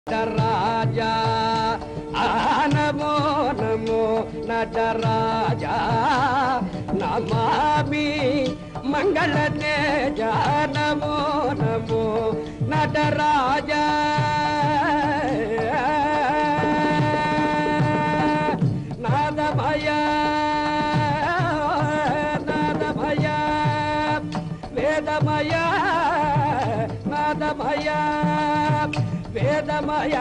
నటరాజా నమో నమో నటరాజా నమామి మంగళ తేజ నమో నమో నటరాజా నాదభయ నాదభయ వేదమయ నాదభయ వేదమయ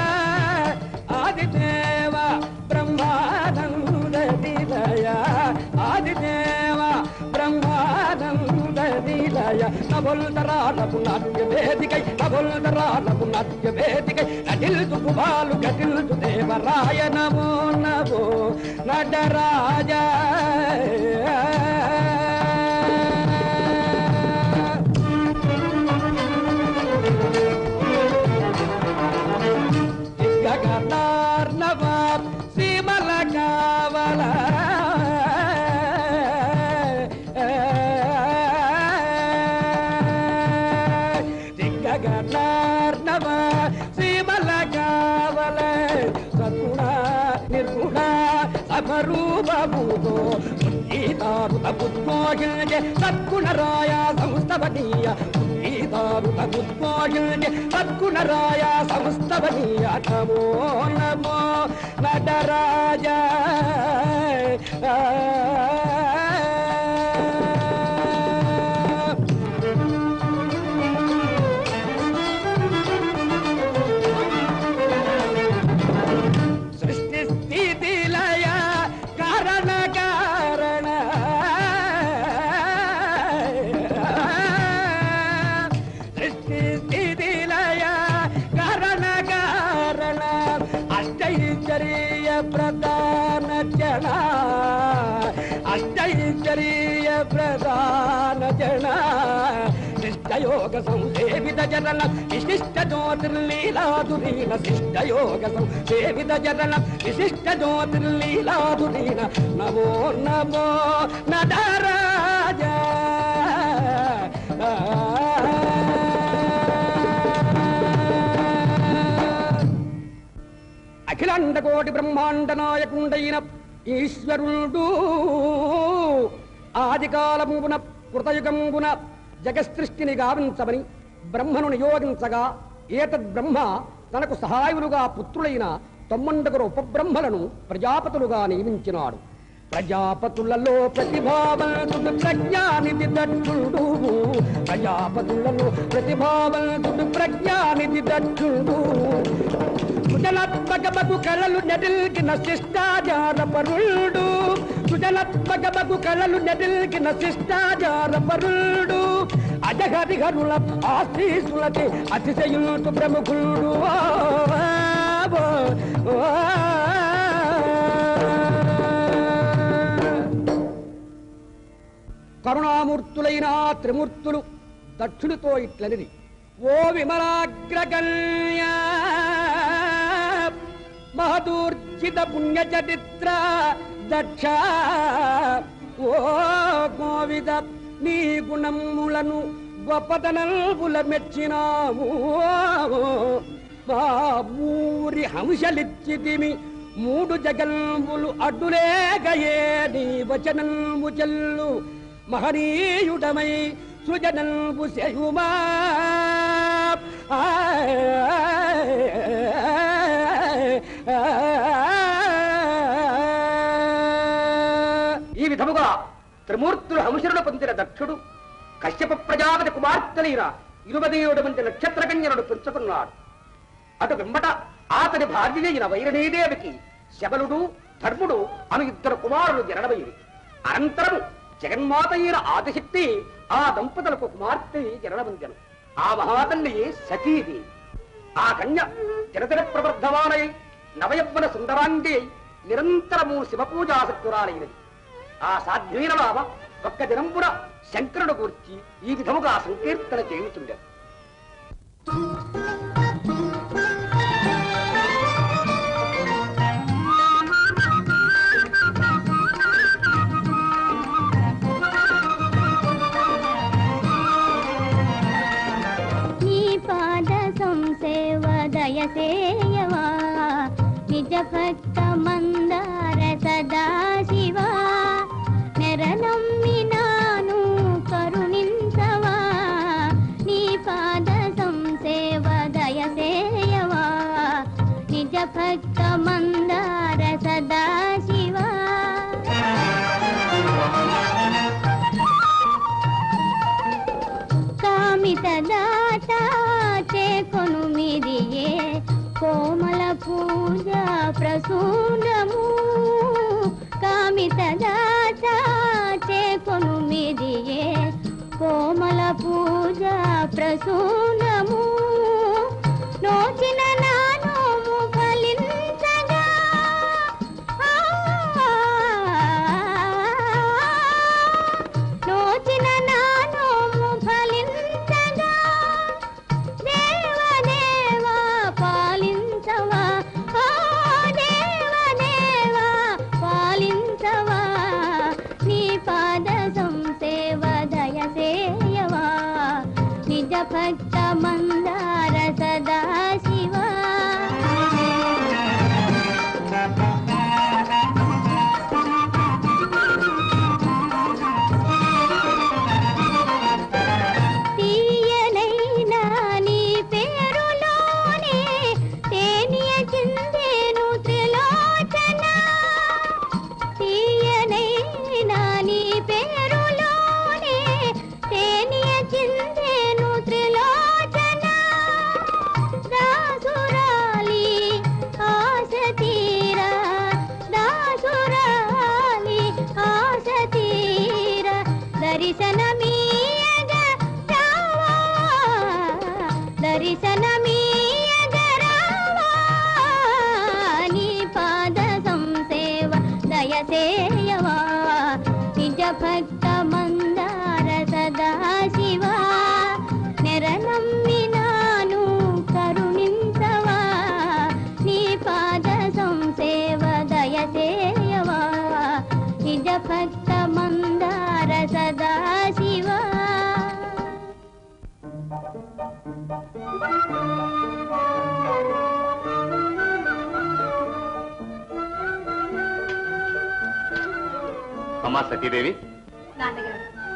ఆదిదేవ బ్రహ్మానంద నిలయ ఆదిదేవ బ్రహ్మానంద నిలయ నబుల్తరాలకు నాట్య వేదికై నబుల్తరాలకు నాట్య వేదికై నటిల్తు కుమాలు గటిల్తు దేవరాయ నమో నమో నటరాజా నవాబ్ సీమల కావల దిగ్గగర్ణవ సీమల కావల సద్గుణ నిర్గుణ సమరూపభూతో గీతారుత బుద్ధోగిల్య సద్గుణరాయ సంస్థవనీయ గీతారుత బుద్ధోగిల్య సద్గుణరాయ సంస్థవనీయ నమో నమో నటరాజా సృష్టి స్థితి లయ కారణ కారణ సృష్టి స్థితి లయ కారణ కారణ అష్టైశ్వర్య ప్రధాన జన అష్టైశ్వర్య ప్రధాన జన శిష్టయోగ సంసేవిత జనన విశిష్ట జ్యోతిర్లీలాధురీన శిష్టయోగ సంసేవిత జనన విశిష్ట జ్యోతిర్లీలాధురీన నమో నమో నటరాజా అఖిలాండ కోటి బ్రహ్మాండ నాయకుండైన ఈశ్వరుడు ఆదికాలమున కృతయుగంబున జగసృష్టిని గావించమని బ్రహ్మను నియోగించగా ఏతద్బ్రహ్మ తనకు సహాయులుగా పుత్రులైన 9 ఉపబ్రహ్మలను ప్రజాపతులుగా నియమించినాడు. ప్రజాపతులలో ప్రతిభావంతుడు ప్రజ్ఞానిధి దక్షుడు ప్రజాపతులలో ప్రతిభావంతుడు ప్రజ్ఞానిధి దక్షుడు సృజనాత్మకమగు కళలు నెడిల్గిన శిష్టాచార పరుడు సృజనాత్మకమగు కళలు నెడిల్గిన శిష్టాచార పరుడు అజహరిహరుల ఆశీసులకి అతిశయులు ప్రముఖుడు కరుణామూర్తులైన త్రిమూర్తులు దక్షుడితో ఇట్లనిది ఓ విమలాగ్రగణ్య మహదూర్జిత పుణ్యచరిత్ర దక్ష ఓ గోవిద నీ గుణములను గొప్పతనముల మెచ్చినాము మా ఊరి హంసలిచ్చితిమి 3 జగన్ములు అడ్డులేగయే నీ వచనము చెల్లు మహనీయుడమై సృజనల్పు శయుమా ఈ విధముగా త్రిమూర్తులు హంసరుడు పొందిన దక్షుడు కశ్యప ప్రజాపతి కుమార్తెలైన 27 మంది నక్షత్రకన్యలను పెంచుకున్నాడు. అటు వెంబట అతని భార్యయైన వైరణీదేవికి శబలుడు ధర్ముడు అను 2 కుమారులు జననమైరి. అనంతరము జగన్మాత అయిన ఆదిశక్తి ఆ దంపతులకు కుమార్తె జననమందెను. ఆ మహాతల్లి సతీది. ఆ కన్య జనతర ప్రవర్ధమానై నవయవ్వన సుందరాంగి నిరంతరము శివపూజాసక్తురాలైనది. ఆ సాధ్వీన బాబ ఒక్క దినంపున శంకరుడు కూర్చి ఈ విధముగా సంకీర్తన చేయుతుండే. దయసే దయసేయవా నిజ భక్త మందార సదా శివా నెరనమ్మినాను కరుణించవా నీ పాద సంసేవ దయసేయవా నిజ భక్త మందార సదా శివా కామిత దాత చేకొను మిదియే కోమల పూజ ప్రసూనము కామిత దాత చేకొను మిదియే కోమల పూజ ప్రసూనము నోచిన నానోము ఫలించగా నోచిన నానోము ఫలించగా దేవదేవా పాలించవా దేవదేవా పాలించవా నీ పాద సంసేవ దయసేయవా నిజ భక్త మందార సదా శివా తీయనైనా నీ పేరులోనే తేనియ చిందేను త్రిలోచన తీయనైనా నీ పేరులోనే తేనియ చిందేను త్రిలోచన దాసురాలి ఆశ తీరా దాసురాలి ఆశ తీరా దర్శనమీయగ రావా దర్శనమీయగ రావా నీ పాద సంసేవ దయసేయవా నిజ భక్త మందార సదా శివా నెరనమ్మినాను కరుణించవా నీ పాద సంసేవ దయసేయవా నిజ భక్త మందార సదా శివా అమ్మా సతీదేవి, నాన్నగారు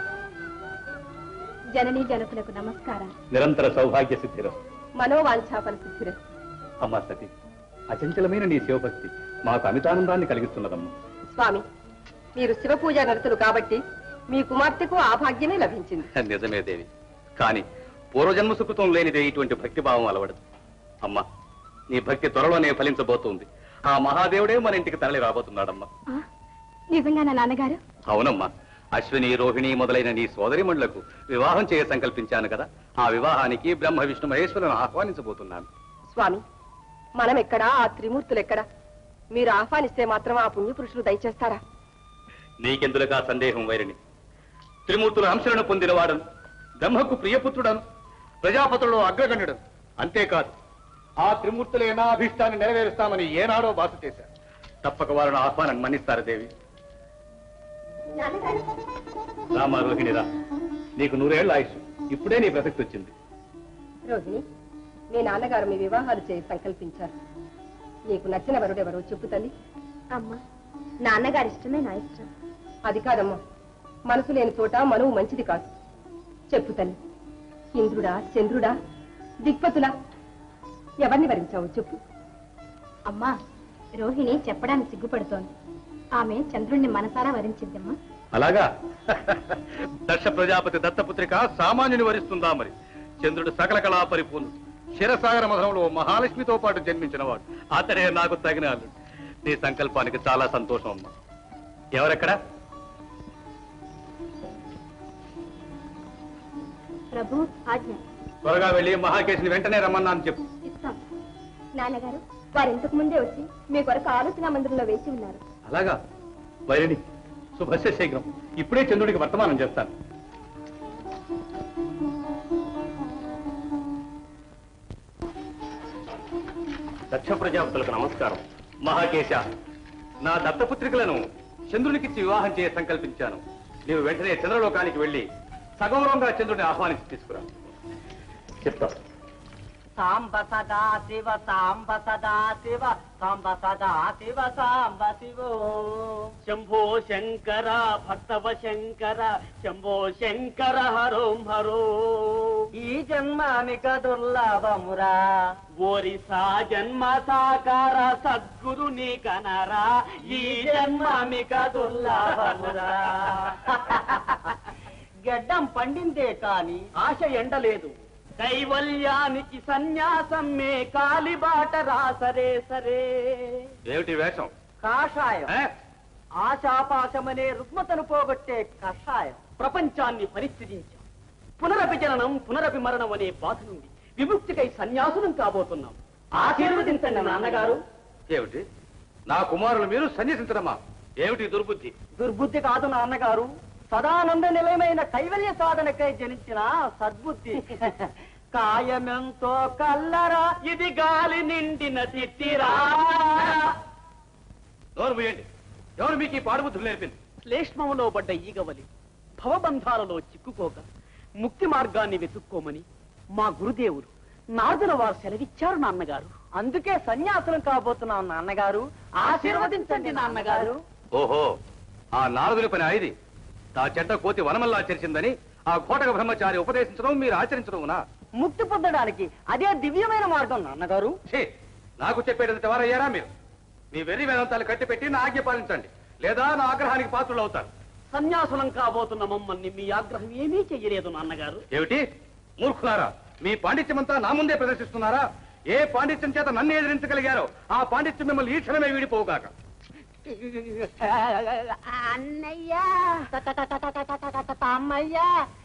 జననీ జనకులకు నమస్కారం. నిరంతర సౌభాగ్య సిద్ధిరస్తు. మనోవాంఛాపన సిద్ధిరస్తు. అమ్మా సతీ, అచంచలమైన నీ శివభక్తి మాకు అమితానందాన్ని కలిగిస్తున్నదమ్మా. స్వామి, మీరు శివ పూజ నరుతులు కాబట్టి మీ కుమార్తెకు ఆ భాగ్యమే లభించింది. నిజమే దేవి, కానీ పూర్వజన్మ సుకృతం లేనిదే ఇటువంటి భక్తిభావం అలవడదు. అమ్మా, నీ భక్తి త్వరలోనే ఫలించబోతుంది. ఆ మహాదేవుడే మన ఇంటికి తరలి రాబోతున్నాడమ్మా. నిజంగా నా నాన్నగారు? అవునమ్మా, అశ్విని రోహిణి మొదలైన నీ సోదరిమణులకు వివాహం చేయ సంకల్పించాను కదా, ఆ వివాహానికి బ్రహ్మ విష్ణు మహేశ్వరులను ఆహ్వానించబోతున్నాను. స్వామి, మనం ఎక్కడా, ఆ త్రిమూర్తులు ఎక్కడా? మీరు ఆహ్వానిస్తే మాత్రం ఆ పుణ్యపురుషులు దయచేస్తారా? నీకెందులకా సందేహం వైరిని? త్రిమూర్తుల అంశలను పొందినవాడను, బ్రహ్మకు ప్రియపుత్రుడను, ప్రజాపతుల్లో అగ్రగణ్యుడను. అంతేకాదు, ఆ త్రిమూర్తులే నా అభీష్టాన్ని నెరవేరుస్తామని ఏనాడో బాస చేశారు. తప్పక వారిని ఆహ్వానం మన్నిస్తారు దేవి. రామా రోహిణి రా, నీకు 100 ఏళ్ల ఆయుష్. ఇప్పుడే నీ ప్రసక్తి వచ్చింది. రోహిణి, మీ నాన్నగారు మీ వివాహాలు చేసి సంకల్పించారు. నీకు నచ్చిన వరుడెవరో చెప్పు తల్లి. అమ్మా, నాన్నగారి ఇష్టమే నా ఇష్టం. అది కాదమ్మా, మనసు లేని చోట మనువు మంచిది కాదు. చెప్పు తల్లి. ఇంద్రుడా, చంద్రుడా, దిక్పతులా, ఎవరిని వరించావు చెప్పు. అమ్మా, రోహిణి చెప్పడానికి సిగ్గుపడుతోంది. ఆమె చంద్రుణ్ణి మనసారా వరించిద్దమ్మా. అలాగా? దక్ష ప్రజాపతి దత్తపుత్రిక సామాన్యుని వరిస్తుందా మరి? చంద్రుడు సకల కళా పరిపూర్ణుడు, క్షీరసాగర మధనంలో మహాలక్ష్మితో పాటు జన్మించిన వాడు. అతడే నాకు తగిన అల్లుడు. నీ సంకల్పానికి చాలా సంతోషం అమ్మా. ఎవరెక్కడ? ప్రభు ఆజ్ఞ. త్వరగా వెళ్ళి మహాకేశిని వెంటనే రమ్మన్నాను చెప్పు. ఇస్తాం. నాన్నగారు, వారు ఇంతకు ముందే వచ్చి మీ కొరకు ఆలోచన మందిరంలో వేచి ఉన్నారు. అలాగా? వైరిని శుభస్య శీఘ్రం. ఇప్పుడే చంద్రుడికి వర్తమానం చేస్తాను. దక్ష ప్రజాపతులకు నమస్కారం. మహాకేశ, నా దత్తపుత్రికలను చంద్రునికిచ్చి వివాహం చేయ సంకల్పించాను. నీవు వెంటనే చంద్రలోకానికి వెళ్ళి సగౌరవంగా చంద్రుడిని ఆహ్వానించి తీసుకురా. చెప్తా. సాంబ సదా శివ సాంబ సదా శివ సాంబ సదా శివ సాంబ శివో శంభో శంకర భక్తవ శంకర శంభో శంకర హరోం హరో ఈ జన్మానిక దుర్లభమురా ఓరిసా జన్మ సాకార సద్గురు నీ కనరా ఈ జన్మానిక దుర్లభమురా గడ్డం పండిందే కాని ఆశ ఎండలేదు కైవల్యానికి సన్యాసం మే కాలిబాట రాసరే సరే ఏమిటి వేషం? కాషాయం ఆశాపాశమనే రుగ్మతను పోగొట్టే కషాయం ప్రపంచాన్ని పరిస్థితించాం పునరభిజననం పునరభిమరణం అనే బాధ నుండి విముక్తికై సన్యాసులం కాబోతున్నాం ఆశీర్వదించండి నాన్నగారు. ఏమిటి నా కుమారులు మీరు సన్యసించడమా? ఏమిటి దుర్బుద్ధి? దుర్బుద్ధి కాదు నాన్నగారు, సదానంద నిలయమైన కైవల్య సాధనకై జనించిన సద్బుద్ధి. కాయమెంతో కల్లరా ఇది గాలి నిండిన తిట్టిరా. నోరు మూయండి. ఎవరు మీకు ఈ పాడుబుద్ధులు నేర్పింది? శ్లేష్మంలో పడ్డ ఈగవలి భవబంధాలలో చిక్కుకోక ముక్తి మార్గాన్ని వెతుక్కోమని మా గురుదేవులు నారదుల వారు సెలవిచ్చారు నాన్నగారు. అందుకే సన్యాసులం కాబోతున్నాం నాన్నగారు. ఆశీర్వదించండి నాన్నగారు. ఓహో, ఆ నారదుని పని ఐది. ఆ చెడ్డ కోతి వనమల్లా ఆచరించిందని ఆ కోటక బ్రహ్మచారి ఉపదేశించడం మీరు ఆచరించడమునా? ముక్తి పొందడానికి అదే దివ్యమైన మార్గం నాన్నగారు. నాకు చెప్పేటంత వారయ్యారా మీరు? మీ వెర్రి వేదాంతాలు కట్టిపెట్టి నా ఆజ్ఞ పాలించండి, లేదా నా ఆగ్రహానికి పాత్రలు అవుతారు. సన్యాసులం కాబోతున్న మమ్మల్ని మీ ఆగ్రహం ఏమీ చెయ్యలేదు నాన్నగారు. ఏమిటి మూర్ఖులారా, మీ పాండిత్యమంతా నా ముందే ప్రదర్శిస్తున్నారా? ఏ పాండిత్యం చేత నన్ను ఎదిరించగలిగారో ఆ పాండిత్యం మిమ్మల్ని ఈ క్షణమే వీడిపోవుగాక. అన్నయ్య అమ్మయ్య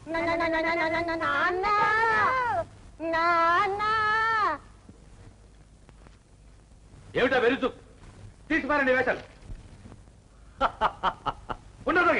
ఏమిటా వెరుచు? తీసుకున్నారండి వేషాలు. ఉండదు.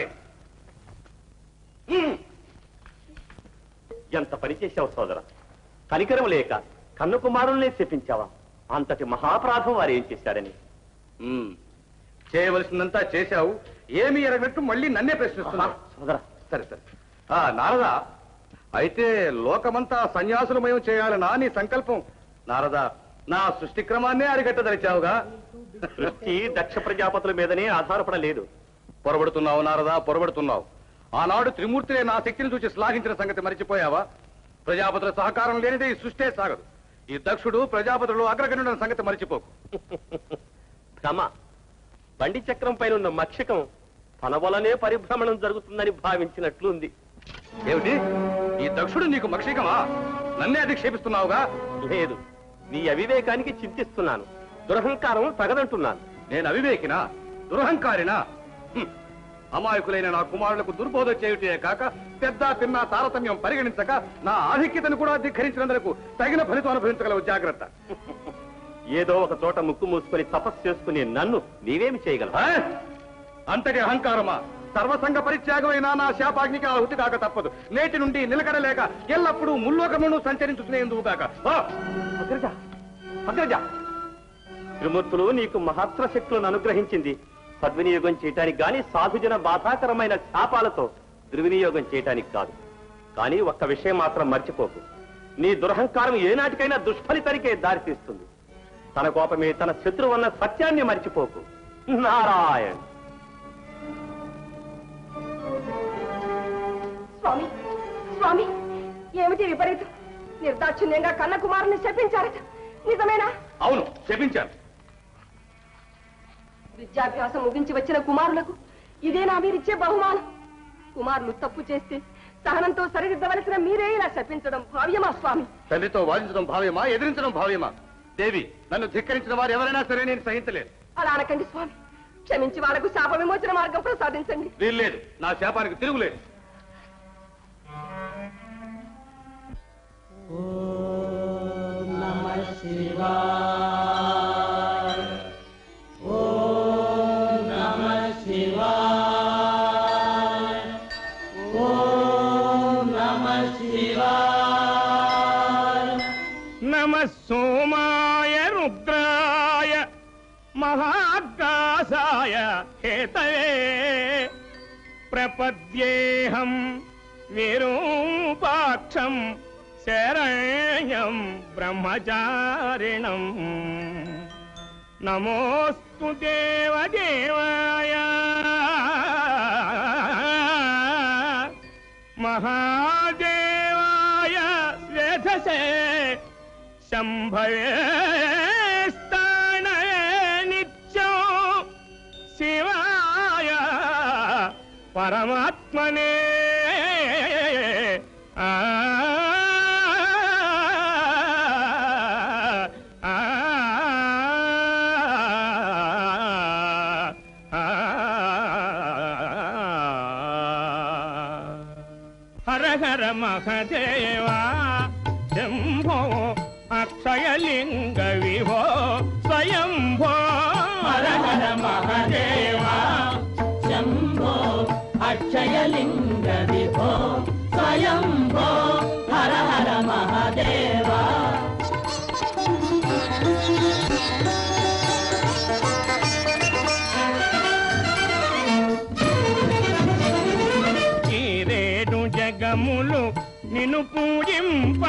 ఎంత పని చేశావు సోదరా? కనికరం లేక కన్ను కుమారుల్నే చెప్పించావా? అంతటి మహాపరాధం వారు ఏం చేశారని. చేయవలసిందంతా చేశావు, ఏమి ఎరగనట్టు మళ్ళీ నన్నే ప్రశ్నిస్తున్నావు. సోదరా, సరే సరే. నారదా, అయితే లోకమంతా సన్యాసులమయం చేయాలనా నీ సంకల్పం? నారదా, నా సృష్టి క్రమాన్నే అరిగట్టదలిచావుగా. సృష్టి దక్ష ప్రజాపతుల మీదనే ఆధారపడలేదు. పొరబడుతున్నావు నారదా, పొరబడుతున్నావు. ఆనాడు త్రిమూర్తులే నా శక్తిని చూసి శ్లాఘించిన సంగతి మరిచిపోయావా? ప్రజాపతుల సహకారం లేనిదే ఈ సృష్టే సాగదు. ఈ దక్షుడు ప్రజాపతులు అగ్రగణ్యుడన్న సంగతి మరిచిపోకు. భ్రమ. బండి చక్రం పైన ఉన్న మక్షకం తన వలనే పరిభ్రమణం జరుగుతుందని భావించినట్లుంది. ఏమిటి, ఈ దక్షుడు నీకు మక్షికమా? నన్నే అధిక్షేపిస్తున్నావుగా. లేదు, నీ అవివేకానికి చింతిస్తున్నాను. దురహంకారం తగదంటున్నాను. నేను అవివేకినా, దురహంకారినా? అమాయకులైన నా కుమారులకు దుర్బోధ చేయుటే కాక పెద్ద పిన్న తారతమ్యం పరిగణించక నా ఆధిక్యతను కూడా ధిక్కరించినందుకు తగిన ఫలితం అనుభవించగలవు. జాగ్రత్త. ఏదో ఒక చోట ముక్కు మూసుకొని తపస్సు చేసుకుని నన్ను నీవేమి చేయగలవు? అంతటి అహంకారమా? సర్వసంగ పరిత్యాగమైన నా శాపాగ్నికి ఆహుతి కాక తప్పదు. నేటి నుండి నిలకడలేక ఎల్లప్పుడూ ముల్లోకమును సంచరించుకునేందుకు కాక. త్రిమూర్తులు నీకు మహత్తర శక్తులను అనుగ్రహించింది సద్వినియోగం చేయటానికి గాని సాధుజన బాధాకరమైన శాపాలతో దుర్వినియోగం చేయటానికి కాదు. కానీ ఒక్క విషయం మాత్రం మర్చిపోకు. నీ దురహంకారం ఏనాటికైనా దుష్ఫలితానికే దారితీస్తుంది. తన కోపమే తన శత్రువు అన్న సత్యాన్ని మర్చిపోకు. నారాయణ్. స్వామి, స్వామి, ఏమిటి విపరీతం? నిర్దాక్షిణ్యంగా కన్న కుమారుని శపించారట, నిజమేనా? అవును, శపించాను. విద్యాభ్యాసం ముగించి వచ్చిన కుమారులకు ఇదేనా మీరిచ్చే బహుమానం? కుమారులు తప్పు చేస్తే సహనంతో సరిదిద్దవలసిన మీరే ఇలా శపించడం భావ్యమా స్వామి? తండ్రితో వాదించడం భావ్యమా, ఎదిరించడం భావ్యమా? దేవి, నన్ను ధిక్కరించిన వారు ఎవరైనా సరే నేను సహించలేదు. అలా అనకండి స్వామి. క్షమించి వాళ్లకు శాప విమోచన మార్గం ప్రసాదించండి. వీల్లేదు, నా శాపానికి తిరుగులేదు. ఓం నమః శివాయ. ఓం నమః శివాయ. ఓం నమః శివాయ. నమః సోమాయ రుద్రాయ మహాకాశాయ హేతయే ప్రపద్యేహం విరూపాక్షం శరణ్యం బ్రహ్మచారిణం నమోస్తు దేవదేవాయ మహాదేవాయ వేధసే శంభవే స్థానయ నిత్యం శివాయ పరమాత్మనే హర హర మహదేవా శంభో అక్షయలింగ విభో స్వయంభో హర హర మహదేవా శంభో అక్షయలింగ విభో స్వయంభో హర హర మహదేవా జగములు నిన్ను పూజింప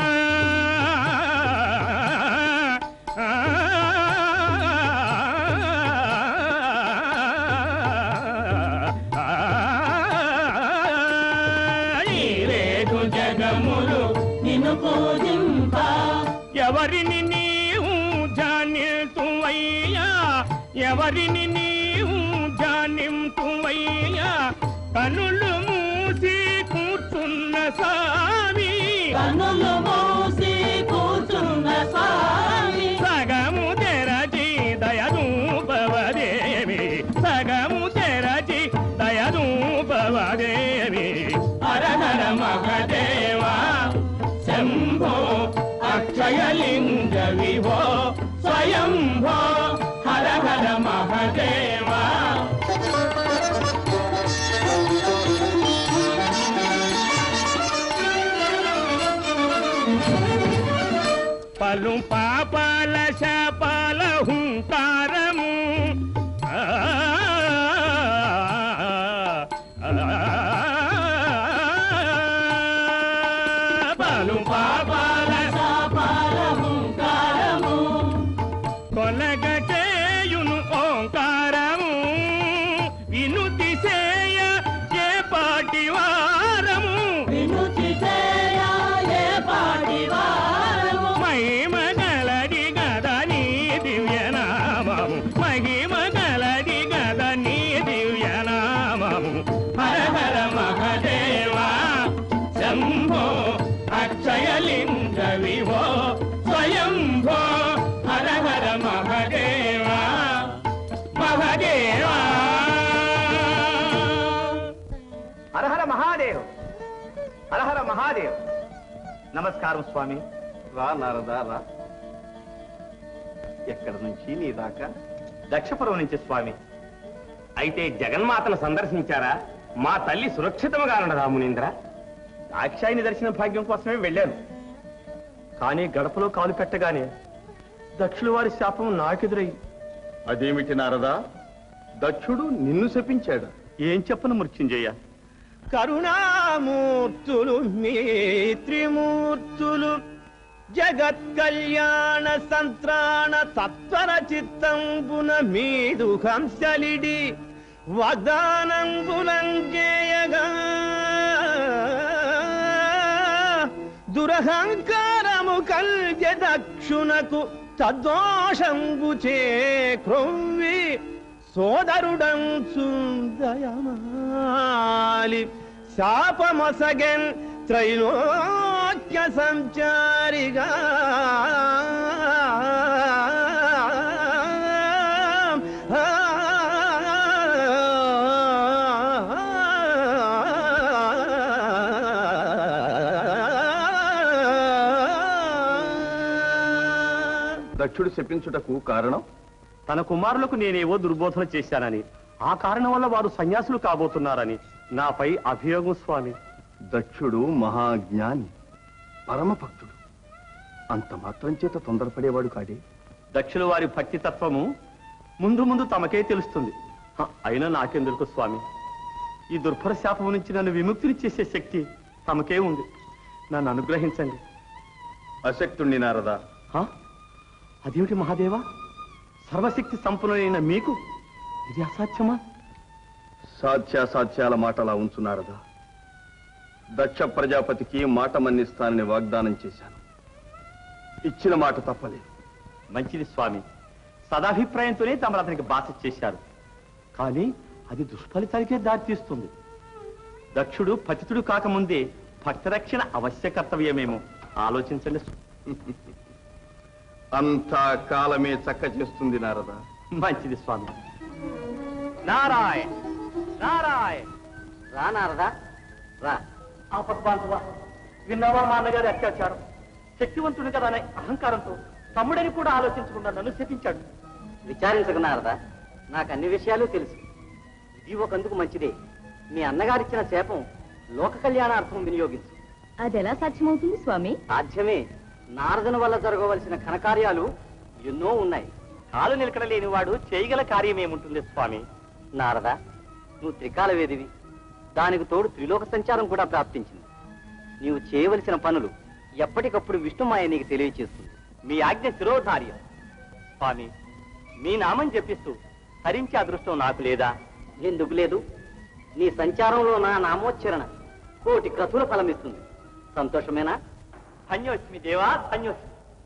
రేడు జగములు నిన్ను పూజింప ఎవరిని నీవు జానితువయ్యా ఎవరిని నీవు జానింతువయ్యా కనులు మూసి కూర్చున్న స్వామి కనులు మూసి కూర్చున్న స్వామి సగము తెరచి దయదూపవదేవి సగము తెరచి దయదూపవదేవి హర హర మహదేవా శంభో అక్షయలింగ విభో స్వయంభో హర హర మహదేవా పలు పాపాల శాపాల హుంకారము పలు పాపాల శాపాల హుంకారము కొలగటేయును ఓంకారము వినుతి చేయ ఏ పాటి వారము వినుతి చేయ ఏ పాటి వారము మహిమ గలది గద నీ దివ్యనామము మహిమ గలది గద నీ దివ్యనామము హర హర మహదేవా శంభో అక్షయలింగ విభో స్వయంభో హర హర మహదేవా మహదేవా హర హర మహాదేవ్ హర హర మహాదేవ్ నమస్కారం స్వామి రా నారదా రా ఎక్కడి నుంచి నీ దాకా దక్షపురం నుంచి స్వామి అయితే జగన్మాతను సందర్శించారా మా తల్లి సురక్షితంగా ఉండదా మునీంద్ర దాక్షాయిని దర్శన భాగ్యం కోసమే వెళ్ళాను కానీ గడపలో కాలు పెట్టగానే దక్షుల వారి శాపం నాకెదురయ్యి అదేమిటి నారదా దక్షుడు నిన్ను శపించాడు ఏం చెప్పను మృత్యుంజయ కరుణామూర్తులు మీ త్రిమూర్తులు జగత్ కళ్యాణ సంత్రాణ తత్వర చిత్తంబున మీదు హంసలిడి వాగ్దానంబులంజేయగా దురహంకారము కల్య దక్షునకు తద్దోషంబుచే క్రొవ్వి సోదరుడంచు దయమాలి శాపమసగన్ త్రైలోక్య సంచారిగా దక్షుడు శపించుటకు కారణం తన కుమారులకు నేనేవో దుర్బోధన చేశానని ఆ కారణం వల్ల వారు సన్యాసులు కాబోతున్నారని నాపై అభియోగం స్వామి దక్షుడు మహాజ్ఞాని పరమభక్తుడు అంత మాత్రం చేత తొందరపడేవాడు కాడే దక్షుల వారి భక్తి తత్వము ముందు ముందు తమకే తెలుస్తుంది అయినా నాకెందుకు స్వామి ఈ దుర్భర శాపం నుంచి నన్ను విముక్తిని చేసే శక్తి తమకే ఉంది నన్ను అనుగ్రహించండి అశక్తుణ్ణి నారదా. అదేమిటి మహాదేవా, సర్వశక్తి సంపన్నులైన మీకు ఇది అసాధ్యమా? సాధ్యాసాధ్యాల మాటలా ఉంచు నారదా. దక్ష ప్రజాపతికి మాట మన్నిస్తానని వాగ్దానం చేశాను. ఇచ్చిన మాట తప్పలేదు. మంచిది స్వామి, సదాభిప్రాయంతోనే తమరు అతనికి బాస చేశారు. కానీ అది దుష్ఫలితానికే దారితీస్తుంది. దక్షుడు పతితుడు కాకముందే భక్తరక్షణ అవశ్య కర్తవ్యమేమో ఆలోచించండి. అంతా కాలమే చక్క చేస్తుంది నారదా. మంచిది స్వామి. నారాయణ నారాయణ. రా నారదా రా. ఆపద్బాంధవా, విన్నావా మా అన్నగారి అత్యాచారం? శక్తివంతుని కదా అనే అహంకారంతో తమ్ముడని కూడా ఆలోచించకుండా నన్ను శపించాడు. విచారించకు నారదా, నాకు అన్ని విషయాలు తెలుసు. ఇది ఒకందుకు మంచిదే. మీ అన్నగారిచ్చిన శాపం లోక కళ్యాణార్థం వినియోగించు. అదెలా సాధ్యమవుతుంది స్వామి? సాధ్యమే. నారదుని వల్ల జరగవలసిన ఘనకార్యాలు ఎన్నో ఉన్నాయి. కాలు నిలకడలేని వాడు చేయగల కార్యమేముంటుంది స్వామి? నారదా, నువ్వు త్రికాల వేదివి. దానికి తోడు త్రిలోక సంచారం కూడా ప్రాప్తించింది. నీవు చేయవలసిన పనులు ఎప్పటికప్పుడు విష్ణుమాయ నీకు తెలియచేస్తుంది. మీ ఆజ్ఞ శిరోధార్యం. స్వామి, మీ నామం జపిస్తూ హరించే అదృష్టం నాకు లేదా? ఎందుకు లేదు? నీ సంచారంలో నా నామోచ్చరణ కోటి క్రతుల ఫలమిస్తుంది. సంతోషమేనా? ధన్యోస్మి దేవా, ధన్యోస్మి.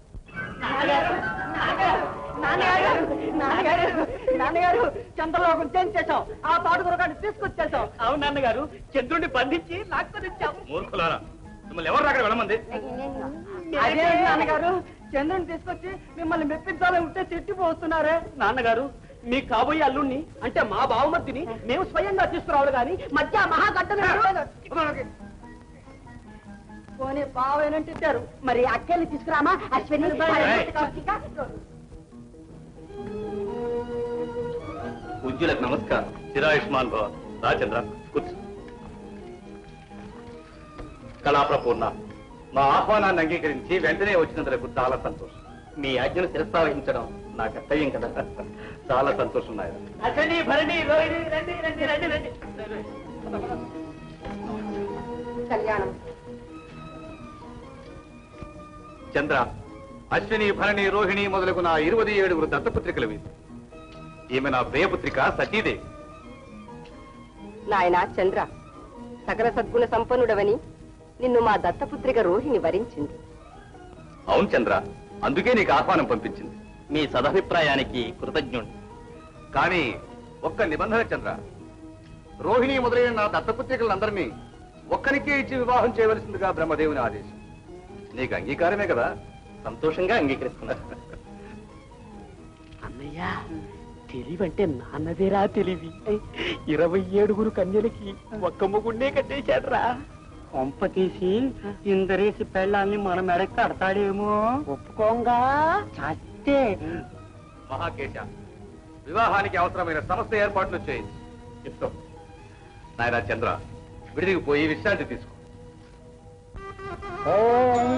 నాన్నగారు చంద్రలోకం చేయించేశాం. ఆ పాడుగురగాన్ని తీసుకొచ్చేసాం. అవును నాన్నగారు, చంద్రుడిని బంధించి లాక్కొనిచ్చాం. మూర్ఖులారా, మిమ్మల్ని ఎవరు అక్కడ వెళ్ళమంది? అదే నాన్నగారు, చంద్రుని తీసుకొచ్చి మిమ్మల్ని మెప్పించాలని ఉంటే తిట్టిపోతున్నారే. నాన్నగారు, మీ కాబోయే అల్లుణ్ణి అంటే మా బావమర్తిని మేము స్వయంగా తీసుకురావాలి కానీ మధ్య మహాగడ్డను పోనీ బావేనంటే తిట్టారు. మరి అక్కల్ని తీసుకురామా? అశ్విని పూజ్యులకు నమస్కారం. చిరాయుష్మాన్ భవ. రాజేంద్ర కూర్చో. కళాప్రపూర్ణ, మా ఆహ్వానాన్ని అంగీకరించి వెంటనే వచ్చినందుకు చాలా సంతోషం. మీ ఆజ్ఞను శిరస్థావహించడం నా కర్తవ్యం కదా. చాలా సంతోషం నాయన. అశ్విని, భరణి, రోహిణి, రండి రండి రండి రండి. కళ్యాణం. చంద్ర, అశ్విని, భరణి, రోహిణి మొదలగు నా 27 దత్తపుత్రికలు వీరు. ఈమె నా ప్రియపుత్రిక సతీదేవి. నాయనా చంద్ర, సకల సద్గుణ సంపన్నుడవని నిన్ను మా దత్తపుత్రిక రోహిణి వరించింది. అవును చంద్ర, అందుకే నీకు ఆహ్వానం పంపించింది. మీ సదభిప్రాయానికి కృతజ్ఞుడు. కానీ ఒక్క నిబంధన చంద్ర, రోహిణి మొదలైన నా దత్తపుత్రికలందరినీ ఒక్కరికే ఇచ్చి వివాహం చేయవలసిందిగా బ్రహ్మదేవుని ఆదేశం. నీకు అంగీకారమే కదా? సంతోషంగా అంగీకరిస్తున్నా. అన్నయ్య, తెలివంటే నాన్నదేరా తెలివి. 27 కన్యలకి ఒక్క మొగుండే కట్టేశాడ్రా. కొంప తీసి ఇందరేసి పెళ్ళాన్ని మన మెడకు కడతాడేమో. ఒప్పుకోంగా చస్తే. మహాకేశ, వివాహానికి అవసరమైన సమస్త ఏర్పాట్లు చేయించు. చెప్తాం నాయనా చంద్ర, విడిదికి పోయి విశ్రాంతి తీసుకో. ఓం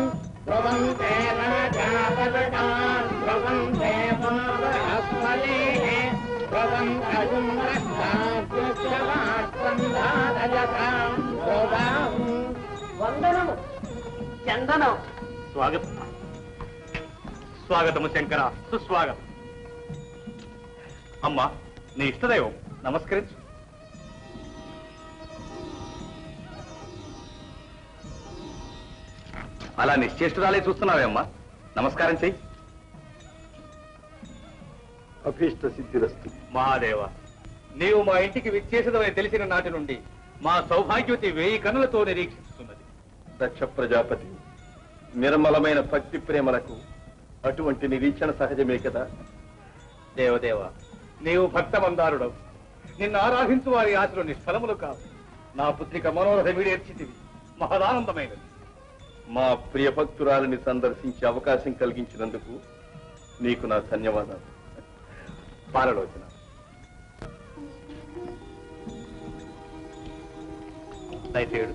వందనము చందనం. స్వాగతం. స్వాగతము శంకర, సుస్వాగతం. అమ్మా, నీ ఇష్టదైవం, నమస్కరించు. అలా నిశ్చేష్టురాలే చూస్తున్నావే అమ్మా, నమస్కారం చెయ్యి. అభీష్ట సిద్ధిరస్తు. మహాదేవ, నీవు మా ఇంటికి విచ్చేసేదని తెలిసిన నాటి నుండి మా సౌభాగ్యవతి 1000 కన్నులతో నిరీక్షిస్తున్నది. దక్ష ప్రజాపతి నిర్మలమైన భక్తి ప్రేమలకు అటువంటి నిరీక్షణ సహజమే కదా. దేవదేవ, నీవు భక్తమందారుడవు. నిన్ను ఆరాధించు వారి ఆశలు నిష్ఫలములు కావు. నా పుత్రిక మనోరథ వీడేర్చితివి, మహదానందమైనది. మా ప్రియ భక్తురాలిని సందర్శించే అవకాశం కలిగించినందుకు నీకు నా ధన్యవాదాలు. పాలలోచన. దయచేయుడు.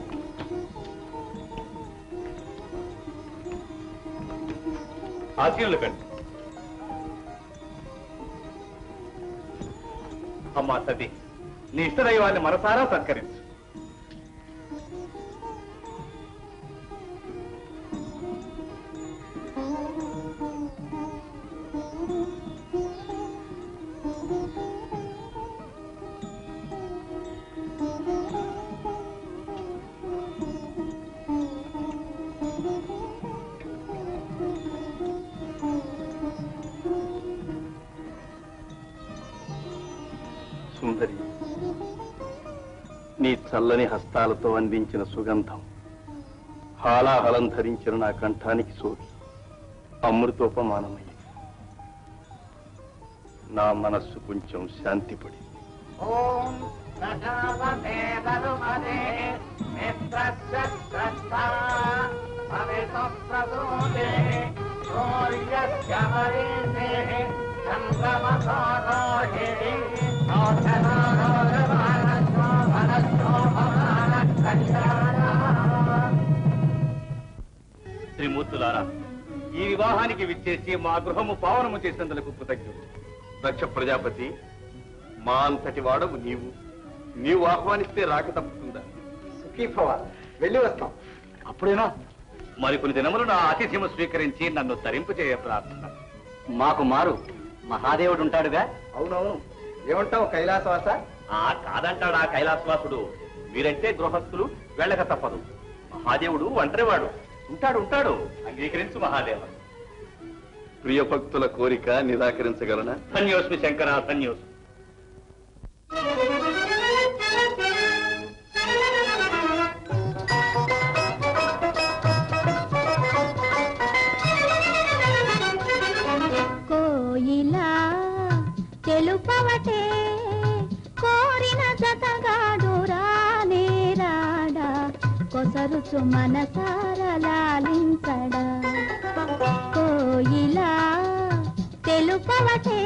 ఆశీనులు కండి. అమ్మా సతీ, నీ ఇష్టదైవాన్ని మనసారా సత్కరించు. సుందరి, నీ చల్లని హస్తాలతో అందించిన సుగంధం హాలాహలం ధరించిన నా కంఠానికి సోకి అమృతోపమానమైంది. నా మనస్సు కొంచెం శాంతిపడి త్రిమూర్తులారా, ఈ వివాహానికి విచ్చేసి మా గృహము పావనము చేసేందుకు కృతజ్ఞుడు. దక్ష ప్రజాపతి, మా అంతటి వాడవు నీవు ఆహ్వానిస్తే రాక తప్పుతుందా? సుఖీభవ, వెళ్ళి వస్తాం. అప్పుడేనా? మరికొన్ని దినములు నా ఆతిథ్యము స్వీకరించి నన్ను తరింపు చేయ ప్రార్థన. మాకు మారు మహాదేవుడు ఉంటాడుగా. అవునవును, ఏమంటావు కైలాసవాస? కాదంటాడా కైలాసవాసుడు. మీరంటే గృహస్థులు, వెళ్ళక తప్పదు. మహాదేవుడు ఒంటరివాడు, ఉంటాడు. అంగీకరించు మహాదేవ. ప్రియ భక్తుల కోరిక నిరాకరించగలనా? ధన్యోస్మి శంకర, ధన్యోస్మి. కోయిలా తెలుపవటే కోరిన జతగాడు రానే రాడా, కొసరుచు మనసార లాలించడా. కోయిలా తెలుపవటే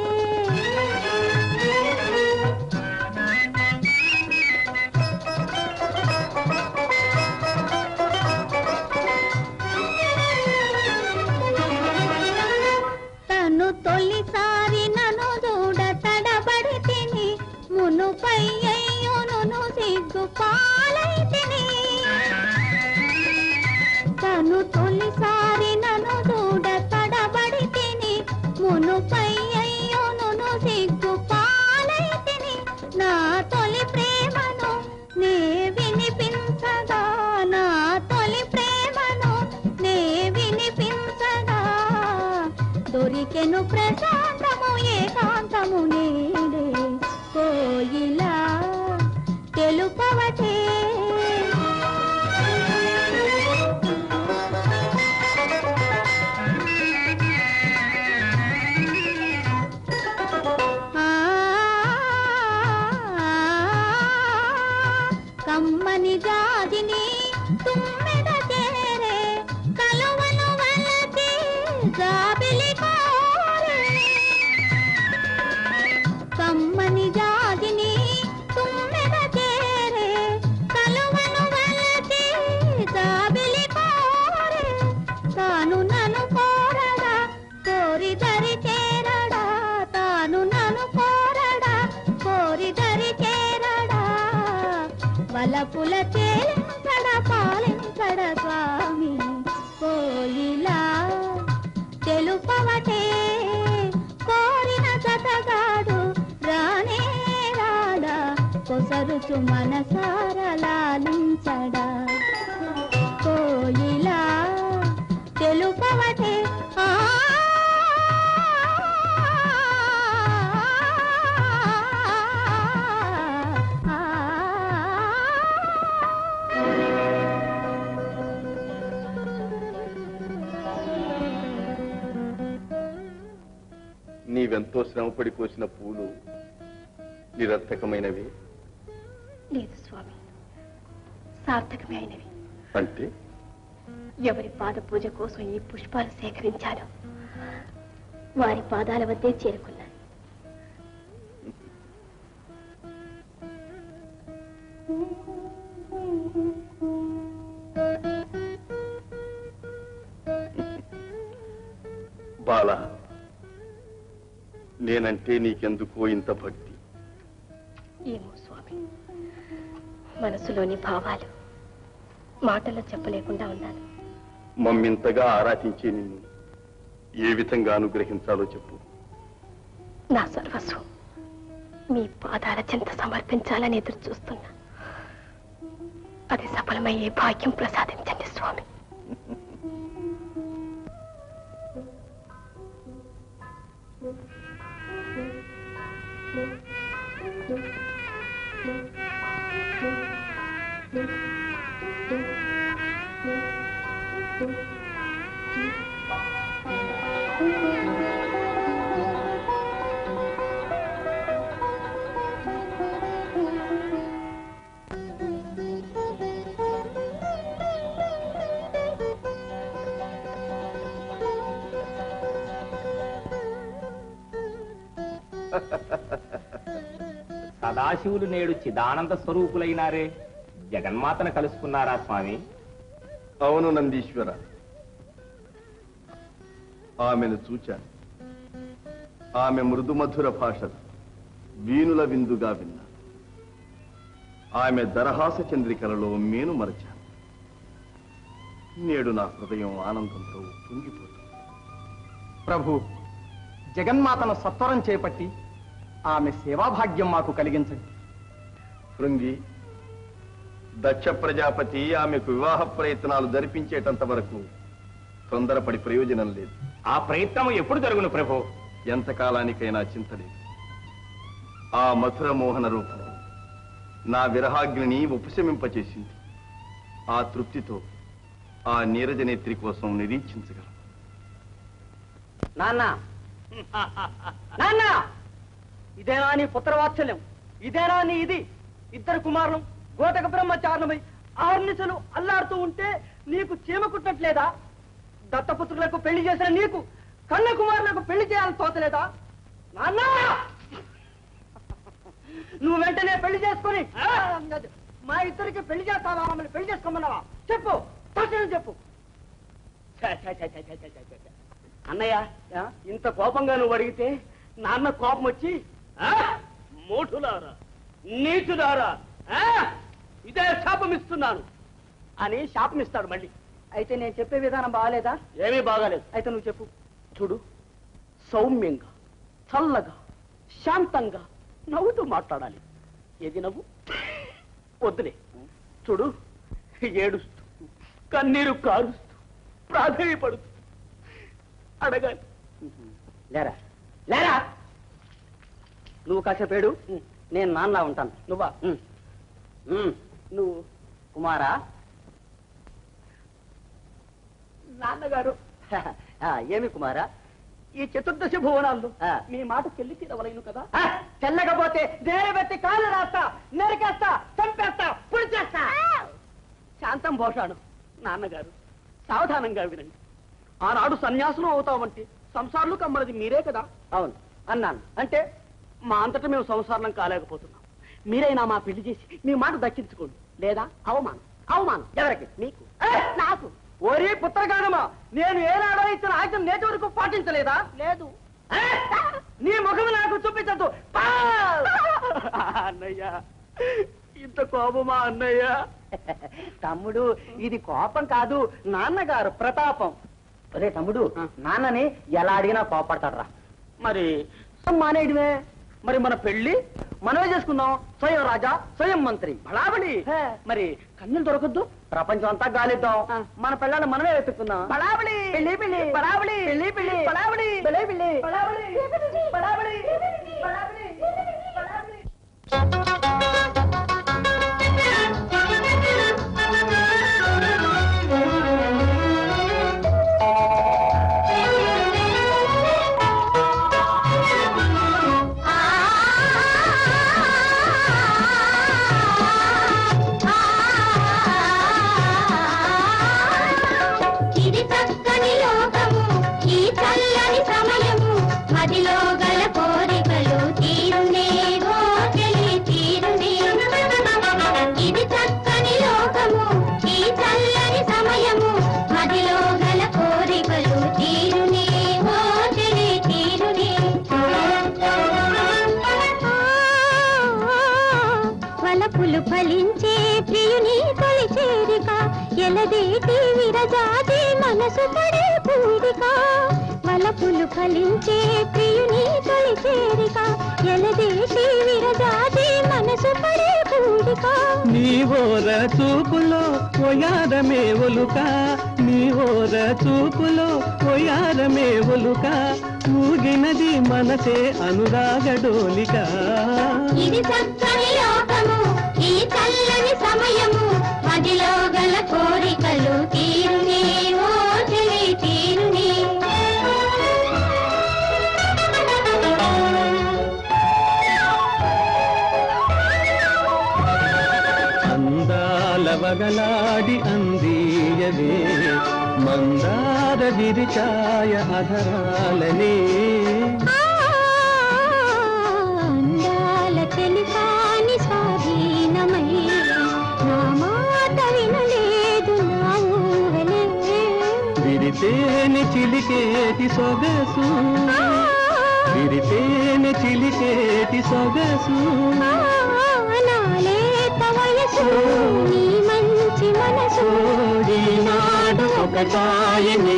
తను తొలిసారి నన్ను చూడ తడబడి తిని, మునుపై అయ్యోను సిగ్గు పాలై తిని. తను తొలిసారి నన్ను చూడ తడబడి తిని, మునుపై అయ్యోను సిగ్గు పాలై తిని. నా తొలి ప్రేమను నే వినిపించగా, నా తొలి ప్రేమను నే వినిపించగా, దొరికెను ప్రశాంతము ఏకాంతము నేడే. కోయిలా తెలుపవటే కమ్మని జాజిని తుమ్మెద చేరే, కలువను వలచి జాబిలి కోరే. కమ్మని జాజిని తుమ్మెద చేరే, కలువను వలచి జాబిలి కోరే. తాను నన్ను కోరడా, కోరి దరి చేరడా, తాను నన్ను కోరడా, కోరి దరి చేరడా. వలపుల చేలించడ పాలించడ స్వామి. కోయిలా తెలుపవటే కోరిన జతగాడు రానే రాడా, కొసరుచు మనసార లాలించడా. కోయిలా తెలుపవటే నీవెంతో శ్రమపడి కోసిన పూలు నిరర్థకమైనవి. లేదు స్వామి, సార్థకమే అయినవి. అంటే ఎవరి పాద పూజ కోసం ఈ పుష్పాలు సేకరించాను, వారి పాదాల వద్దే చేరుకున్నాను. బాల, నేనంటే నీకెందుకో ఇంత భక్తి? ఏమో స్వామి, మనసులోని భావాలు మాటల్లో చెప్పలేకుండా ఉన్నాను. మమ్మింతగా ఆరాధించే నిన్ను ఏ విధంగా అనుగ్రహించాలో చెప్పు. నా సర్వస్వం మీ పాదాల చెంత సమర్పించాలని ఎదురు చూస్తున్నా. అది సఫలమయ్యే భాగ్యం ప్రసాదించండి స్వామి. సదాశివులు నేడు చిదానంద స్వరూపులైనారే, జగన్మాతను కలుసుకున్నారా స్వామి? అవును నందీశ్వర, ఆమెను చూచాను. ఆమె మృదుమధుర భాషలు వీణుల విందుగా విన్నా. ఆమె దరహాస చంద్రికలలో మేను మరచాను. నేడు నా హృదయం ఆనందంతో పొంగిపోతుంది. ప్రభు, జగన్మాతను సత్వరం చేపట్టి ఆమె సేవాభాగ్యం మాకు కలిగించండి. భృంగి, దక్ష ప్రజాపతి ఆమెకు వివాహ ప్రయత్నాలు జరిపించేటంత వరకు తొందరపడి ప్రయోజనం లేదు. ఆ ప్రయత్నం ఎప్పుడు జరుగును ప్రభు? ఎంతకాలానికైనా చింతలేదు. ఆ మధుర మోహన రూపం నా విరహాగ్నిని ఉపశమింపచేసింది. ఆ తృప్తితో ఆ నీరజనేత్రి కోసం నిరీక్షించగలను. నాన్న నాన్న, ఇదేనా నీ పుత్రవాత్సల్యం? ఇదేనా నీ ఇది? ఇద్దరు కుమారులు గోటక బ్రహ్మచారులమై ఆర్నిసలు అల్లాడుతూ ఉంటే నీకు చీమ కుట్టట్లేదా? దత్తపుత్రులకు పెళ్లి చేసిన నీకు కన్న కుమారులకు పెళ్లి చేయాలని తోచలేదా? నాన్న, నువ్వు వెంటనే పెళ్లి చేసుకుని మా ఇద్దరికి పెళ్లి చేస్తావా? మమ్మల్ని పెళ్లి చేసుకోమన్నావా? చెప్పు, తక్షణం చెప్పు. అన్నయ్య, ఇంత కోపంగా నువ్వు అడిగితే నాన్న కోపం వచ్చి మోటులారా, నీచులారా, ఇదే శాపం ఇస్తున్నాను అని శాపం ఇస్తాడు మళ్ళీ. అయితే నేను చెప్పే విధానం బాగాలేదా? ఏమీ బాగాలేదు. అయితే నువ్వు చెప్పు. చూడు, సౌమ్యంగా, చల్లగా, శాంతంగా నవ్వుతూ మాట్లాడాలి. ఏది నవ్వు? వద్దులే. చూడు, ఏడుస్తూ, కన్నీరు కారుస్తూ, ప్రాధేయపడుతూ అడగాలి. లేరా లేరా, నువ్వు కాసేపేడు, నేను నాన్నలా ఉంటాను. నువ్వా? నువ్వు కుమారా? నాన్నగారు. ఏమి కుమారా? ఈ చతుర్దశి భువనాల్లో మీ మాట చెల్లి తీరవలేను కదా? చెల్లకపోతే దేవబెట్టి కాళ్ళు రాస్తా, నరికేస్తా, చంపేస్తా, పొడి చేస్తా. శాంతం భోషాడు. నాన్నగారు, సావధానంగా వినండి. ఆనాడు సన్యాసులు అవుతామంటే సంసారాలు కమ్మలది మీరే కదా? అవును అన్నాను. అంటే మా అంతటా మేము సంసారం కాలేకపోతున్నాం. మీరైనా మా పెళ్లి చేసి మీ మాట దక్కించుకోండి. లేదా అవమానం. అవమానం ఎవరికి? మీకు, నాకు. ఓరి పుత్రగానమా, నేను ఏనాడో ఇచ్చిన ఆజ్ఞ నేటి వరకు పాటించలేదా? లేదు. నీ ముఖం నాకు చూపించద్దు. అన్నయ్య, ఇంత కోపమా అన్నయ్య? తమ్ముడు, ఇది కోపం కాదు, నాన్నగారు ప్రతాపం. అరే తమ్ముడు, నాన్నని ఎలా అడిగినా కోపడతాడరా. మరి మానేయడమే. మరి మన పెళ్లి మనమే చేసుకుందాం. స్వయం రాజా, స్వయం మంత్రి, బడాబడి. మరి కన్నులు దొరకద్దు, ప్రపంచం అంతా గాలిద్దాం. మన పిల్లల్ని మనమే వెతుక్కుందాం. బడాబడి, పెళ్లి పెళ్లి, బడాబడి, పెళ్లి పెళ్లి, బడాబడి, పెళ్లి పెళ్లి, బడాబడి, బడాబడి, బడాబడి, బడాబడి. మదిలో గల కోరికలు తీరునే, ఓ చెలి తీరునే. ఇది చక్కని లోకము, ఈ చల్లని సమయము. మదిలో గల కోరికలు తీరునే, ఓ చెలి తీరునే. వలపులు ఫలించే ప్రియుని తొలి చేరిక, ఎలదేటి విరజాతి మనసు పడే పూరిక. వలపులు ఫలించే ప్రియుని తొలి చేరిక, ఎలదేటి విరజాతి మనసు పడే పూరిక. నీవోర చూపులో ఒయారమే ఒలుక, నీవోర చూపులో ఒయారమే ఒలుక, ఊగినది మనసే అనురాగడోలిక. ఇది చక్కని లోకము, ఈ చల్లని సమయము. మదిలో గల కోరికలు తీరునే, ఓ చెలి తీరునే. అందాలవగలాడి అందీయవే, మందార విరిచాయ అధరాలనే. చిలికేటి సొగసు విరితేనె చిలికేటి సొగసు నాలేత వయసు నీ మంచి మనసు ఈనాడు ఒకటాయనే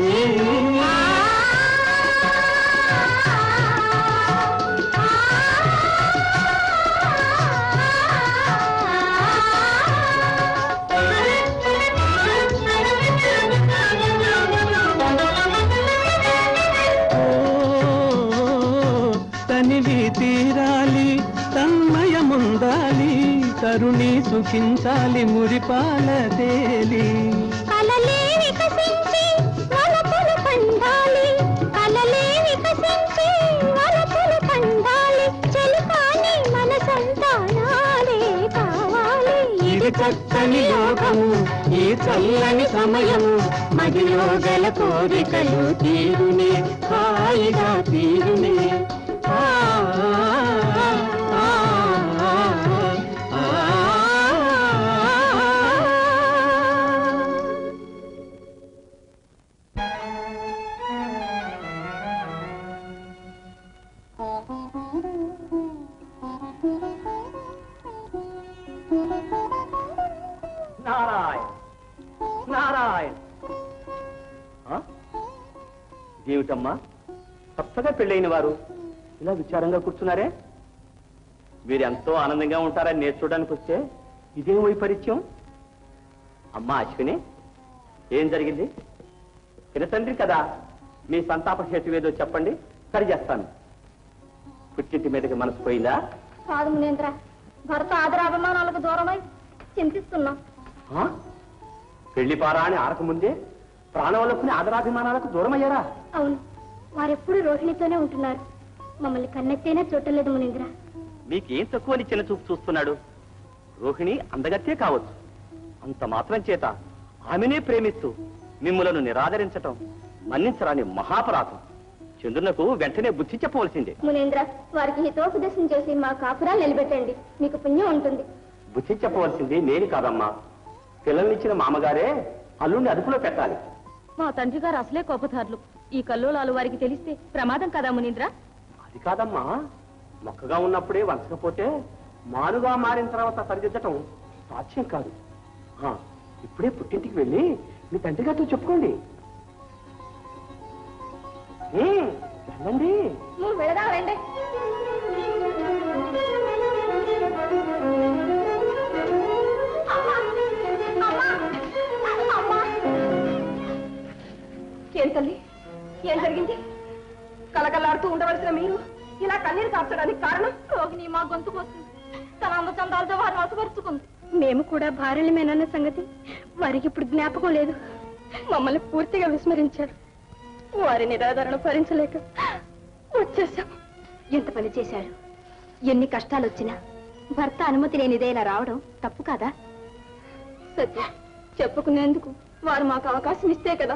తనివి తీరాలి తన్మయముందాలి తరుణి సుఖించాలి మురిపాల తేలి కలలే వికసించి వలపులు పండాలి కలలే వికసించి వలపులు పండాలి చెలికాని మనసంతా నాదే కావాలి ఇది చక్కని లోకము ఈ చల్లని సమయము మదిలో గల కోరికలు తీరునే హాయిగా తీరునే నారాయణ నారాయణ ఏమిటమ్మా కొత్తగా పెళ్ళైన వారు ఇలా విచారంగా కూర్చున్నారే మీరు ఎంతో ఆనందంగా ఉంటారని నేను చూడడానికి వస్తే ఇదేం వైపరీత్యం అమ్మా అశ్విని ఏం జరిగింది చిన్నతండ్రి కదా మీ సంతాప హేతు ఏదో చెప్పండి సరి చేస్తాను పుట్టింటి మీదకి మనసు పోయిందా కాదు మునేంద్ర భర్త ఆదరాభిమానాలకు దూరమై చింతిస్తున్నాం పెళ్లి పారా అని ఆరకముందే ప్రాణవల్లపుని ఆదరాభిమానాలకు దూరమయ్యారా అవును వారెప్పుడు రోహిణితోనే ఉంటున్నారు మమ్మల్ని కన్నెత్తేనే చూడలేదు మునేంద్ర మీకేం తక్కువని చిన్న చూపు చూస్తున్నాడు రోహిణి అందగత్తే కావచ్చు అంత మాత్రం చేత ఆమెనే ప్రేమిస్తూ మిమ్ములను నిరాదరించటం మన్నించరాని మహాపరాధం చంద్రునకు వెంటనే బుద్ధి చెప్పవలసిందే మునేంద్ర వారికి హితోపదేశం చేసి మా కాపురాలు నిలబెట్టండి మీకు పుణ్యం ఉంటుంది బుద్ధి చెప్పవలసింది నేను కాదమ్మా పిల్లల్నిచ్చిన మామగారే అల్లుండి అదుపులో పెట్టాలి మా తండ్రి గారు అసలే కోపదారులు ఈ కల్లోలాలు వారికి తెలిస్తే ప్రమాదం కదా మునీంద్ర అది కాదమ్మా మొక్కగా ఉన్నప్పుడే వంచకపోతే మానుగా మారిన తర్వాత సరిదిద్దటం సాధ్యం కాదు ఇప్పుడే పుట్టింటికి వెళ్ళి మీ తండ్రి గారితో చెప్పుకోండి వెళ్ళండి వెళదాం రండి ఏం తల్లి ఏం జరిగింది కలకలాడుతూ ఉండవలసిన మీరు ఇలా కన్నీరు కార్చడానికి కారణం రోగిని మా గొంతు కోసింది తన అందచందాలతో వారిని వసపరుచుకుంది మేము కూడా భార్యలమేనన్న సంగతి వారికి ఇప్పుడు జ్ఞాపకం లేదు మమ్మల్ని పూర్తిగా విస్మరించారు వారి నిరాదరణ భరించలేక వచ్చేసాం ఎంత పని చేశారు ఎన్ని కష్టాలు వచ్చినా భర్త అనుమతి లేనిదే ఇలా రావడం తప్పు కాదా సత్య చెప్పుకునేందుకు వారు మాకు అవకాశం ఇస్తే కదా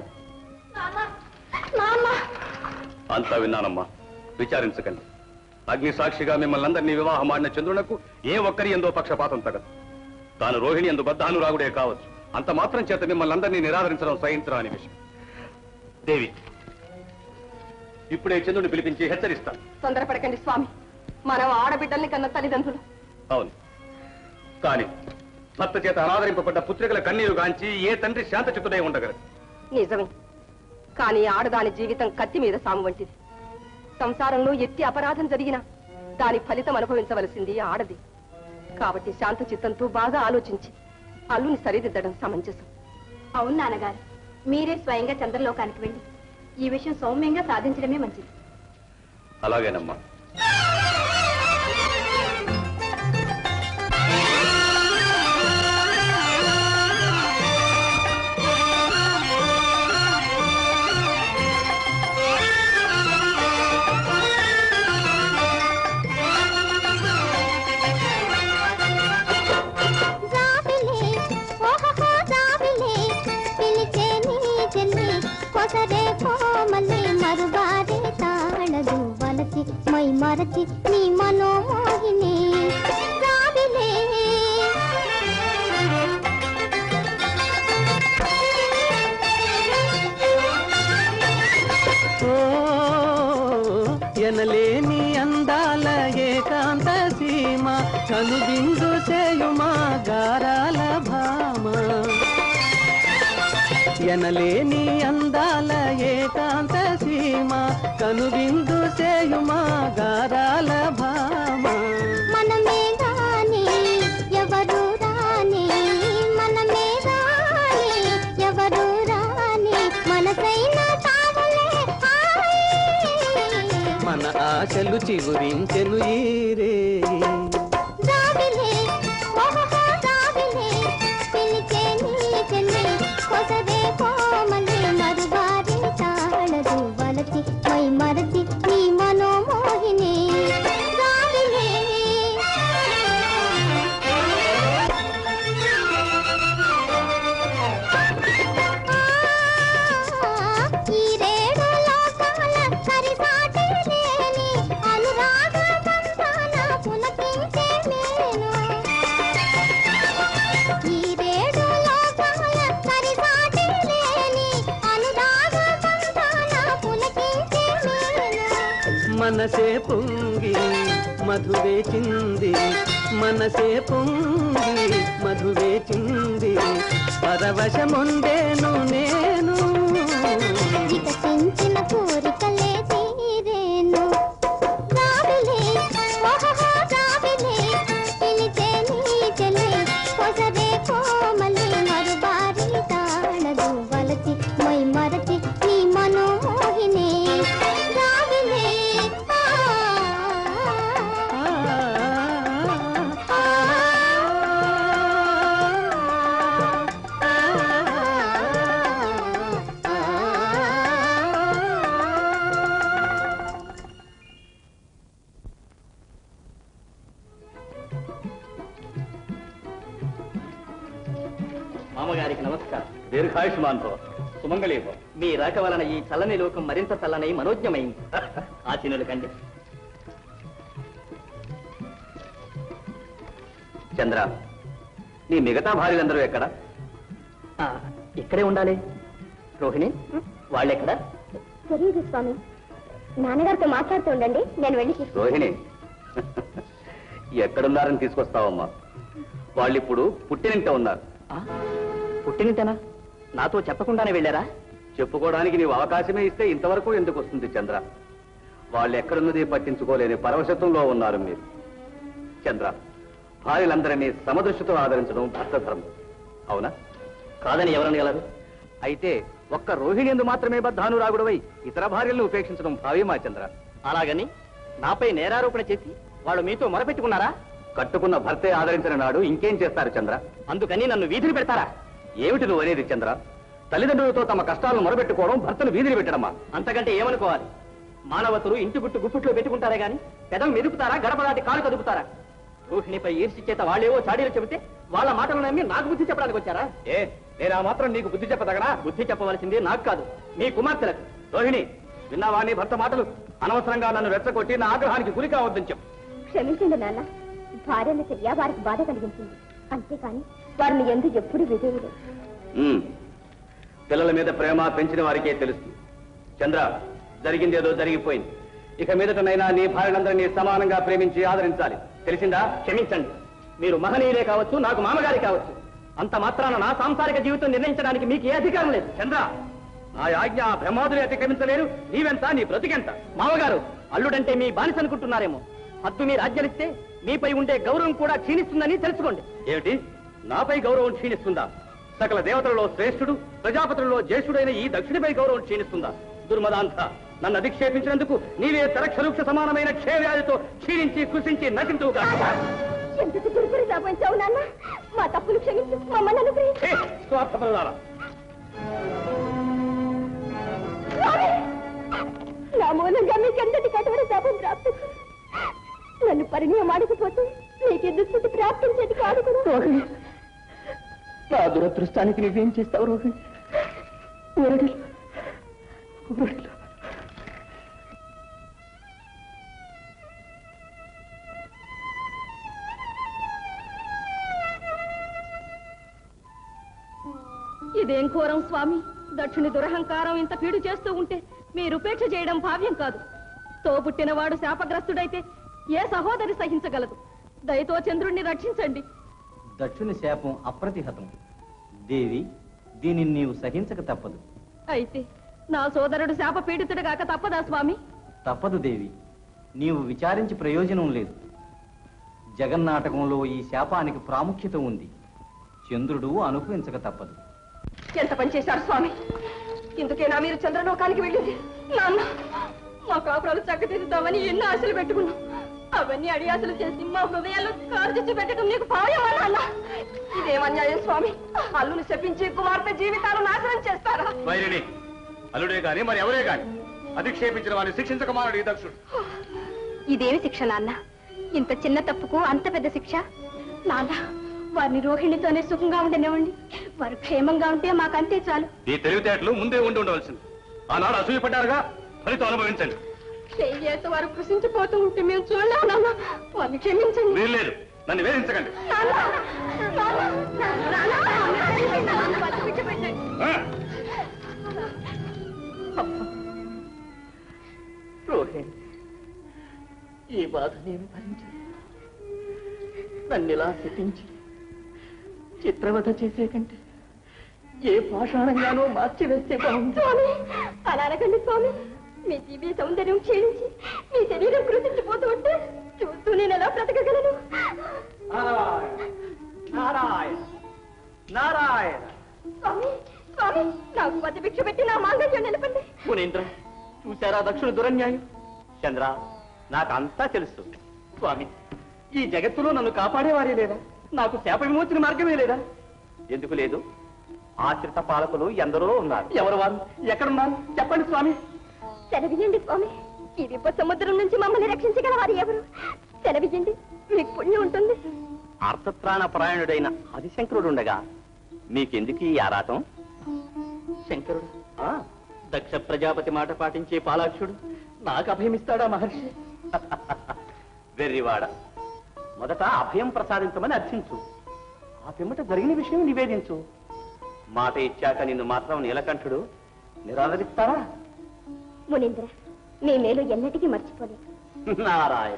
అంతా విన్నానమ్మా విచారించకండి అగ్ని సాక్షిగా మిమ్మల్ని అందరినీ వివాహం ఆడిన చంద్రునకు ఏ ఒక్కరి ఎందో పక్షపాతం తగదు తాను రోహిణి ఎందు బద్ధానురాగుడే కావచ్చు అంత మాత్రం చేత మిమ్మల్ని అందరినీ నిరాదరించడం సహించడం అనే విషయం దేవి ఇప్పుడే చంద్రుని పిలిపించి హెచ్చరిస్తాను తొందరపడకండి స్వామి మనం ఆడబిడ్డల్ని కన్న తల్లిదండ్రులు అవును కానీ భర్త చేత అనాదరింపబడ్డ పుత్రికల కన్నీరు గాంచి ఏ తండ్రి శాంతచిత్తుడై ఉండగలరు నిజమే కానీ ఆడదాని జీవితం కత్తి మీద సాము వంటిది సంసారంలో ఎట్టి అపరాధం జరిగినా దాని ఫలితం అనుభవించవలసింది ఆడది కాబట్టి శాంత చిత్తంతో బాగా ఆలోచించి అల్లుని సరిదిద్దడం సమంజసం అవును నాన్నగారు మీరే స్వయంగా చంద్రలోకానికి వెళ్ళి ఈ విషయం సౌమ్యంగా సాధించడమే మంచిది అలాగేనమ్మా మై మరచి నీ మనోమోహిని రావిలే ఎనలేని అందాల ఏకాంత సీమ కనువిందు సేయుమా గారాల భామ మనమే గాని ఎవరు రాని మనమే గాని ఎవరు రాని మనసైన తావలే మన ఆశలు చిగురించెను ఈరే రావిలే ఓహో రావిలే పిలిచే నీ చెల్లి కొసరే కోమలి మరువారి తాళదు వలసి మై మరచి నీ మనోమోహిని రావిలే ఈ రేడు లోకాల సరిసాటి లేని అనురాగ బంధాన పులకించే నేను ఈ రేడు లోకాల సరిసాటి లేని అనురాగ బంధాన పులకించే నేను మనసే పొంగి మధువే చింది మనసే పొంగి మధువే చింది పరవశముండేను నేను వికసించిన కోరికలే తీరేను రావిలే ఓహో రావిలే పిలిచే నీ చెల్లి కొసరే కోమలి మరుబారి తాళదు వలసి మై మరచి నీ మనోమోహిని రావిలే మామగారికి నమస్కారం. దీర్ఘాయుష్మాన్ భవ, సుమంగళీ భవ. మీ రాక వలన ఈ చల్లని లోకం మరింత చల్లనై మనోజ్ఞమైంది. ఆశీనులు కండి. చంద్ర, నీ మిగతా భార్యలందరూ ఎక్కడ? ఇక్కడే ఉండాలి. రోహిణి వాళ్ళెక్కడ? తెలియదు స్వామి. నాన్నగారితో మాట్లాడుతూ ఉండండి, నేను వెళ్ళి రోహిణి, ఎక్కడున్నారని తీసుకొస్తావమ్మా? వాళ్ళిప్పుడు పుట్టినింట ఉన్నారు. పుట్టినింటనా? నాతో చెప్పకుండానే వెళ్ళారా? చెప్పుకోవడానికి నీవు అవకాశమే ఇస్తే ఇంతవరకు ఎందుకు వస్తుంది చంద్ర? వాళ్ళు ఎక్కడున్నది పట్టించుకోలేని పరవశత్వంలో ఉన్నారు మీరు. చంద్ర, భార్యలందరినీ సమదృష్టితో ఆదరించడం భర్త ధర్మం, అవునా? కాదని ఎవరనగలరు? అయితే ఒక్క రోహిణి మాత్రమే బద్ధానురాగుడవై ఇతర భార్యలను ఉపేక్షించడం భావ్యమా చంద్ర? అలాగని నాపై నేరారోపణ చేసి వాళ్ళు మీతో మొరపెట్టుకున్నారా? కట్టుకున్న భర్తే ఆదరించిన నాడు ఇంకేం చేస్తారు చంద్ర? అందుకని నన్ను వీధిని పెడతారా? ఏమిటి నువ్వు అనేది చంద్ర? తల్లిదండ్రులతో తమ కష్టాలను మొరబెట్టుకోవడం, భర్తను వీధిని పెట్టడమా? అంతకంటే ఏమనుకోవాలి? మానవతులు ఇంటి గుట్టు గుప్పిట్లో పెట్టుకుంటారే గాని పెదం మెదుపుతారా, గడప దాటి కాలు కదుపుతారా? రోహిణిపై ఈర్ష్య చేత వాళ్ళేవో చాడీలు చెబితే వాళ్ళ మాటలు నమ్మి నాకు బుద్ధి చెప్పడానికి వచ్చారా? నేను ఆ మాత్రం నీకు బుద్ధి చెప్పదగనా? బుద్ధి చెప్పవలసింది నాకు కాదు, మీ కుమార్తెలకు. రోహిణి, విన్నావా నీ భర్త మాటలు? అనవసరంగా నన్ను రెచ్చగొట్టి నా ఆగ్రహానికి గురి కావద్దని చెప్పు. క్షమించండి నాన్న. భార్యల చర్య వారికి బాధ కలిగించింది, అంతేకాని వారిని ఎందుకు ఎప్పుడు విధేయుడు. పిల్లల మీద ప్రేమ పెంచిన వారికే తెలుస్తుంది. చంద్ర, జరిగిందేదో జరిగిపోయింది. ఇక మీదటనైనా నీ భార్యలందరినీ సమానంగా ప్రేమించి ఆదరించాలి, తెలిసిందా? క్షమించండి, మీరు మహనీయులే కావచ్చు, నాకు మామగారి కావచ్చు. అంత మాత్రాన నా సాంసారిక జీవితం నిర్ణయించడానికి మీకు ఏ అధికారం లేదు. చంద్ర, నా ఆజ్ఞ బ్రహ్మాదులు అతిక్రమించలేరు. నీవెంత, నీ బ్రతికెంత? మామగారు, అల్లుడంటే మీ బానిస అనుకుంటున్నారేమో. హద్దు మీరు ఆజ్ఞలిస్తే మీపై ఉండే గౌరవం కూడా క్షీణిస్తుందని తెలుసుకోండి. ఏమిటి? నాపై గౌరవం క్షీణిస్తుందా? సకల దేవతలలో శ్రేష్ఠుడు, ప్రజాపతులలో జ్యేష్ఠుడైన ఈ దక్షిణపై గౌరవం క్షీణిస్తుందా? దుర్మదాంత, నన్ను అధిక్షేపించినందుకు నీవే తరక్షరుక్ష సమానమైన క్షయవ్యాధితో క్షీణించి కృషించి నశించుగా. ఎందుకు దుర్పరి రాబోయించావు నాన్న? మా తప్పులు క్షమించు, మమ్మల్ని అనుగ్రహించు. స్వార్థపరులారా, నా మూలంగా మీకెంతటి కఠోర శాపం ప్రాప్తి. నన్ను పరిణయం ఆడకపోతే నీకు దుస్థితి ప్రాప్తించేది కాదు కదా. రోహిణి, నా దురదృష్టానికి నువ్వేం చేస్తావు రోహిణి? ఇదేం ఘోరం స్వామి. దక్షిణ దురహంకారం ఇంత పీడు చేస్తూ ఉంటే మీరు ఉపేక్ష చేయడం భావ్యం కాదు. తోబుట్టినవాడు శాపగ్రస్తుడైతే ఏ సహోదరి సహించగలదు? దయతో చంద్రుణ్ణి రక్షించండి. దక్షుని శాపం అప్రతిహతం. దేవి, దీనిని నీవు సహించక తప్పదు. అయితే నా సోదరుడు శాప పీడితుడు కాక తప్పదా స్వామి? తప్పదు దేవి. నీవు విచారించి ప్రయోజనం లేదు. జగన్నాటకంలో ఈ శాపానికి ప్రాముఖ్యత ఉంది. చంద్రుడు అనుభవించక తప్పదు. ఎంత పని చేశారు స్వామి? ఇందుకేనా మీరు చంద్రలోకానికి వెళ్ళింది? నాన్న, మా కాపురాలు చక్కదిద్దుతామని ఎన్నో ఆశలు పెట్టుకున్నాం. అవన్నీ అడియాసలు చేసి మా హృదయాల్లో కార్చిచ్చి పెట్టడం నీకు భావ్యమా నాన్న? ఇదేమన్యాయం స్వామి? అల్లుని శపించి కుమార్తె జీవితాలు నాశనం చేస్తారా? వైరిని అల్లుడే గాని మరి ఎవరే గాని అధిక్షేపించిన వారిని శిక్షించకమానడు ఈ దక్షుడు. ఇదేమి శిక్ష నాన్న? ఇంత చిన్న తప్పుకు అంత పెద్ద శిక్ష? నాన్న, వారిని రోహిణితోనే సుఖంగా ఉండనివ్వండి. వారు క్షేమంగా ఉంటే మాకంతే చాలు. ఈ తెలివితేటలు ముందే ఉండి ఉండవలసింది. ఆనాడు అసూయపడ్డారుగా, ఫలితం అనుభవించండి. చేయేత వారు కృషించిపోతూ ఉంటే మేము చూడలేము నాన్న. వారిని క్షమించండి. మీరు లేదు, నన్ను వేధించకండి. రోహిణి, ఈ బాధ నేను భరించాను. నన్నిలా శపించి చిత్రవధ చేసే కంటే ఏ పాషాణంగానో మార్చివేస్తే బాగుంది. స్వామి, అలా అనకండి స్వామి. మీ దివ్య సౌందర్యం క్షీణించి మీ శరీరం కృషించిపోతూ ఉంటే చూస్తూ నేను ఎలా బ్రతకగలను? నారాయణ నారాయణ. స్వామి, స్వామి, నాకు పది భిక్ష పెట్టి నా మాంగళ్యం నిలపండి. మునీంద్ర, చూశారా దక్షుడు దురన్యాయం? చంద్ర, నాకంతా తెలుసు. స్వామి, ఈ జగత్తులో నన్ను కాపాడేవారే లేదా? నాకు శాప విమోచన మార్గమే లేదా? ఎందుకు లేదు? ఆశ్రిత పాలకులు ఎందరో ఉన్నారు. ఎవరు వారు? ఎక్కడున్నారు? చెప్పండి స్వామి. సెలవియండి స్వామి. ఈ విప్ప సముద్రం నుంచి మమ్మల్ని రక్షించగల వారు ఎవరు? సెలవియండి, మీకు పుణ్యం ఉంటుంది. అర్థత్రాణ పరాయణుడైన ఆదిశంకరుడుండగా మీకెందుకు ఈ ఆరాటం? శంకరుడు, దక్ష ప్రజాపతి మాట పాటించే పాలాక్షుడు నాకు అభయమిస్తాడా మహర్షి? వెర్రివాడ, మొదట అభయం ప్రసాదించమని అర్థించు. ఆ పిమ్మట జరిగిన విషయం నివేదించు. మాట ఇచ్చాక నిన్ను మాత్రం నీలకంఠుడు నిరాదరిస్తారా? మునీంద్ర, మీ మేలు ఎన్నటికీ మర్చిపోలేదు. నారాయణ.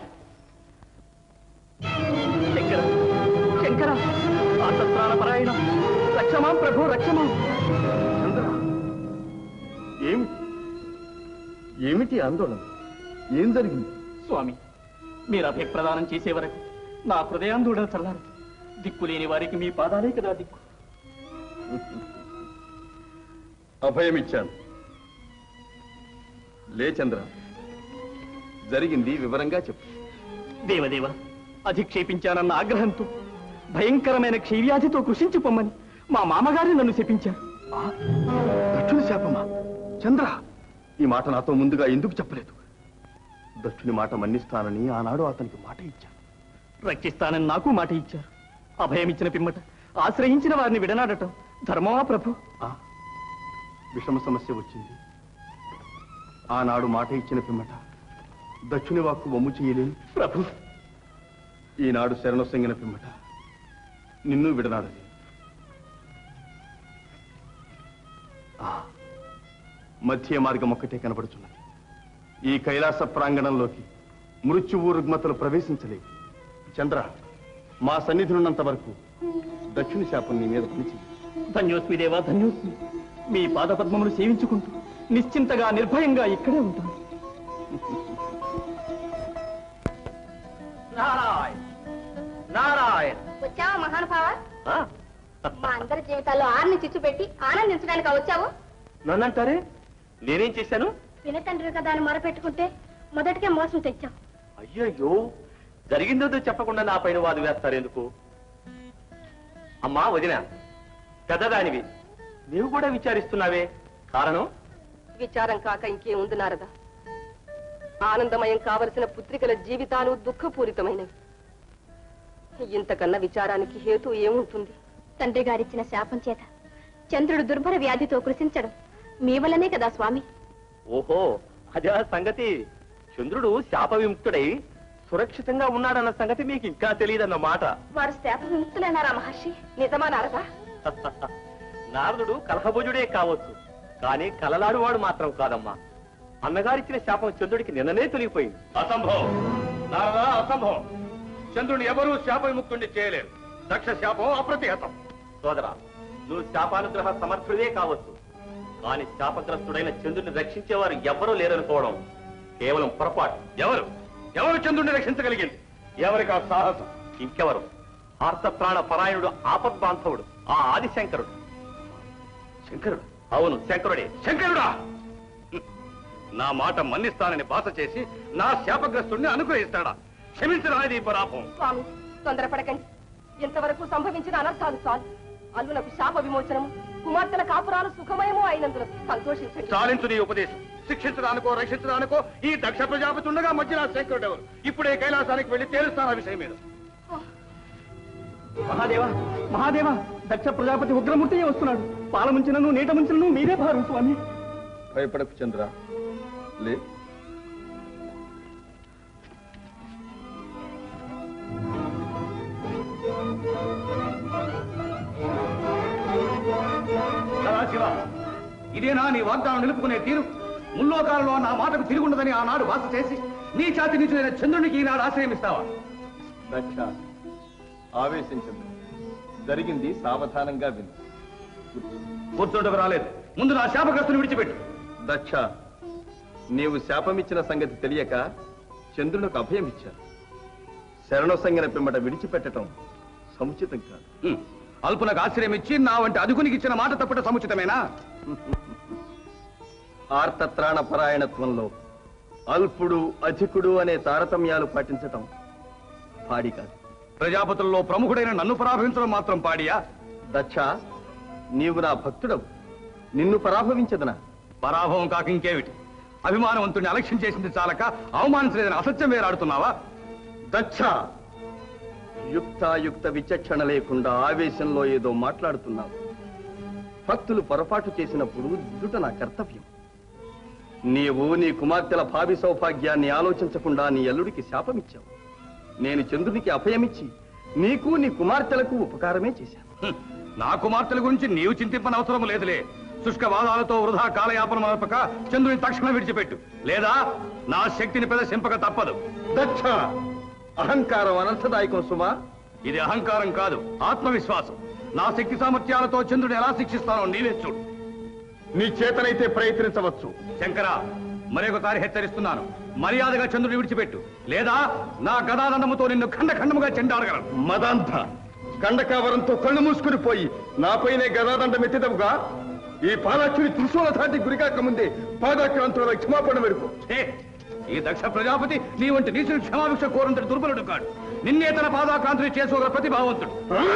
శంకర, శంకర, ఆసత్రాణ పరాయణం, రక్షమాం ప్రభు, రక్షమాం. చంద్ర, ఏమిటి ఆందోళన? ఏం జరిగింది? స్వామి, మీరు అభయప్రదానం చేసే వరకు నా హృదయాందోళన చల్లారు. దిక్కులేని వారికి మీ పాదాలే కదా దిక్కు. అభయమిచ్చాను. లే చంద్ర, జరిగింది వివరంగా చెప్పు. దేవదేవ, అధిక్షేపించానన్న ఆగ్రహంతో భయంకరమైన క్షయవ్యాధితో కృషించిపోమ్మని మా మామగారు నన్ను శపించారు. దక్షుని శాపమా? చంద్ర, ఈ మాట నాతో ముందుగా ఎందుకు చెప్పలేదు? దక్షుని మాట మన్నిస్తానని ఆనాడు అతనికి మాట ఇచ్చాను. రక్షిస్తానని నాకు మాట ఇచ్చారు. అభయమిచ్చిన పిమ్మట ఆశ్రయించిన వారిని విడనాడటం ధర్మమా ప్రభు? విషమ సమస్య వచ్చింది. ఆనాడు మాట ఇచ్చిన పిమ్మట దక్షుని వాక్కు వమ్ము చేయలేను ప్రభు. ఈనాడు శరణొసంగిన పిమ్మట నిన్ను విడనాడలేదు. మధ్య మార్గం ఒక్కటే కనబడుచున్నది. ఈ కైలాస ప్రాంగణంలోకి మృత్యువు రుగ్మతలు ప్రవేశించలేవు. చంద్ర, మా సన్నిధినున్నంత వరకు దక్షిణ శాపం నీ మీద పనిచేయదు. ధన్యోస్మి దేవా, ధన్యోస్మి. మీ పాదపద్మములు సేవించుకుంటూ నిశ్చింతగా నిర్భయంగా ఇక్కడే ఉంటాను. నారాయణ నారాయణ. వచ్చావా మహానుభావ? మా అందరి జీవితాల్లో ఆరిని చిచ్చు పెట్టి ఆనందించడానికి వచ్చావు. నన్నంటారే? నేనేం చేశాను? వినతండ్రి కదా అని మొరపెట్టుకుంటే మొదటికే మోసం తెచ్చావు. అయ్యయ్యో, జరిగిందో చెప్పకుండా నా పైన వాదు వేస్తారు ఎందుకు? అమ్మా వదిన, పెద్దదానివి, నీవు కూడా విచారిస్తున్నావే, కారణం? విచారం కాక ఇంకేముంది నారదా? ఆనందమయం కావలసిన పుత్రికల జీవితాలు దుఃఖపూరితమైనవి. ఇంతకన్నా విచారానికి హేతు ఏముంటుంది? తండ్రి గారిచ్చిన శాపం చేత చంద్రుడు దుర్భర వ్యాధితో కృషించడం మీ వల్లనే కదా స్వామి. ఓహో, అదే సంగతి. చంద్రుడు శాప విముక్తుడై సురక్షితంగా ఉన్నాడన్న సంగతి మీకు ఇంకా తెలియదన్నమాట. వారు శాప విముక్తులైనారా మహర్షి? నిజమా నారదా? నారదుడు కలహభుజుడే కావచ్చు, కానీ కలలాడువాడు మాత్రం కాదమ్మా. అన్నగారిచ్చిన శాపం చంద్రుడికి నిన్ననే తొలిగిపోయింది. అసంభవం నారదా, అసంభవం. చంద్రుని ఎవరూ శాప విముక్తుడిని చేయలేరు. దక్ష శాపం అప్రతిహతం. సోదరా, నువ్వు శాపానుగ్రహ సమర్థుడే కావచ్చు, కానీ శాపగ్రస్తుడైన చంద్రుని రక్షించేవారు ఎవరూ లేరనుకోవడం కేవలం పొరపాటు. ఎవరు చంద్రుడిని రక్షించగలిగింది? ఎవరికి ఆ సాహసం? ఇంకెవరు? ఆర్తప్రాణ పరాయణుడు, ఆపద్బాంధవుడు, ఆ ఆదిశంకరుడు. శంకరుడు? అవును, శంకరుడే. శంకరుడా? నా మాట మన్నిస్తానని బాస చేసి నా శాపగ్రస్తుడిని అనుగ్రహిస్తాడా? క్షమించరాది పరాపం. స్వామి, తొందరపడకండి. ఇంతవరకు సంభవించిన అనర్థాలు చాలు. అల్లులకు శాప విమోచనము, కుమార్తెల కాపురాలు సుఖమయము అయినందున సంతోషించండి. చాలించు నీ ఉపదేశం. శిక్షించడానికో రక్షించడానికో ఈ దక్ష ప్రజాపతి ఉండగా మధ్య నా శంకరుడు ఎవరు? ఇప్పుడే కైలాసానికి వెళ్లి తేలుస్తాను ఆ విషయం మీద. మహాదేవ మహాదేవ, దక్ష ప్రజాపతి ఉగ్రమూర్తి వస్తున్నాడు. పాల ముంచినను నీట ముంచినను మీరే భారం స్వామి. భయపడకు చంద్ర, లే. సదాశివ, ఇదేనా నీ వాగ్దానం నిలుపుకునే తీరు? ముల్లోకాలలో నా మాటకు తిరుగుండదని ఆనాడు వాస చేసి నీ చాతి నీచులైన చంద్రునికి ఈనాడు ఆశ్రయమిస్తావా? దక్ష, ఆవేశించదు. జరిగింది సావధానంగా విను. కూర్చోటకు రాలేదు. ముందు నా శాపగ్రస్తుని విడిచిపెట్టు. దక్ష, నీవు శాపమిచ్చిన సంగతి తెలియక చంద్రునికి అభయం ఇచ్చాను. శరణసంగన పిమ్మట విడిచిపెట్టడం సముచితం కాదు. అల్పునకు ఆశ్రయం ఇచ్చి నా వంటి అదుకునికి ఇచ్చిన మాట తప్పట సముచితమేనా? ఆర్తత్రాణ పరాయణత్వంలో అల్పుడు అధికుడు అనే తారతమ్యాలు పాటించటం పాడి కాదు. ప్రజాపతుల్లో ప్రముఖుడైన నన్ను పరాభవించడం మాత్రం పాడియా? దక్ష, నీవు నా భక్తుడవు, నిన్ను పరాభవించదనా? పరాభవం కాక ఇంకేమిటి? అభిమానవంతుడిని అలక్ష్యం చేసింది చాలక అవమానించలేదని అసత్యం వేరాడుతున్నావా? దక్ష, యుక్తాయుక్త విచక్షణ లేకుండా ఆవేశంలో ఏదో మాట్లాడుతున్నావు. భక్తులు పొరపాటు చేసినప్పుడు దిద్దుట నా కర్తవ్యం. నీవు నీ కుమార్తెల భావి సౌభాగ్యాన్ని ఆలోచించకుండా నీ అల్లుడికి శాపమిచ్చావు. నేను చంద్రునికి అభయమిచ్చి నీకు నీ కుమార్తెలకు ఉపకారమే చేశాను. నా కుమార్తెల గురించి నీవు చింతింపనవసరం లేదులే. శుష్కవాదాలతో వృధా కాలయాపన మరపక చంద్రుని తక్షణం విడిచిపెట్టు, లేదా నా శక్తిని ప్రదర్శింపక తప్పదు. దక్ష, అహంకారం అనర్థదాయకం సుమా. ఇది అహంకారం కాదు, ఆత్మవిశ్వాసం. నా శక్తి సామర్థ్యాలతో చంద్రుని ఎలా శిక్షిస్తానో నీవే చూడు. నీ చేతనైతే ప్రయత్నించవచ్చు. శంకర, మరొకసారి హెచ్చరిస్తున్నాను, మర్యాదగా చంద్రుని విడిచిపెట్టు, లేదా నా గదాదండముతో నిన్ను ఖండఖండముగా చెండాడగలను. మదాంధ, కండకావరంతో కళ్ళు మూసుకుని పోయి నాపైనే గదాదండం ఎత్తిదవుగా. ఈ పాలాక్షుని త్రిశూల ధాటి గురికాక ముందే పాదాక్రాంతుల క్షమాపణ వెడుకు. ఈ దక్ష ప్రజాపతి నీ వంటి నీచుని క్షమాభిక్ష కోరంతటి దుర్బలుడు కాడు. నిన్నే తన పాదాక్రాంతుని చేసుకోగల ప్రతిభావంతుడు.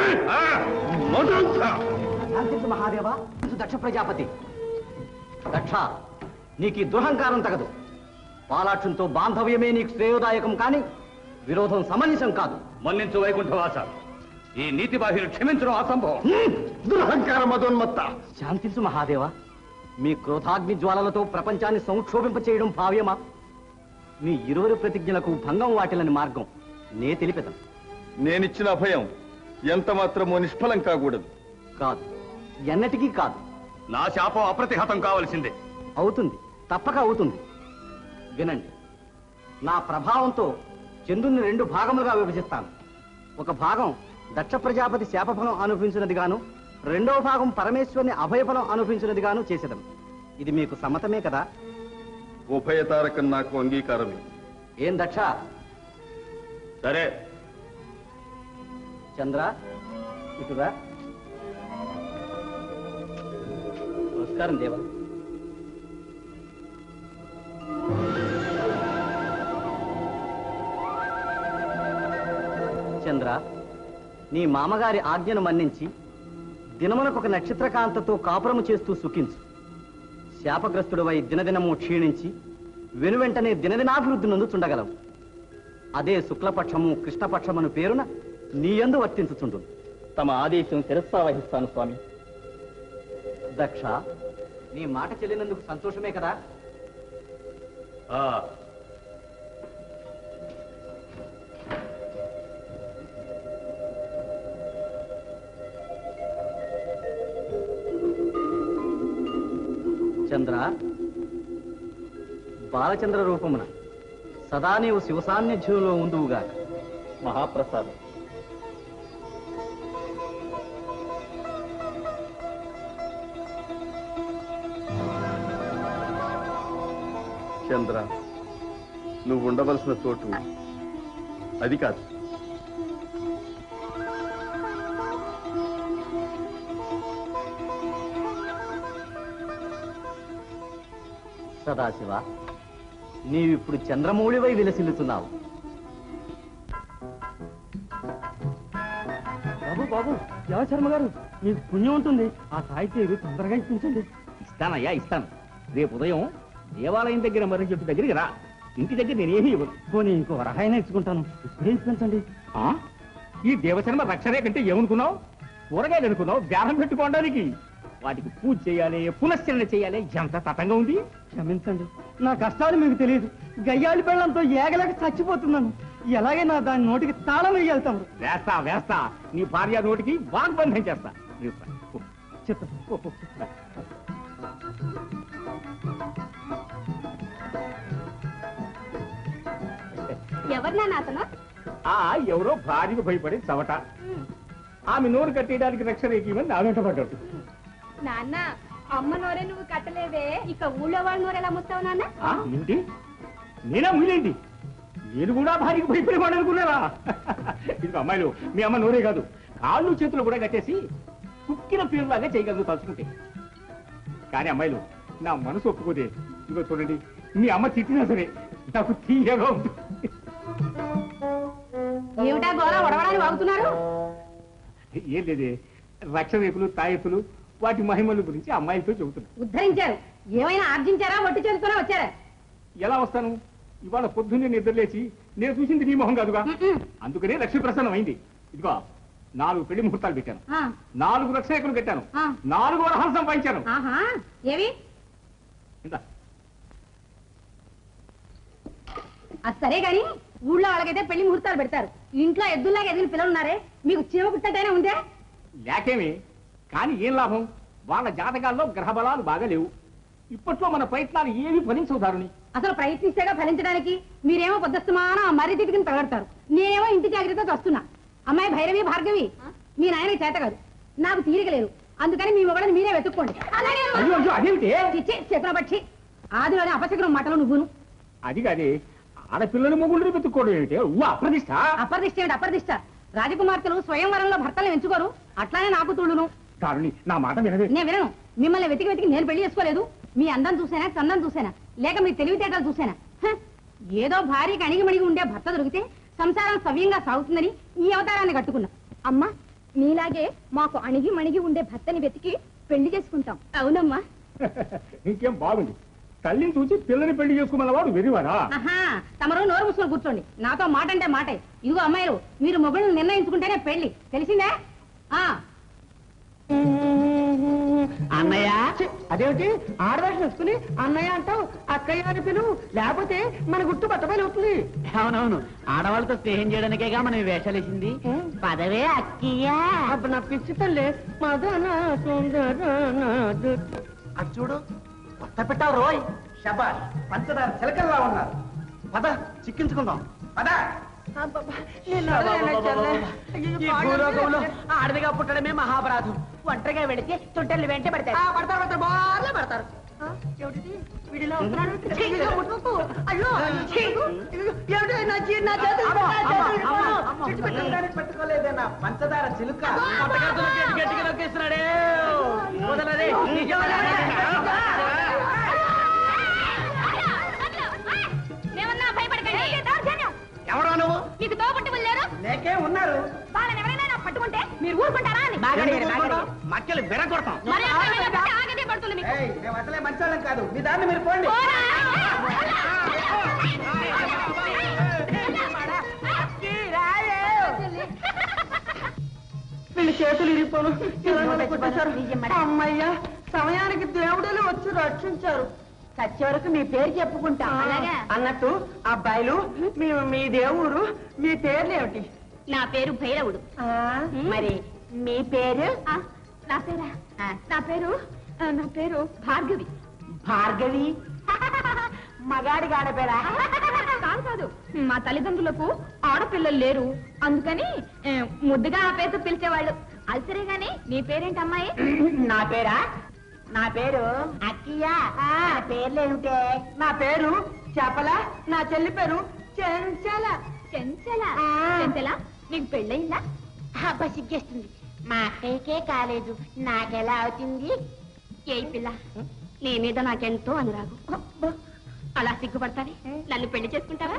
మహాదేవ, దక్ష ప్రజాపతి. దక్ష, నీకు దురహంకారం తగదు. పాలాక్షునితో బాంధవ్యమే నీకు శ్రేయోదాయకం కాని విరోధం సమంజసం కాదు. మన్నించు వైకుంఠవాస, ఈ నీతి బాహ్యులు క్షమించడం అసంభవం. దురహంకార మదోన్మత్త. శాంతించు మహాదేవ. మీ క్రోధాగ్ని జ్వాలలతో ప్రపంచాన్ని సంక్షోభింప చేయడం భావ్యమా? మీ ఇరువురి ప్రతిజ్ఞలకు భంగం వాటిలని మార్గం నే తెలిపెదను. నేనిచ్చిన అభయం ఎంత మాత్రమో నిష్ఫలం కాకూడదు. కాదు, ఎన్నటికీ కాదు. నా శాపం అప్రతిహతం కావలసిందే. అవుతుంది, తప్పక అవుతుంది. వినండి, నా ప్రభావంతో చంద్రుని 2 భాగములుగా విభజిస్తాను. ఒక భాగం దక్ష ప్రజాపతి శాపఫలం అనుభవించినది గాను, 2వ భాగం పరమేశ్వరుని అభయఫలం అనుభవించినది గాను చేసేదం. ఇది మీకు సమ్మతమే కదా? ఉభయతారకం నాకు అంగీకారమే. ఏం దక్ష? సరే. చంద్ర, ఇటురా. నమస్కారం దేవా. చంద్ర, నీ మామగారి ఆజ్ఞను మన్నించి దినమునకొక నక్షత్రకాంతతో కాపురము చేస్తూ సుఖించు. శాపగ్రస్తుడవై దినదినము క్షీణించి వెనువెంటనే దినదినాభివృద్ధి నొందుచుండగలవు. అదే శుక్లపక్షము కృష్ణపక్షమును పేరున నీయందు వర్తించుచుండు. తమ ఆదేశం శిరస్సా వహిస్తాను స్వామి. దక్ష, నీ మాట చెల్లినందుకు సంతోషమే కదా? చంద్ర, బాలచంద్ర రూపమున సదా నీవు శివసాన్నిధ్యంలో ఉందువుగా. మహాప్రసాదం. చంద్ర, నువ్వు ఉండవలసిన చోటు అది కాదు. సదాశివ, నీవిప్పుడు చంద్రమౌళివై విలసిల్లుతున్నావు. బాబు బాబు, దేవశర్మ గారు, మీకు పుణ్యం ఉంటుంది. ఆ సాహిత్య తొందరగా ఇప్పించండి. ఇస్తానయ్యా, ఇస్తాను. రేపు ఉదయం దేవాలయం దగ్గర మర్రి చెట్టు దగ్గరికి రా. ఇంటి దగ్గర నేనేమి ఇవ్వను. పోనీ ఇంకో రహాయినా ఇచ్చుకుంటాను. ఇప్పుడే ఇప్పించండి. ఈ దేవశర్మ రక్షణే కంటే ఏమనుకున్నావు? కూరగాయలు అనుకున్నావు బేరం పెట్టుకోవడానికి. వాటికి పూజ చేయాలి, పునశ్చరణ చేయాలి. ఎంత తతంగా ఉంది. క్షమించండి, నా కష్టాలు మీకు తెలియదు. గయ్యాళి పెళ్ళంతో ఏగలేక చచ్చిపోతున్నాను. ఎలాగైనా దాని నోటికి తాళం వేయాలి తమరు. వేస్తా వేస్తా, నీ భార్య నోటికి వాగ్బంధం చేస్తా. చెప్తా. ఎవరినా అతను? ఎవరో భార్యకు భయపడి చవట. ఆమె నోరు కట్టేయడానికి రక్షణ ఇవ్వని నా వెంట పడ్డాడు. నాన్న, అమ్మ నోరే నువ్వు కట్టలేదే, ఇక ఊళ్ళో వాళ్ళ నోరు ఎలా ముస్తావు నాన్న? ఏంటి? నేనా ముయ్యేంటి? నేను కూడా భార్యకు భయపడేవాడు అనుకున్నారా? ఇది అమ్మాయిలు, మీ అమ్మ నోరే కాదు, కాళ్ళు చేతులు కూడా కట్టేసి కుక్కిన పేరులాగా చేయగలదు తలుచుకుంటే. కానీ అమ్మాయిలు, నా మనసు ఒప్పుకోదే. ఇదిగో చూడండి, మీ అమ్మ తిట్టినా సరే నాకు తీయగా ఉంటుంది. ఏమిటా గోళ వడవడాన్ని వాగుతున్నారు? ఏం లేదే, రక్షరేపులు తాయెత్తులు వాటి మహిమల గురించి అమ్మాయిలతో చెబుతున్నా. ఉద్ధరించారు. ఏమైనా ఆర్జించారా? ఒట్టి చేతుతోనే వచ్చారా? ఎలా వస్తాను? ఇవాళ పొద్దున్నే నిద్రలేచి నేను చూసింది నీ మొహం కాదుగా. అందుకనే లక్ష్మీ ప్రసన్నం అయింది. ఇదిగో 4 పెళ్లి ముహూర్తాలు పెట్టాను, 4 రక్షరేఖలు కట్టాను, 4 వరహాలు సంపాదించాను. ఏవి? అది సరే గాని, ఊళ్ళో వాళ్ళకైతే పెళ్లి ముహూర్తాలు పెడతారు. ఇంట్లో ఎద్దుల్లాగా ఎదిగిన పిల్లలు ఉన్నారే, మీకు చీమ కుట్టటైనా ఉందే? లేకేమి, కానీ ఏం లాభం? వాళ్ళ జాతకాల్లో గ్రహబలాలు బాగా లేవు. ఇప్పట్లో మన ప్రయత్నాలు ఏవి ఫలించవు దారుని. అసలు ప్రయత్నిస్తేగా ఫలించడానికి మీరేమో పొద్దుస్తమానం ఆ మర్రి తిట్టుకుని తగడతారు. నేనేమో ఇంటి జాగ్రత్తతో వస్తున్నా. అమ్మాయి భైరవి భార్గవి మీ నాయన చేత కాదు, నాకు తీరికలేదు. అందుకని మీ మొగడని మీరే వెతుక్కోండి. చేతుల పక్షి ఆదిలోనే అపశకునం మాటలు నువ్వును. అది కాదే, ఆడపిల్లలు మొగుళ్ళు వెతుక్కోవడం ఏమిటి? అప్రదిష్ట. అప్రదిష్ట ఏమిటి? అప్రదిష్ట. రాజకుమార్తెలు స్వయంవరంలో భర్తలు ఎంచుకోరు. అట్లానే నాకు తుళ్ళును. నా మాట వినవే. నేను వినను. మిమ్మల్ని వెతికి వెతికి నేను పెళ్లి చేసుకోలేదు. మీ అందం చూసానా, చందం చూసానా, లేక మీ తెలివితేటలు చూసానా? ఏదో భార్యకి అణిగిమణిగి ఉండే భర్త దొరికితే సంసారం సవ్యంగా సాగుతుందని ఈ అవతారాన్ని కట్టుకున్నా. అమ్మా, నీలాగే మాకు అణిగి మణిగి ఉండే భర్తని వెతికి పెళ్లి చేసుకుంటాం. అవునమ్మా. ఇంకేం బాగుంది. తల్లిని చూసి పిల్లని పెళ్లి చేసుకోమన్న వాడు వెరివారా? తమరు నోరు మూసుకొని కూర్చోండి. నాతో మాట అంటే మాటే. ఇదిగో అమ్మాయిలు, మీరు మొగుళ్ళని నిర్ణయించుకుంటేనే పెళ్లి, తెలిసిందే? అన్నయ్య, అదేమిటి ఆడవేషం వేసుకుని అన్నయ్య అంటావు? అక్కయ్య అని పిలువు, లేకపోతే మన గుట్టు బట్టబయలు అవుతుంది. అవునవును, ఆడవాళ్ళతో స్నేహం చేయడానికేగా మనం వేషాలు వేసింది. పదవే అక్కయ్యా. అప్పుడు నా పిచ్చి తల్లి అది చూడు, కొత్త పెట్టావు రోయ్. శబాష్, పంచదార చిలకల్లా ఉన్నారు. పద చిక్కించుకుందాం. పద. ఆడదిగా పుట్టడమే మహాపరాధం. ఒంటరిగా వెళితే చుట్టలు వెంట పడతారు. పడతారు. పెట్టుకోలేదే నా పంచదార చిలుక. గట్టిగా నొక్కేస్తున్నాడే. ఎవరో నువ్వు? మీకు తోబుట్టు వెళ్ళారు? లేకే ఉన్నారు. వాళ్ళని ఎవరైనా పట్టుకుంటే మీరు ఊరుకుంటారా అని మక్కలు బెరగొడతాం. ఆగదే పడుతుంది మీకు. మేము అసలే మంచోళ్ళం కాదు, మీ దాన్ని మీరు పోండి. వీళ్ళు చేతులు ఇరిపోను అమ్మయ్యా, సమయానికి దేవుడులు వచ్చి రక్షించారు. చచ్చే వరకు మీ పేరు చెప్పుకుంటా అన్నట్టు. అబ్బాయిలు, మీ దేవుడు, మీ పేర్లు ఏమిటి? నా పేరు భైరవుడు. మరి మీ పేరు? నా పేరు భార్గవి. భార్గవి మగాడి ఆడపేరా? కాదు, మా తల్లిదండ్రులకు ఆడపిల్లలు లేరు. అందుకని ముద్దుగా ఆ పేరుతో పిలిచేవాళ్ళు. అది సరే గాని నీ పేరేంటి అమ్మాయి? నా పేరా? నా పేరు అక్కయ్య. పేర్లు ఏమిటే? నా పేరు చేపల నా చెల్లి పేరు చెంచల. చెంచల నీకు పెళ్ళయిందా? అబ్బా సిగ్గేస్తుంది. మా అక్కయ్యకే కాలేదు, నాకెలా అవుతుంది? ఏ పిల్ల, నీ మీద నాకెంతో అనురాగం. అలా సిగ్గుపడతావి? నన్ను పెళ్లి చేసుకుంటావా?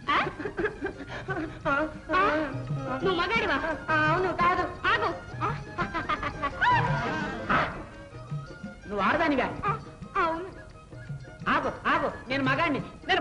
నువ్వు మగాడివా? అవును కాదు. ఆగు. నువ్వు ఆడదానిగా? అవును. ఆగు ఆగు, నేను మగాడిని.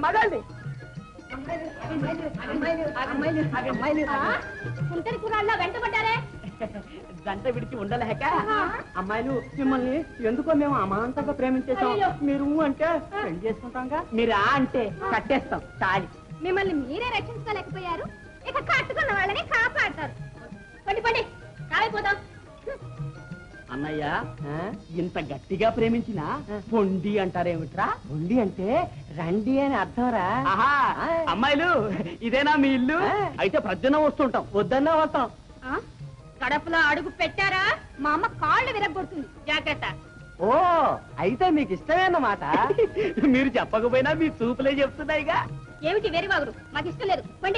కుంటరి కురాల్లో వెంటబడ్డారే. గంట విడిచి ఉండలేక అమ్మాయిలు మిమ్మల్ని ఎందుకో మేము అమాంతంగా ప్రేమించేసాం. మీరు అంటే పెళ్లి చేసుకుంటాంగా, మీరు అంటే కట్టేస్తాం తాళి. మిమ్మల్ని మీరే రక్షించుకోలేకపోయారు, ఇక కట్టుకున్న వాళ్ళని కాపాడతారు. పండి కాలిపోతాం. అన్నయ్య ఇంత గట్టిగా ప్రేమించినా పొండి అంటారేమిట్రా? పొండి అంటే రండి అని అర్థంరా. అమ్మాయిలు ఇదేనా మీ ఇల్లు? అయితే ప్రజ్ఞ వస్తుంటాం, వద్దన్నా వస్తాం. కడపలో అడుగు పెట్టారా మా అమ్మ కాళ్ళు విరగొడుతుంది, జాగ్రత్త. ఓ అయితే మీకు ఇష్టమే అన్నమాట. మీరు చెప్పకపోయినా మీ చూపులే చెప్తున్నాయిగా. ఏమిటి వెరివాగుడు? మాకు ఇష్టం లేదు, పండి.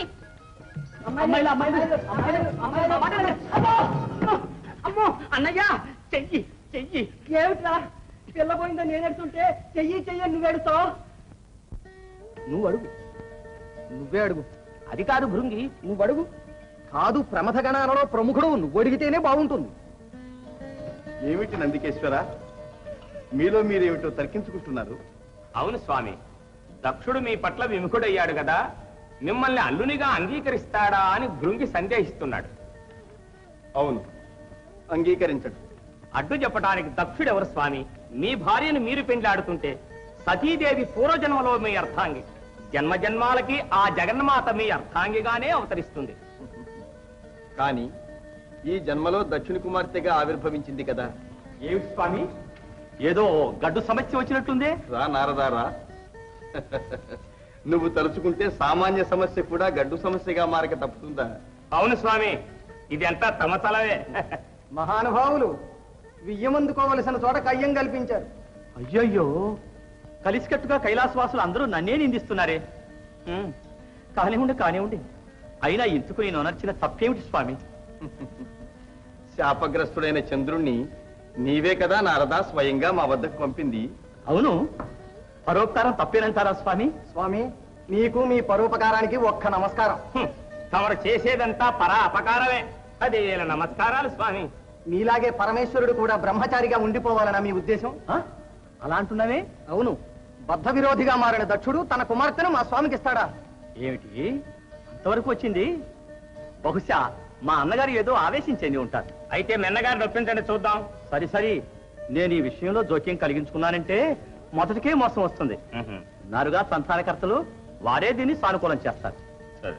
అమ్మో అన్నయ్య, చెయ్యి చెయ్యి. ఏమిట్రా పిల్లపోయిందా నేనెడుతుంటే చెయ్యి చెయ్యి నువ్వు ఎడుతావు? నువ్వు అడుగు. నువ్వే అడుగు. అది కాదు భృంగి, నువ్వు అడుగు. కాదు, ప్రమథ గణాలలో ప్రముఖుడు నువ్వు అడిగితేనే బాగుంటుంది. ఏమిటి నందికేశ్వర, మీలో మీరేమిటో తర్కించుకుంటున్నారు? అవును స్వామి, దక్షుడు మీ పట్ల విముఖుడయ్యాడు కదా, మిమ్మల్ని అల్లునిగా అంగీకరిస్తాడా అని భృంగి సందేహిస్తున్నాడు. అవును, అంగీకరించడు. అడ్డు చెప్పడానికి దక్షుడెవరు స్వామి? మీ భార్యను మీరు పెండ్లాడుతుంటే సతీదేవి పూర్వజన్మలో మీ అర్థాంగి, జన్మ జన్మాలకి ఆ జగన్మాత మీ అర్థాంగిగానే అవతరిస్తుంది. కానీ ఈ జన్మలో దక్షిణ కుమార్తెగా ఆవిర్భవించింది కదా. ఏమిటి స్వామి, ఏదో గడ్డు సమస్య వచ్చినట్లుందే? రా నారదారా, నువ్వు తలుచుకుంటే సామాన్య సమస్య కూడా గడ్డు సమస్యగా మారక తప్పుతుందా? అవును స్వామి, ఇది అంతా తమ తలవే. మహానుభావులు వియ్యమందుకోవలసిన చోట కయ్యం కల్పించారు. అయ్యయ్యో, కలిసికట్టుగా కైలాసవాసులు అందరూ నన్నే నిందిస్తున్నారే. కానివ్వండి, అయినా ఇందుకు నేను అనర్చిన తప్పేమిటి స్వామి? శాపగ్రస్తుడైన చంద్రుణ్ణి నీవే కదా నారదా స్వయంగా మా వద్దకు పంపింది. అవును, పరోపకారం తప్పేనంటారా స్వామి? స్వామి, నీకు మీ పరోపకారానికి ఒక్క నమస్కారం. తమరు చేసేదంతా పరా అపకారమే. 10,000 నమస్కారాలు స్వామి. మీలాగే పరమేశ్వరుడు కూడా బ్రహ్మచారిగా ఉండిపోవాలనా మీ ఉద్దేశం? అలా అంటున్నావే? అవును, బద్ధ విరోధిగా మారిన దక్షుడు తన కుమార్తెను మా స్వామికి ఇస్తాడా? ఏమిటి అంతవరకు వచ్చింది? బహుశా మా అన్నగారు ఏదో ఆవేశించేది ఉంటారు. అయితే మెన్నగారు నొప్పించండి చూద్దాం. సరి నేను ఈ విషయంలో జోక్యం కలిగించుకున్నానంటే మొదటికే మోసం వస్తుంది. నారుగా సంతానకర్తలు వారే దీన్ని సానుకూలం చేస్తారు. సరే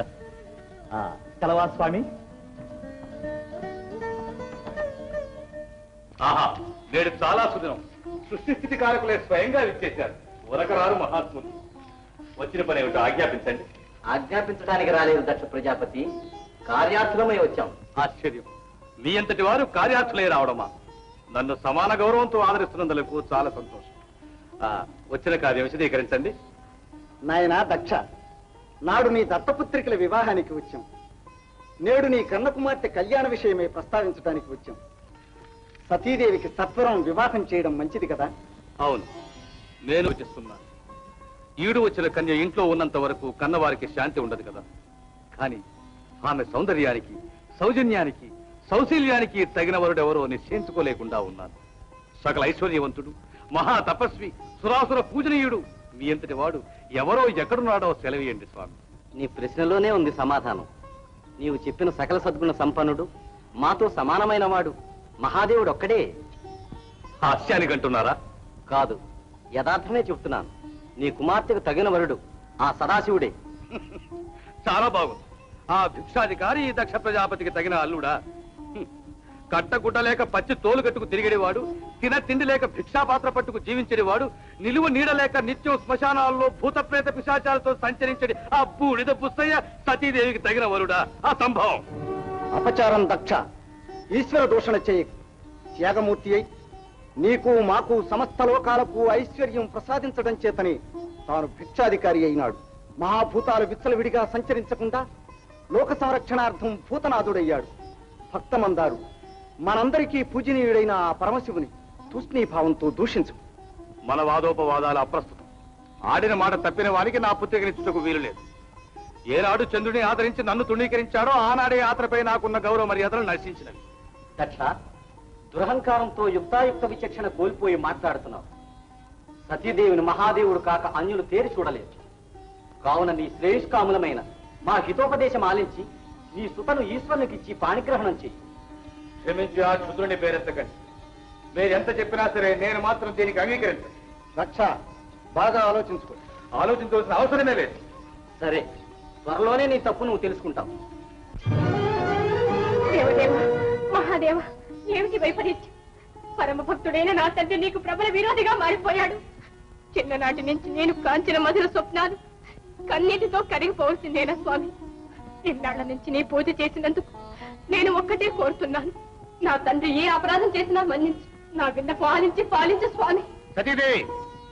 కలవా స్వామి. ఆహా, నేడు చాలా సుదినం. సృష్టి స్థితి కారకులే స్వయంగా విచ్చేశారు. ఉరకరారు మహాత్ములు. వచ్చిన పని ఏమిటో ఆజ్ఞాపించండి. ఆజ్ఞాపించడానికి రాలేదు దక్ష ప్రజాపతి, కార్యార్థులమై వచ్చాం. ఆశ్చర్యం, మీ అంతటి వారు కార్యార్థులై రావడమా? నన్ను సమాన గౌరవంతో ఆదరిస్తున్నందుకు చాలా సంతోషం. వచ్చిన కార్యం విశదీకరించండి. నాయనా దక్ష, నాడు నీ దత్తపుత్రికల వివాహానికి వచ్చాం. నేడు నీ కన్న కుమార్తె కళ్యాణ విషయమై ప్రస్తావించడానికి వచ్చాం. సతీదేవికి సత్వరం వివాహం చేయడం మంచిది కదా? అవును, నేను యోచిస్తున్నాను. ఈడు వచ్చిన కన్య ఇంట్లో ఉన్నంత వరకు కన్నవారికి శాంతి ఉండదు కదా. కానీ ఆమె సౌందర్యానికి, సౌజన్యానికి, సౌశీల్యానికి తగిన వరుడెవరో నిశ్చయించుకోలేకుండా ఉన్నాను. సకల ఐశ్వర్యవంతుడు, మహా తపస్వి, సురాసుర పూజనీయుడు మీ అంతటి వాడు ఎవరో ఎక్కడున్నాడో సెలవేయండి స్వామి. నీ ప్రశ్నలోనే ఉంది సమాధానం. నీవు చెప్పిన సకల సద్గుణ సంపన్నుడు, మాతో సమానమైన వాడు మహాదేవుడు ఒక్కడే. హాస్యానికి అంటున్నారా? కాదు, యథార్థమే చెప్తున్నాను. నీ కుమార్తెకు తగిన వరుడు ఆ సదాశివుడే. చాలా బాగుంది. ఆ భిక్షాధికారి ఈ దక్ష ప్రజాపతికి తగిన అల్లుడా? కట్టగుడ్డ లేక పచ్చి తోలు కట్టుకు తిరిగేవాడు, తిన తిండి లేక భిక్షాపాత్ర పట్టుకు జీవించేవాడు, నిలువ నీడ లేక నిత్యం శ్మశానాల్లో భూతప్రేత పిశాచాలతో సంచరించడి ఆ బూడిద పుస్తయ్య సతీదేవికి తగిన వరుడా? ఆ సంభవం అపచారం దక్ష, ఈశ్వర దూషణ చేయ. త్యాగమూర్తి అయి నీకు మాకు సమస్త లోకాలకు ఐశ్వర్యం ప్రసాదించడం చేతని తాను భిక్షాధికారి అయినాడు. మహాభూతాలు విచ్చలవిడిగా సంచరించకుండా లోక సంరక్షణార్థం భూతనాథుడయ్యాడు. భక్తమందారు, మనందరికీ పూజనీయుడైన ఆ పరమశివుని తూష్ణీభావంతో దూషించు. మన వాదోపవాదాలు అప్రస్తుతం. ఆడిన మాట తప్పిన వారికి నా పుత్రికనిచ్చుటకు వీలు లేదు. ఏనాడు చంద్రుని ఆదరించి నన్ను తృణీకరించాడో ఆనాడే ఆతరపై నాకున్న గౌరవ మర్యాదలు నశించినవి. దక్ష, దురహంకారంతో యుక్తాయుక్త విచక్షణ కోల్పోయి మాట్లాడుతున్నావు. సతీదేవిని మహాదేవుడు కాక అన్యులు తేరి చూడలేదు. కావున నీ శ్రేయస్కాములమైన మా హితోపదేశం ఆలించి నీ సుతను ఈశ్వరునికిచ్చి పాణిగ్రహణం చెయ్యి. క్షమించి ఆ క్షుద్రుని పేరెత్తకండి. మీరెంత చెప్పినా సరే నేను మాత్రం దీనికి అంగీకరించను. రక్ష, బాగా ఆలోచించుకో. ఆలోచించవలసిన అవసరమే లేదు. సరే, త్వరలోనే నీ తప్పు నువ్వు తెలుసుకుంటావు. దేవదేవ, మహాదేవ, ఏమిటి వైపరీత్యం? పరమ భక్తుడైన నా తండ్రి నీకు ప్రబల విరోధిగా మారిపోయాడు. చిన్ననాటి నుంచి నేను కాంచిన మధుర స్వప్నాలు కన్నీటితో కరిగిపోవలసిందేనా స్వామి? ఇన్నాళ్ల నుంచి నీ పూజ చేసినందుకు నేను ఒక్కటే కోరుతున్నాను. నా తండ్రి ఏ అపరాధం చేసినా మన్నించు. నా విన్న పాలించు స్వామి. సతీదేవి,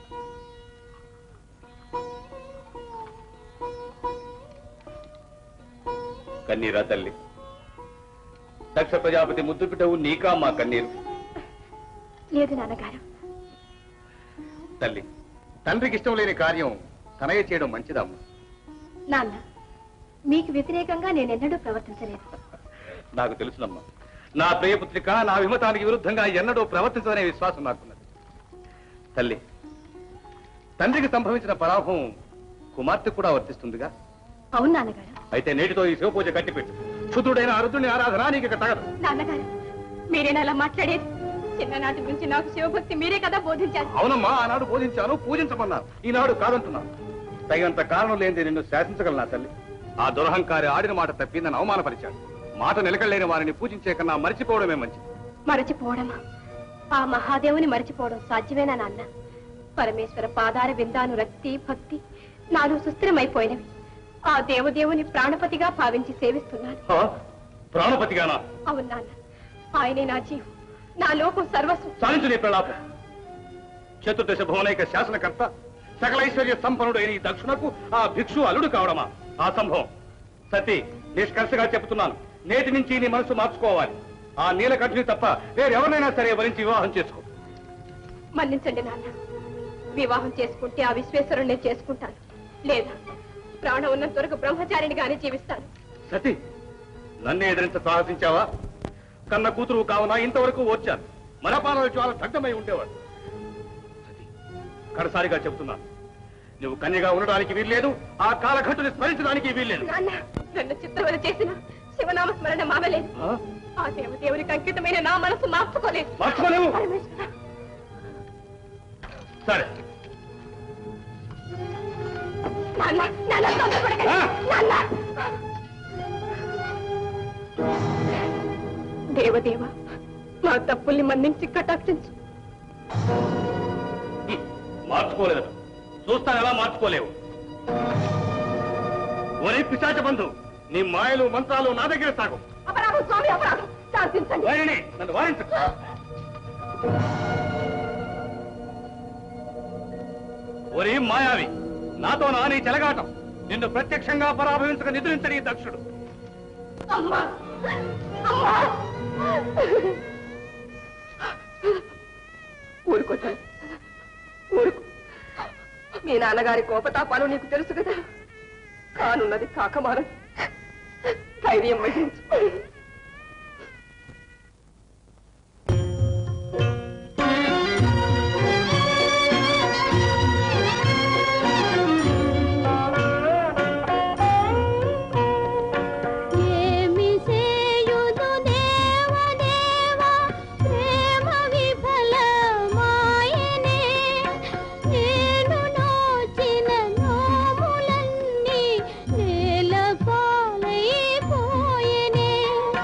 కన్నీరా తల్లి? దక్ష ప్రజాపతి ముద్దు బిడ్డవు నీకా మా కన్నీరు? లేదు నాన్నగారు. తల్లి, తండ్రికి ఇష్టం లేని కార్యం తనయ్య చేయడం మంచిదమ్మా. నాన్న, మీకు వ్యతిరేకంగా నేనెన్నడూ ప్రవర్తించలేదు. నాకు తెలుసునమ్మా. నా ప్రియపుత్రిక నా విమతానికి విరుద్ధంగా ఎన్నడూ ప్రవర్తించదనే విశ్వాసం నాకున్నది. తల్లి, తండ్రికి సంభవించిన పరాభవం కుమార్తె కూడా వర్తిస్తుందిగా? అవును నాన్నగారు. అయితే నేటితో ఈ శివపూజ కట్టిపెట్టు. క్షుద్రుడైన అరుదుని ఆరాధన నీకు ఇక తగదు. నాన్నగారు, మీరేనా అలా మాట్లాడేది? చిన్ననాటి నుంచి నాకు శివభక్తి మీరే కదా బోధించారు. అవునమ్మా, ఆనాడు బోధించాను, పూజించమన్నాను. ఈనాడు కాదంటున్నాను. తగినంత కారణం లేనిది నిన్ను శాసించగలనా తల్లి? ఆ దురహంకారి ఆడిన మాట తప్పి నన్ను అవమానపరిచాడు. మాట నిలకడలేని వారిని పూజించే కన్నా మరిచిపోవడమే మంచిది. మరచిపోవడమా? ఆ మహాదేవుని మరచిపోవడం సాధ్యమేనా నాన్న? పరమేశ్వర పాదార విందాను రక్తి భక్తి నాలో సుస్థిరమైపోయినవి. ఆ దేవదేవుని ప్రాణపతిగా భావించి సేవిస్తున్నాను. ప్రాణపతిగానా? అవును నాన్న, ఆయనే నా జీవం, నా లోకం సర్వస్వం. సాధించు నీ ప్రలాపం. చతుర్దశ భువనైక శాసనకర్త సకల ఐశ్వర్య సంపన్నుడు అయిన ఈ దక్షునకు ఆ భిక్షు అల్లుడు కావడమా ఆ సంభవం? సతీ, నిష్కర్షగా చెబుతున్నాను, నేటి నుంచి నీ మనసు మార్చుకోవాలి. ఆ నీలకంఠుని తప్ప వేరెవరినైనా సరే వరించి వివాహం చేసుకో. మన్నించండి నాన్న, వివాహం చేసుకుంటే ఆ విశ్వేశ్వరుణ్ణి చేసుకుంటాను. లేదా ప్రాణం ఉన్నంత వరకు బ్రహ్మచారినిగానే జీవిస్తాను. సతీ, నన్నే ఎదిరించ సాహసించావా? కన్న కూతురు కావున ఇంతవరకు ఓర్చాను. మరపానాలు చాలా దగ్ధమై ఉండేవాడు. సతీ, కడసారిగా చెబుతున్నాను, నువ్వు కన్యగా ఉండడానికి వీల్లేదు. ఆ కాలఘట్టుని స్మరించడానికి వీల్లేదు. నాన్న, నన్ను చిత్రవద చేసిన శివనామ స్మరణ మావలేదు. ఆ దేవదేవునికి అంకితమైన నా మనసు మార్చుకోలేదు. మార్చుకోలేవు? సరే, నాన్న, నాన్న, తొందరపడకండి. నాన్న, దేవదేవ, మా తప్పుల్ని మన్నించి కటాక్షించు. మార్చుకోలేదు. చూస్తాను ఎలా మార్చుకోలేవు. ఒరే పిశాచ బంధు, నీ మాయలు మంత్రాలు నా దగ్గర సాగు. అపరాధం స్వామి, అపరాధం. శాంతించండి. వారిని నన్ను వారించు. ఒరే మాయావి, నాతో నా నీ చెలగాటం. నిన్ను ప్రత్యక్షంగా పరాభవించక నిద్రించని ఈ దక్షుడు. అమ్మా, అమ్మా. ఊరుకోతాను, ఊరుకో. మీ నాన్నగారి కోపతాపాలు నీకు తెలుసు కదా. కానున్నది కాకమానం. ధైర్యం వహించు. నేల పాలైపోయెనే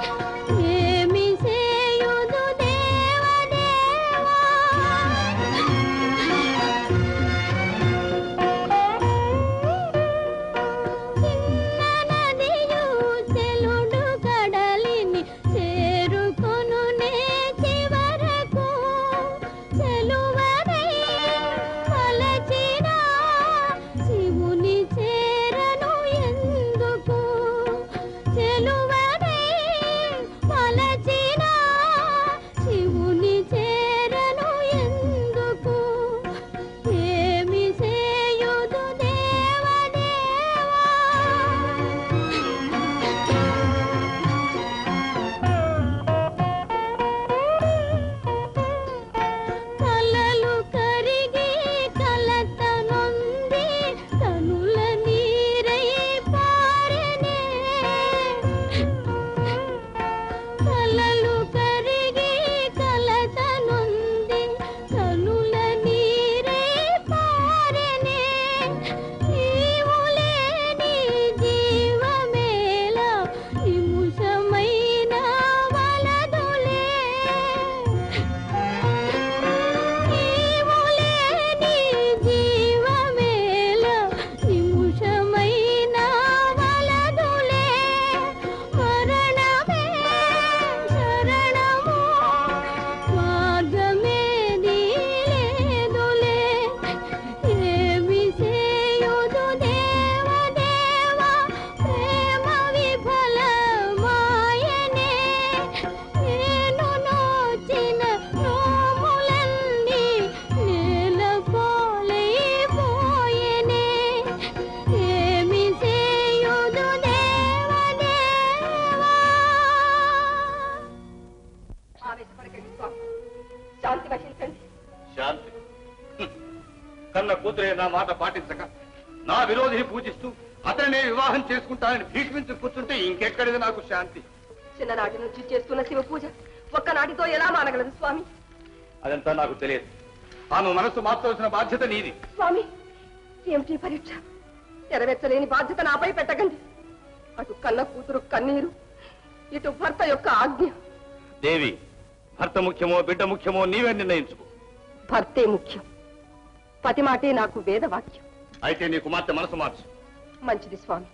త్రిమూర్తులే నా మాట పాటించక నా విరోధిని పూజిస్తూ అతనే వివాహం చేసుకుంటానని భీష్మించి కూర్చుంటే ఇంకెక్కడిది నాకు శాంతి. చిన్ననాటి నుంచి చేస్తున్న శివ పూజ ఒక్కనాటితో ఎలా మానగలదు స్వామి? అదంతా నాకు తెలియదు. ఆమె మనసు మార్చవలసిన బాధ్యత నీది. స్వామి, ఏమిటి పరీక్ష? నెరవేర్చలేని బాధ్యత నాపై పెట్టకండి. అటు కన్న కూతురు కన్నీరు, ఇటు భర్త యొక్క ఆజ్ఞ. దేవి, భర్త ముఖ్యమో బిడ్డ ముఖ్యమో నీవే నిర్ణయించుకో. భర్తే ముఖ్యం. పతి మాటే నాకు వేదవాక్యం. అయితే నీ కుమార్తె మనసు మార్చు. మంచిది స్వామి.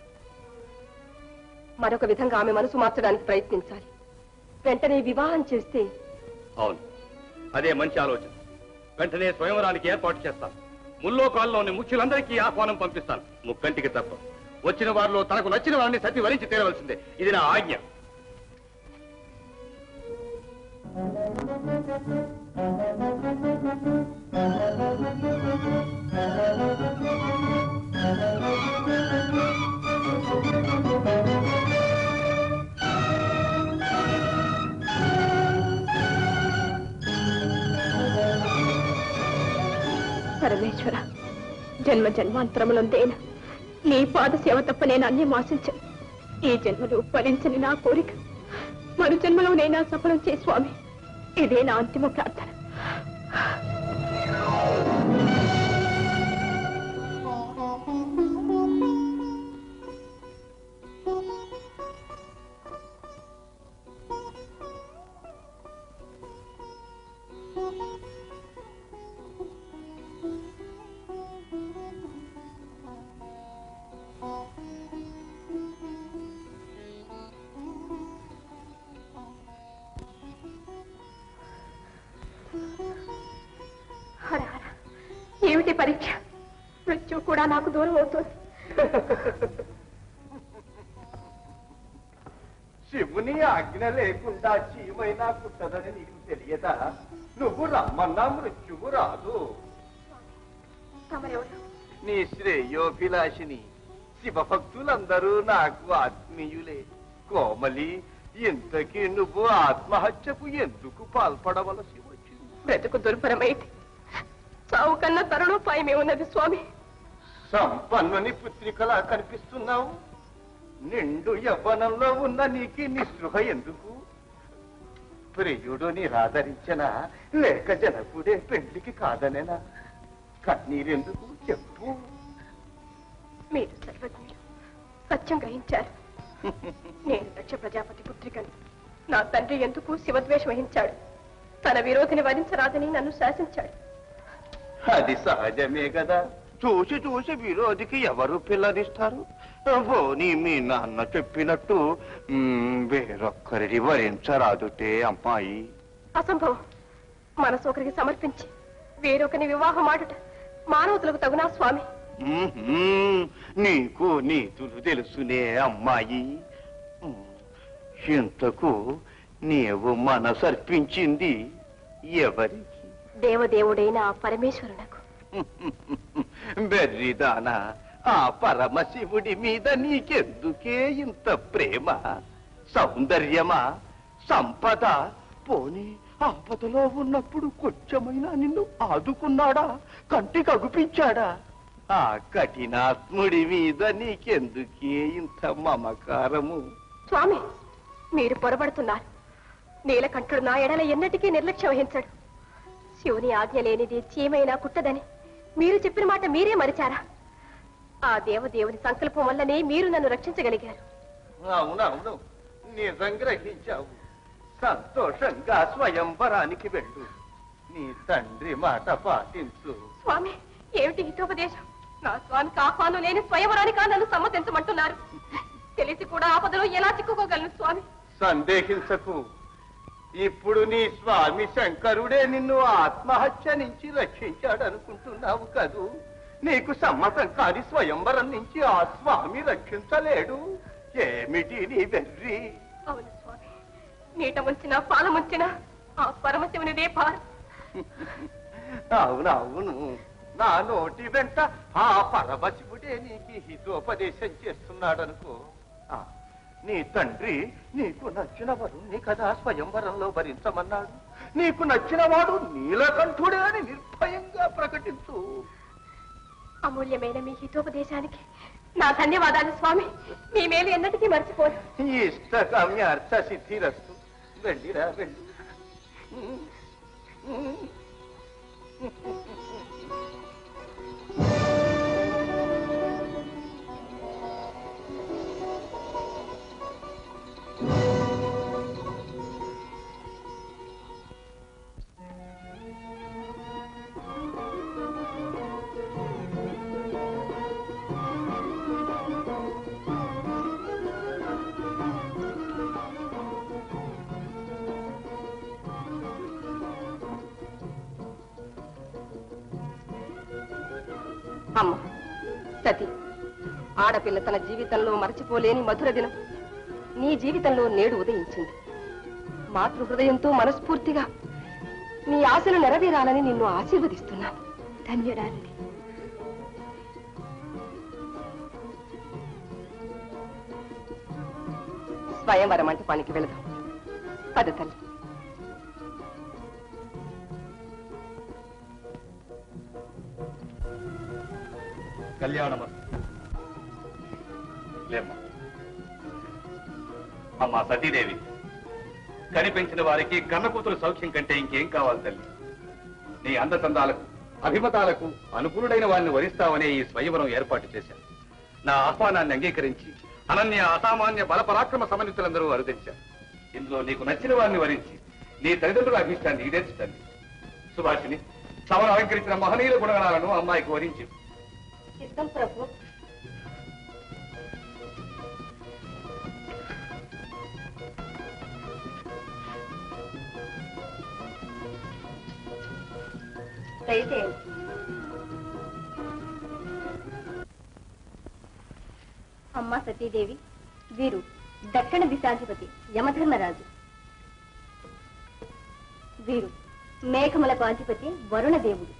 మరొక విధంగా ఆమె మనసు మార్చడానికి ప్రయత్నించాలి. వెంటనే వివాహం చేస్తే. అవును, అదే మంచి ఆలోచన. వెంటనే స్వయంవరానికి ఏర్పాటు చేస్తాను. ముల్లోకాల్లోని ముఖ్యులందరికీ ఆహ్వానం పంపిస్తాను. ముక్కంటికి తప్ప. వచ్చిన వారిలో తనకు నచ్చిన వారిని సతి వరించి తీరవలసిందే. ఇది నా ఆజ్ఞ. పరమేశ్వర, జన్మ జన్మాంతరములందేనా నీ పాద సేవ తప్ప నేను అన్యం ఆశించను. ఈ జన్మలో ఫలించని నా కోరిక మరు జన్మలో నైనా సఫలం చే స్వామి. ఇదే నా అంతిమ ప్రార్థన. హర హర, ఏమిటి పరీక్ష? మృత్యు కూడా నాకు దూరం అవుతుంది. శివుని ఆజ్ఞ లేకుండా చీమైనా కుట్టదని నీకు తెలియదా? నువ్వు రమ్మన్నా మృత్యువు రాదు. తమరెవరు? నీ శ్రేయోభిలాషిని. శివభక్తులందరూ నాకు ఆత్మీయులే. కోమలి, ఇంతకీ నువ్వు ఆత్మహత్యకు ఎందుకు పాల్పడవలసి వచ్చింది? బ్రతుకు దుర్భరమైంది. చావు కన్నా తరుణోపాయమే ఉన్నది స్వామి. సంపన్నుని పుత్రికలా కనిపిస్తున్నావు. నిండు యవ్వనంలో ఉన్న నీకి నిస్పృహ ఎందుకు? ప్రియుడు నిరాదరించనా లేక జనకుడే పెళ్లికి కాదనేనా? కన్నీరెందుకు చెప్పు. మీరు సర్వజ్ఞులు, సత్యం గ్రహించారు. నేను దక్ష ప్రజాపతి పుత్రికను. నా తండ్రి ఎందుకు శివద్వేషం వహించాడు? తన విరోధిని వరించరాదని నన్ను శాసించాడు. అది సహజమే కదా. చూసి చూసి విరోధికి ఎవరు పిల్లనిస్తారు? పోనీ మీ నాన్న చెప్పినట్టు వేరొక్కరిని వరించరాదుటే అమ్మాయి. అసంభవం. మనసు ఒకరికి సమర్పించి వేరొకరిని వివాహం ఆడుట మానవతులకు తగునా స్వామి? నీకు నీతులు తెలుసునే అమ్మాయి. ఇంతకు నీవు మనసర్పించింది ఎవరికి? దేవదేవుడైన ఆ పరమేశ్వరునకు. బెర్రిదానా, ఆ పరమశివుడి మీద నీకెందుకే ఇంత ప్రేమ? సౌందర్యమా, సంపద? పోనీ ఆపదలో ఉన్నప్పుడు కొంచెమైనా నిన్ను ఆదుకున్నాడా? కంటికి అగుపించాడా? ఆ కఠినాత్ముడి మీద నీకెందుకే ఇంత మమకారము? స్వామి, మీరు పొరబడుతున్నారు. నీలకంఠుడు నా ఎడల ఎన్నటికీ నిర్లక్ష్యం వహించాడు. శివుని ఆజ్ఞ లేనిది చీమైనా కుట్టదని మీరు చెప్పిన మాట మీరే మరిచారా? ఆ దేవదేవుని సంకల్పం వల్లనే మీరు నన్ను రక్షించగలిగారు. అవునవును, నిజం గ్రహించావు. సంతోషంగా స్వయంవరానికి వెళ్ళు. నీ తండ్రి మాట పాటించు. స్వామి, ఏమిటి హితోపదేశం? నా స్వామికి ఆహ్వానం లేని స్వయంవరానికా నన్ను సమ్మతించమంటున్నారు? తెలిసి కూడా ఆపదలో ఎలా చిక్కుకోగలను స్వామి? సందేహించకు. ఇప్పుడు నీ స్వామి శంకరుడే నిన్ను ఆత్మహత్య నుంచి రక్షించాడనుకుంటున్నావు కదూ? నీకు సమ్మతం కాని స్వయంవరం నుంచి ఆ స్వామి రక్షించలేడు. ఏమిటి నీ వెర్రి? అవును స్వామి, నీట ముంచిన పాల ముంచిన ఆ పరమశివునిదే భారం. అవునవును, నా నోటి వెంట ఆ పరమశివుడే నీకు హితోపదేశం చేస్తున్నాడనుకో. నీ తండ్రి నీకు నచ్చిన వరుణ్ణి కదా స్వయంవరంలో భరించమన్నాడు. నీకు నచ్చిన వాడు నీలకంఠుడే అని నిర్భయంగా ప్రకటించు. అమూల్యమైన మీ హితోపదేశానికి నా ధన్యవాదాలు స్వామి. మీ మేలు ఎన్నటికీ మర్చిపోను. ఇష్టకామ్య అర్థ సిద్ధిరస్తు. వెళ్ళిరా వెళ్ళి. అమ్మ సతీ, ఆడపిల్ల తన జీవితంలో మరచిపోలేని మధుర దినం నీ జీవితంలో నేడు ఉదయించింది. మాతృహృదయంతో మనస్ఫూర్తిగా నీ ఆశలు నెరవేరాలని నిన్ను ఆశీర్వదిస్తున్నాను. ధన్యురాలి. స్వయంవరం అంటే పనికి వెళదాం. పద తల్లి. కళ్యాణమస్తు. లేమ్మా. అమ్మా సతీదేవి, కనిపెంచిన వారికి కన్న కూతురు సౌఖ్యం కంటే ఇంకేం కావాలి తల్లి? నీ అందచందాలకు అభిమతాలకు అనుకూలుడైన వారిని వరిస్తావనే ఈ స్వయంవరం ఏర్పాటు చేశాను. నా ఆహ్వానాన్ని అంగీకరించి అనన్య అసామాన్య బలపరాక్రమ సమన్వితులందరూ అరుదించారు. ఇందులో నీకు నచ్చిన వారిని వరించి నీ తల్లిదండ్రుల అభిష్టాన్ని ఈడేర్చు తల్లి. సుభాషిని, సభను అలంకరించిన మహనీయుల గుణగణాలను అమ్మాయికి వరించి. చిత్తం ప్రభు. దయచేయండి. అమ్మా సతీదేవి, వీరు దక్షిణ దిశాధిపతి యమధర్మరాజు. వీరు మేఘములకు అధిపతి వరుణదేవుడు.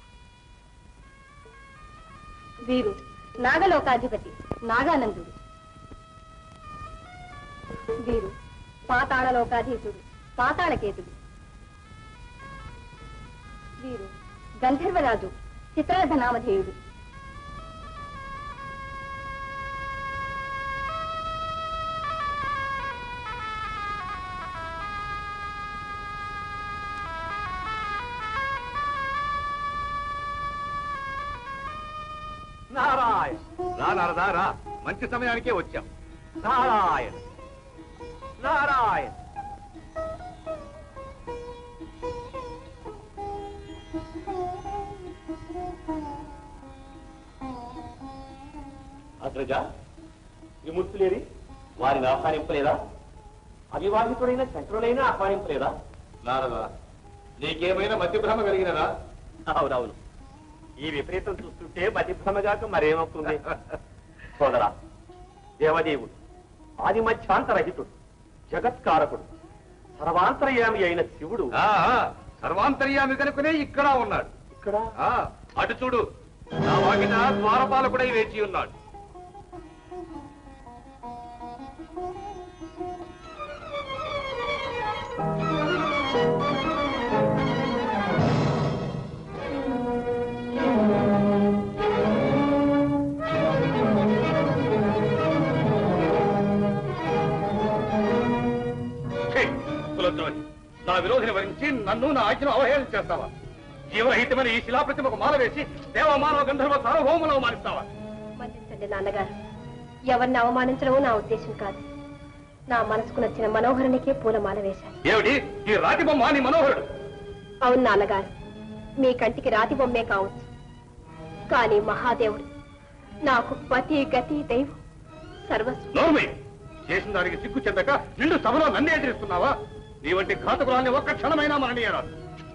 వీరు నాగలోకాధిపతి నాగానందుడు. వీరు పాతాళలోకాధీశుడు పాతాళకేతుడు. వీరు గంధర్వరాజు చిత్రరథనామధేయుడు. నారాయణ. రా నారదా రా, మంచి సమయానికే వచ్చాం. నారాయణ నారాయణ. అగ్రజ, విముక్తులేరి వారిని ఆహ్వానింపలేదా? అవివాహితుడైన శంకరుడైనా ఆహ్వానింపలేదా? నారదా, నీకేమైనా మధ్యభ్రమ కలిగినదా? అవునవును, ఈ విపరీతం చూస్తుంటే మతిభ్రమగాక మరేమవుతుంది? సోదరా, దేవదేవుడు ఆది మధ్యాంతరహితుడు జగత్కారకుడు సర్వాంతర్యామి అయిన శివుడు సర్వాంతర్యామి కనుకనే ఇక్కడ ఉన్నాడు. ఇక్కడ అటు చూడు, నా వాకిట ద్వారపాలకుడై వేచి ఉన్నాడు. నా విరోధిని వరించి నన్ను నా ఆజ్ఞను అవహేళన చేస్తావా? జీవరహితమైన ఈ శిలాప్రతిమకు మాల వేసి దేవమానవ గంధర్వ సార్వభౌములు అవమానిస్తావా? మన్నించండి నాన్నగారు, ఎవరిని అవమానించడమో నా ఉద్దేశం కాదు. నా మనసుకు నచ్చిన మనోహరునికే పూలమాల వేశాను. ఏమిటి ఈ రాతి బొమ్మ నీ మనోహరుడు? అవును నాన్నగారు, మీ కంటికి రాతి బొమ్మే కావచ్చు, కానీ మహాదేవుడు నాకు పతి గతి దైవం సర్వస్వం. నోర్మై, చేసిన దానికి సిగ్గు చెందక నిండు సభలో నన్ను ఎదిరిస్తున్నావా? నీ వంటి ఘాతకురాల్ని ఒక్క క్షణమైనా మననీయరాదు.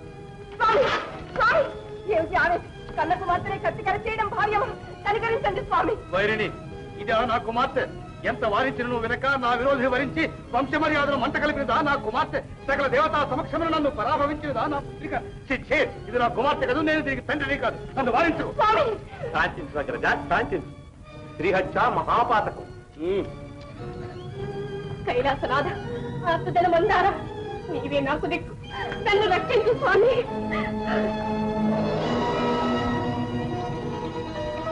ఏమిటి ఆవేశం? కళ్ళకు మాత్రమే కత్తి కరచేయడం భావ్యమా? కనికరించండి స్వామి. వైరిని, ఇదా నా కుమార్తె? ఎంత వారించిన నువ్వు వెనక నా విరోధిని వరించి వంశమర్యాదలు మంట కలిపినదా నా కుమార్తె? సకల దేవతా సమక్షంలో నన్ను పరాభవించినదా నా పుత్రిక? ఛే, ఇది నా కుమార్తె కాదు, నేను దీనికి తండ్రిని కాదు. నన్ను వారించు. శాంతించు అగ్రజ, శాంతించు. శ్రీహత్య మహాపాతకం. కైలాసనాథ, ఆత్మజన మందారా, నీవే నాకు దిక్కు, నన్ను రక్షించు స్వామి.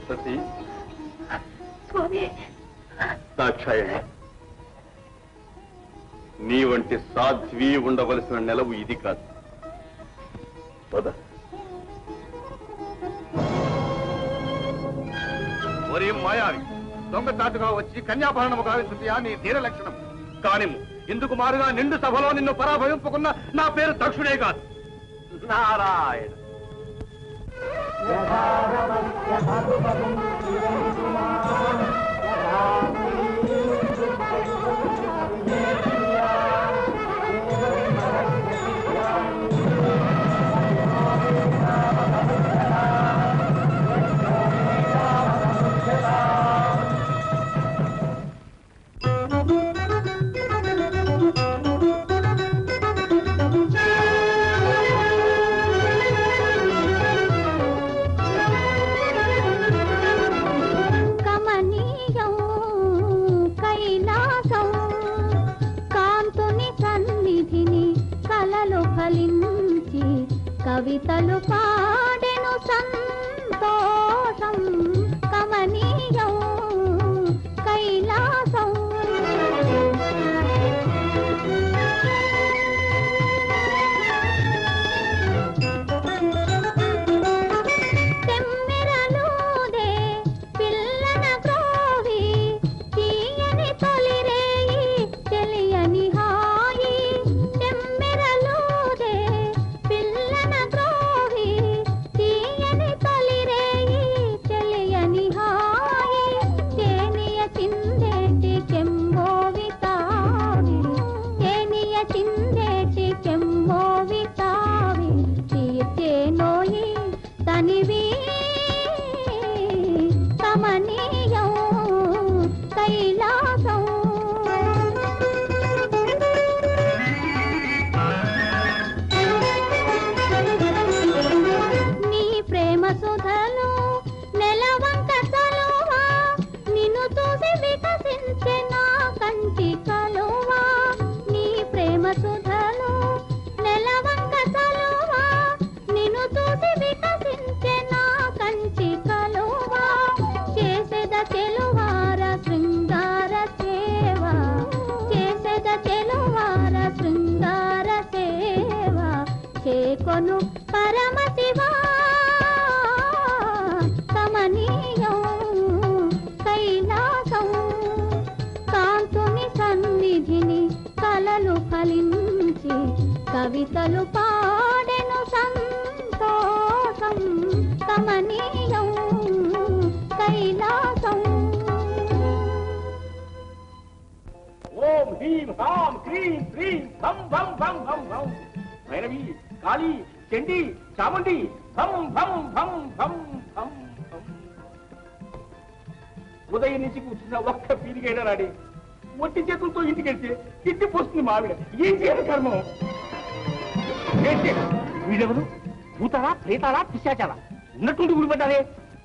సతీ స్వామి దాక్షాయణ, నీ వంటి సాధ్వి ఉండవలసిన నెలవు ఇది కాదు. పద. ఒరే మాయావి, దొంగచాటుగా వచ్చి కన్యాభరణము గావించుతాయా నీ ధీర లక్షణం కానిము. ఇందుకు మారుగా నిండు సభలో నిన్ను పరాభవింపుకున్న నా పేరు దక్షుడే కాదు. నారాయణ. కవితలు పాడెను సంతోషం కమనీయం కైలాసం తెమ్మెరలోదే పిల్లన గ్రోవి తీయని తొలిరేయి తెలియని హాయి తెమ్మెరలోదే పిల్లన గ్రోవి తీయని తొలిరేయి తెలియని హాయి తేనియ చిందేటి కెమ్మోవి తావి తేనియ చిందేటి కెమ్మోవి తావి తీర్చేనోయి తనివి కమనీయం కైలాసం నీ ప్రేమ సుధలు నెలవంక సలువా నిన్ను చూసి వికసించే నా కంటి కలువా నీ ప్రేమ సుధలు నెలవంక సలువా నిన్ను చూసి వికసించే నా కంటి కలువా చేసేద చెలువార శృంగార సేవ చేసేద చెలువార శృంగార సేవ చేకొను పరమశివా కమనీయం కైలాసం కాంతుని సన్నిధిని కలలు ఫలించి కవితలు పాడెను సంతోషం కమనీయం కైలాసం ఓం హ్రీం హాం క్రీం హ్రీం భం భం భం భం భం. భైరవి, కాళీ, చండి, చాముండి, భం భం భం భం భం భం. ఉదయం నుంచి కూర్చున్న ఒక్క పీరిగైనా రాడి ఒట్టి చేతులతో ఇంటికి వెళ్తే తిట్టిపోస్తుంది మావిడ. ఏం చేయడం కర్మం? వీడెవరు? భూతాలా, ప్రేతాలా, పిశాచాలా? ఉన్నట్టుండి గుడిపడ్డారే.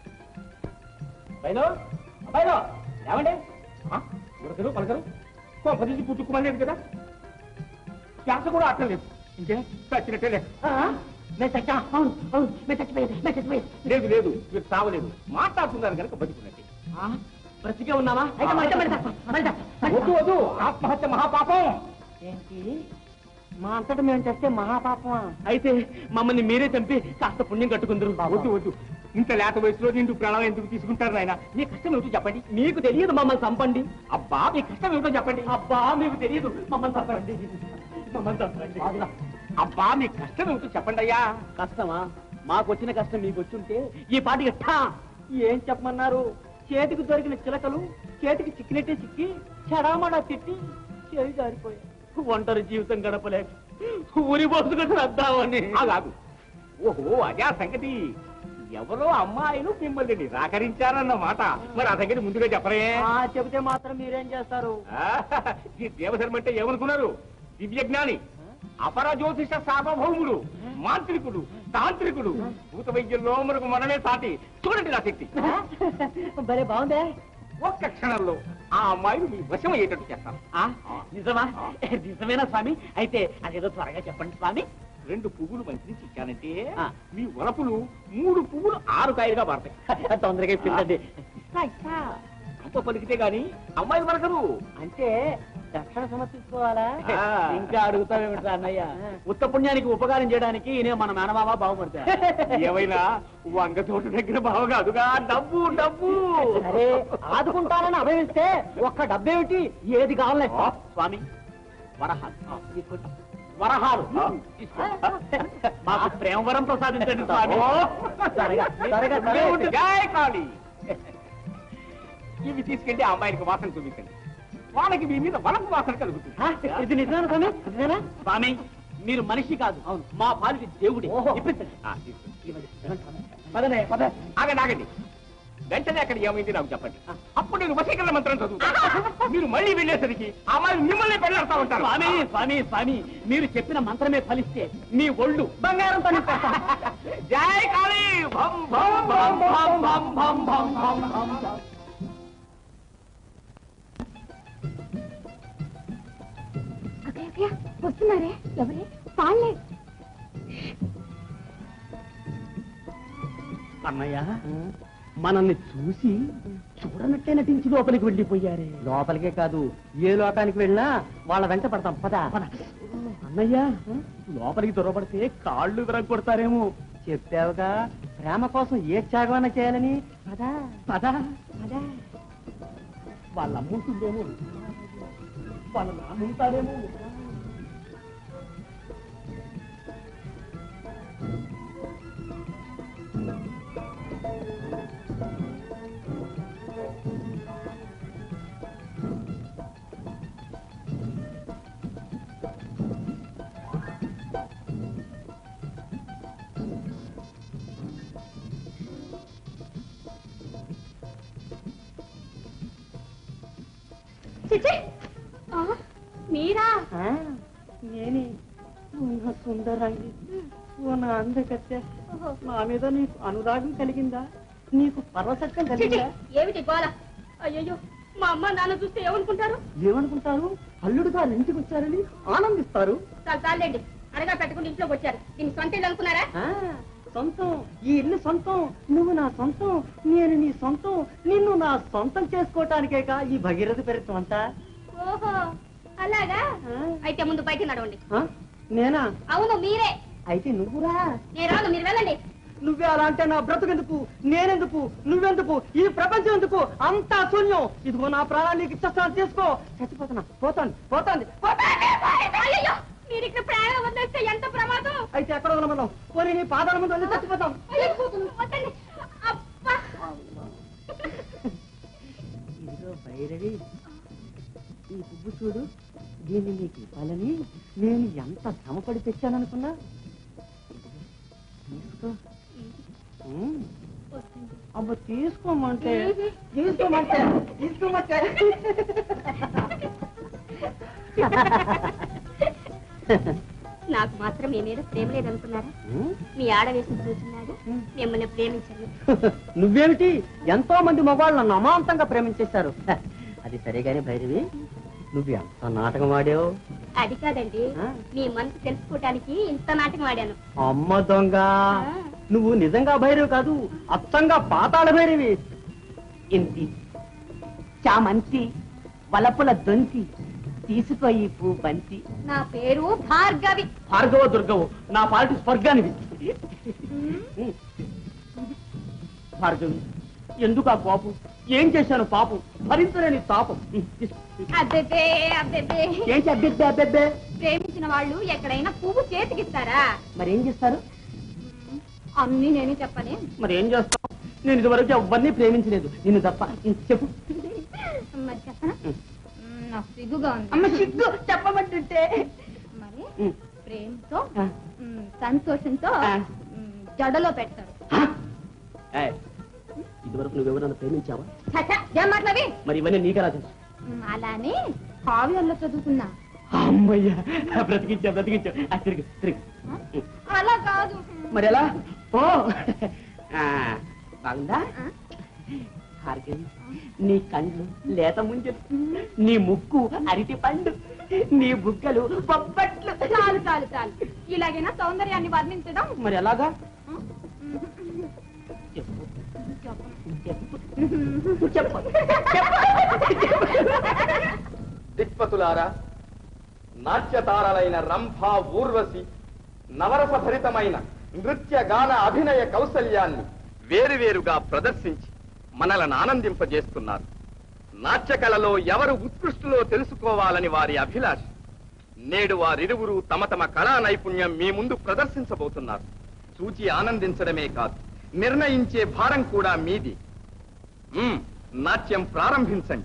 బయలో బయలో ఏమండి? ఉడకరు పలకరు కొంపదీసి పుట్టుకోమలేదు కదా. శ్వాస కూడా అట్టలేదు. ఇంకే చచ్చినట్టే లేదు. లేదు లేదు, మీరు సావలేదు, మాట్లాడుతున్నారు కనుక బతుకున్నట్టే. బ్రతికే ఉన్నావా? వద్దు వద్దు, ఆత్మహత్య మహాపాపం. ఏంటి మా అంతటా మేము చేస్తే మహాపాపమా? అయితే మమ్మల్ని మీరే చంపి కాస్త పుణ్యం కట్టుకుందరు. వద్దు వద్దు, ఇంత లేత వయసులో నిండు ప్రాణం ఎందుకు తీసుకుంటారు నాయన? మీ కష్టం ఏమిటో చెప్పండి. మీకు తెలియదు మమ్మల్ని చంపండి. అబ్బా మీ కష్టం ఏమిటో చెప్పండి. అబ్బా మీకు తెలియదు మమ్మల్ని చంపండి. మమ్మల్ని చంపండి. అబ్బా మీ కష్టం ఏమిటో చెప్పండి అయ్యా. కష్టమా? మాకు వచ్చిన కష్టం మీకు వచ్చుంటే ఈ పాటికి ఏం చెప్పమన్నారు? చేతికి దొరికిన చిలకలు చేతికి చిక్కినట్టే చిక్కి చెడామడా తిట్టి చేయి జారిపోయాయి. ఒంటరి జీవితం గడపలేక ఊరి పోసుకుంటూ వద్దామని. కాదు, ఓహో అదే సంగతి. ఎవరో అమ్మాయిలు మిమ్మల్ని నిరాకరించారన్నమాట. మరి ఆ సంగతి ముందుగా చెప్పరే? చెబితే మాత్రం మీరేం చేస్తారు? ఈ దేవశర్మ అంటే ఏమనుకున్నారు? దివ్యజ్ఞాని, అపరజ్యోతిష సార్వభౌముడు, మాంత్రికుడు, తాంత్రికుడు, భూత వైద్యంలో మనకు మనమే సాటి. చూడండి నా శక్తి. భలే బాగుందే. ఒక్క క్షణంలో ఆ అమ్మాయిని మీ వశం అయ్యేటట్టు చేస్తాను. నిజమా? నిజమేనా స్వామి? అయితే అదేదో త్వరగా చెప్పండి స్వామి. 2 పువ్వులు మంచి నుంచి ఇచ్చానంటే మీ వలపులు 3 పువ్వులు 6 కాయలుగా మారతాయి. తొందరగా ఇప్పించండి. అంత పలికితే గాని అమ్మాయిలు పలకరు. అంటే దక్షిణ సమర్పించుకోవాలా? ఇంకా అడుగుతావేమిట్రా అన్నయ్య? ఉత్త పుణ్యానికి ఉపకారం చేయడానికి ఈయన మన మేనమామ బావపడతా. ఏమైనా వంగ తోట దగ్గర బావ కాదుగా, డబ్బు డబ్బు. అరే ఆదుకుంటానని అభవిస్తే ఒక్క డబ్బేమిటి, ఏది కావాలే స్వామి. వరహాలు వరహాలు మాకు ప్రేమవరం ప్రసాదించండి స్వామి. జై కాళీ. ఇవి తీసుకెళ్లి ఆ అమ్మాయికి వాసన చూపించండి. వాళ్ళకి మీ మీద వలపు వాసన కలుగుతుంది. ఇది నిజమేనా స్వామి? నిజమేనా? స్వామి మీరు మనిషి కాదు, మా పాలిటి దేవుడి. ఆగండి. వెంటనే అక్కడ ఏమైంది నాకు చెప్పండి. అప్పుడు నేను వశీకరణ మంత్రం చదువుతాను. మీరు మళ్ళీ వెళ్ళేసరికి ఆ అమ్మాయి మిమ్మల్ని పెళ్ళాడుతూ ఉంటారు. స్వామి స్వామి స్వామి, మీరు చెప్పిన మంత్రమే ఫలిస్తే మీ ఒళ్ళు బంగారం పని. జై కాళీ. భం భం భం భం భం భం భం భం భం భం. వస్తున్నారే? ఎవరే? పాలే. అన్నయ్య మనల్ని చూసి చూడనట్టే నటించి లోపలికి వెళ్ళిపోయారే. లోపలికే కాదు, ఏ లోకానికి వెళ్ళినా వాళ్ళ వెంట పడతాం. పద. అన్నయ్య లోపలికి దొరబడితే కాళ్ళు విరగొడతారేమో. చెప్పావుగా ప్రేమ కోసం ఏ త్యాగమైనా చేయాలని. పద పద పద. వాళ్ళ అమ్ముంటుందేమో, వాళ్ళ నాన్నుంటారేమో. మీరా? నేనే. సుందరంగి, నా అందకత్తె, నా మీద నీకు అనురాగం కలిగిందా? నీకు పరవశత్వం కలిగిందా? ఏమిటి గోల? అయ్యో, మా అమ్మ నాన్న చూస్తే ఏమనుకుంటారు? ఏమనుకుంటారు? అల్లుడు గారు ఇంటికి వచ్చారని ఆనందిస్తారు. చాలండి, అడగా పెట్టుకుని ఇంట్లోకి వచ్చారు. దీన్ని సొంత ఇల్లు అనుకున్నారా? సొంతం, ఈ ఇల్లు సొంతం, నువ్వు నా సొంతం, నేను నీ సొంతం, నిన్ను నా సొంతం చేసుకోవటానికేగా ఈ భగీరథ పెరుతం అంతా. ఓహో అలాగా? అయితే ముందు బయట నడవండి. నేనా? అవును మీరే. అయితే నువ్వురా. నేను రాను, మీరు వెళ్ళండి. నువ్వే అలా అంటే నా బ్రతుకెందుకు, నేనెందుకు, నువ్వెందుకు, ఈ ప్రపంచం ఎందుకు? అంతా శూన్యం. ఇదిగో నా ప్రాణానికి ఇచ్చేస్తాను, తీసుకో. చచ్చిపోతున్నా. పోతాంది పోతాంది. అయ్యో, మీరు ఇక్కడ ప్రాణం వదిలేస్తే ఎంత ప్రమాదం. అయితే ఎక్కడ వదలమన్నావు? పోనీ నీ పాదాల ముందు వదిలి చచ్చిపోతాం. ఇదిగో భైరవి, ఈ పువ్వు చూడు, దీన్ని నీకు ఇవ్వాలని నేను ఎంత శ్రమపడి తెచ్చాననుకున్నా. తీసుకో. అబ్బా తీసుకోమంటే తీసుకోమంటే తీసుకోమంటే. నాకు మాత్రం మీ మీద ప్రేమ లేదనుకున్నారా? మీ ఆడవేసి చూస్తున్నాడు, మిమ్మల్ని ప్రేమించండి. నువ్వేమిటి, ఎంతో మంది మగవాళ్ళు నన్ను అమాంతంగా ప్రేమించేశారు. అది సరేగాని భైరవి, నువ్వు ఎంత నాటకం ఆడావు. అది కాదండి, మీ మనసు తెలుసుకోవటానికి ఇంత నాటకం ఆడాను. అమ్మ దొంగ, నువ్వు నిజంగా భైరవి కాదు, అచ్చంగా పాతాళ భైరవి. ఇంటి చామంతి, వలపుల దొంతి, తీసుకో ఈ పూ బంతి. నా పేరు భార్గవి. భార్గవ దుర్గవు, నా పాలిటి స్వర్గానివి. భార్గవి, ఎందుకు ఆ కోపం? ఏం చేశాను పాపం? భరించలేని తాపం. అబ్బెబ్బే అబ్బెబ్బే. ఏంటి అబ్బెబ్బే అబ్బెబ్బే? ప్రేమించిన వాళ్ళు ఎక్కడైనా పువ్వు చేతికిస్తారా? మరి ఏం చేస్తారు? అన్ని నేనే చెప్పనే. మరి ఏం చేస్తావు? నేను ఇదివరకు ఎవరిని ప్రేమించలేదు, నిన్ను తప్ప. చెప్పు. మరి చెప్పనా? నాకు సిగ్గుగా ఉంది. అమ్మ సిగ్గు చెప్పమంటుంటే. మరి ప్రేమతో సంతోషంతో జడలో పెడతారు. ఇదివరకు నువ్వెవరన్నా ప్రేమించావా? ఏం మాట్లాడి? మరి ఇవన్నీ నీకెలా తెలుసు? అలానే కావ్యంలో చదువుకున్నా. అమ్మయ్యా, బ్రతికించా బ్రతికించా. తిరిగి తిరిగి. అలా కాదు. మరి ఎలా? ఓ బాగుందా? భార్గవి, నీ కళ్ళు లేత ముంజలు, నీ ముక్కు అరటి పండు, నీ బుగ్గలు బొబ్బట్లు. చాలు చాలు చాలు. ఇలాగైనా సౌందర్యాన్ని వర్ణించడం? మరి ఎలాగా? దిక్పతులారా, నాట్యతారలైన రంభ, ఊర్వశి నవరసభరితమైన నృత్య గాన అభినయ కౌశల్యాన్ని వేరువేరుగా ప్రదర్శించి మనలను ఆనందింపజేస్తున్నారు. నాట్యకళలో ఎవరు ఉత్కృష్టులో తెలుసుకోవాలని వారి అభిలాష. నేడు వారిరువురు తమ తమ కళా నైపుణ్యం మీ ముందు ప్రదర్శించబోతున్నారు. చూచి ఆనందించడమే కాదు, నిర్ణయించే భారం కూడా మీది. నాట్యం ప్రారంభించండి.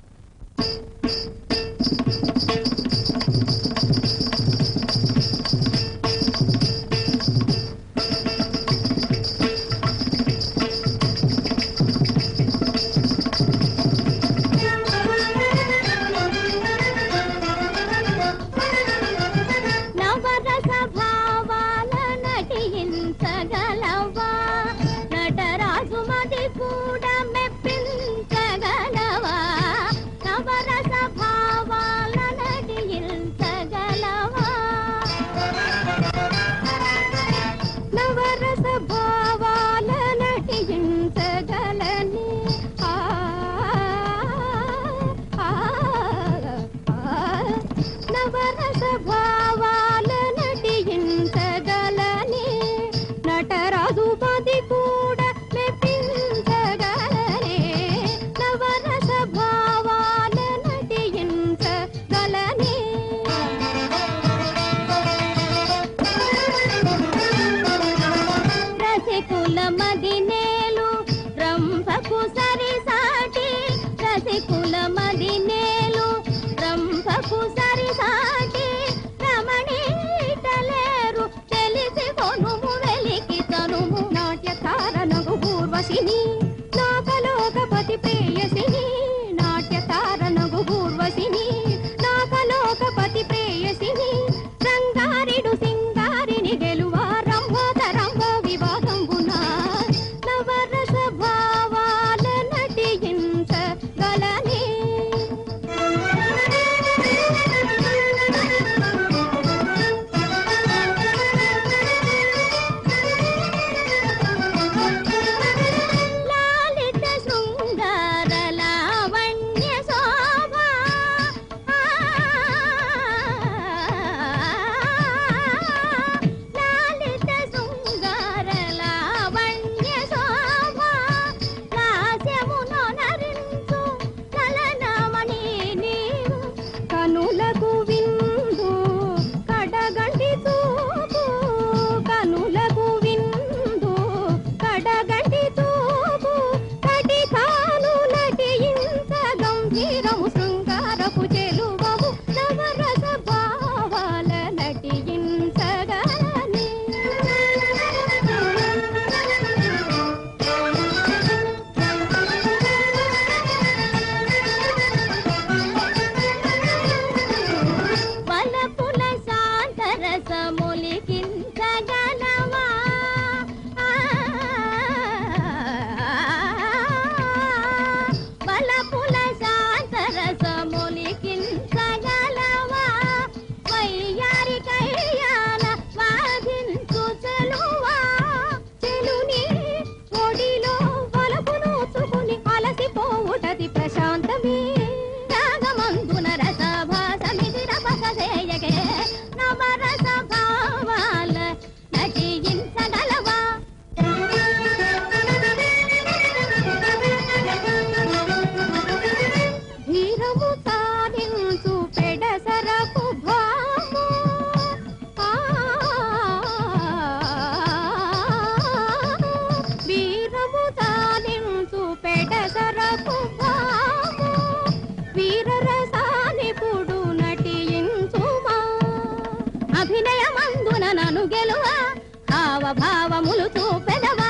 భావములు చూపెదవా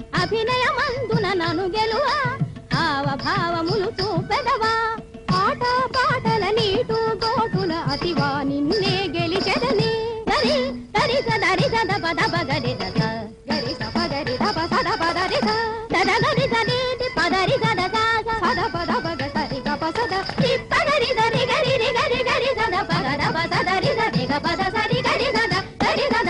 అభినయమందున నను గెలువా భావములు చూపెదవా ఆట పాటల నీటు గోటుల అతివా నిన్నే గెలిచెదని గరి గరి గరి గద పద పగరి దద గరి సప గరి దప సద పదరి దద గరి గరి పదరి దద సద పద పగ సరి గప సద పదరి దరి గరి గరి గరి సద పగ దప సదరి దరి గ పద సరి గరి దద గరి దద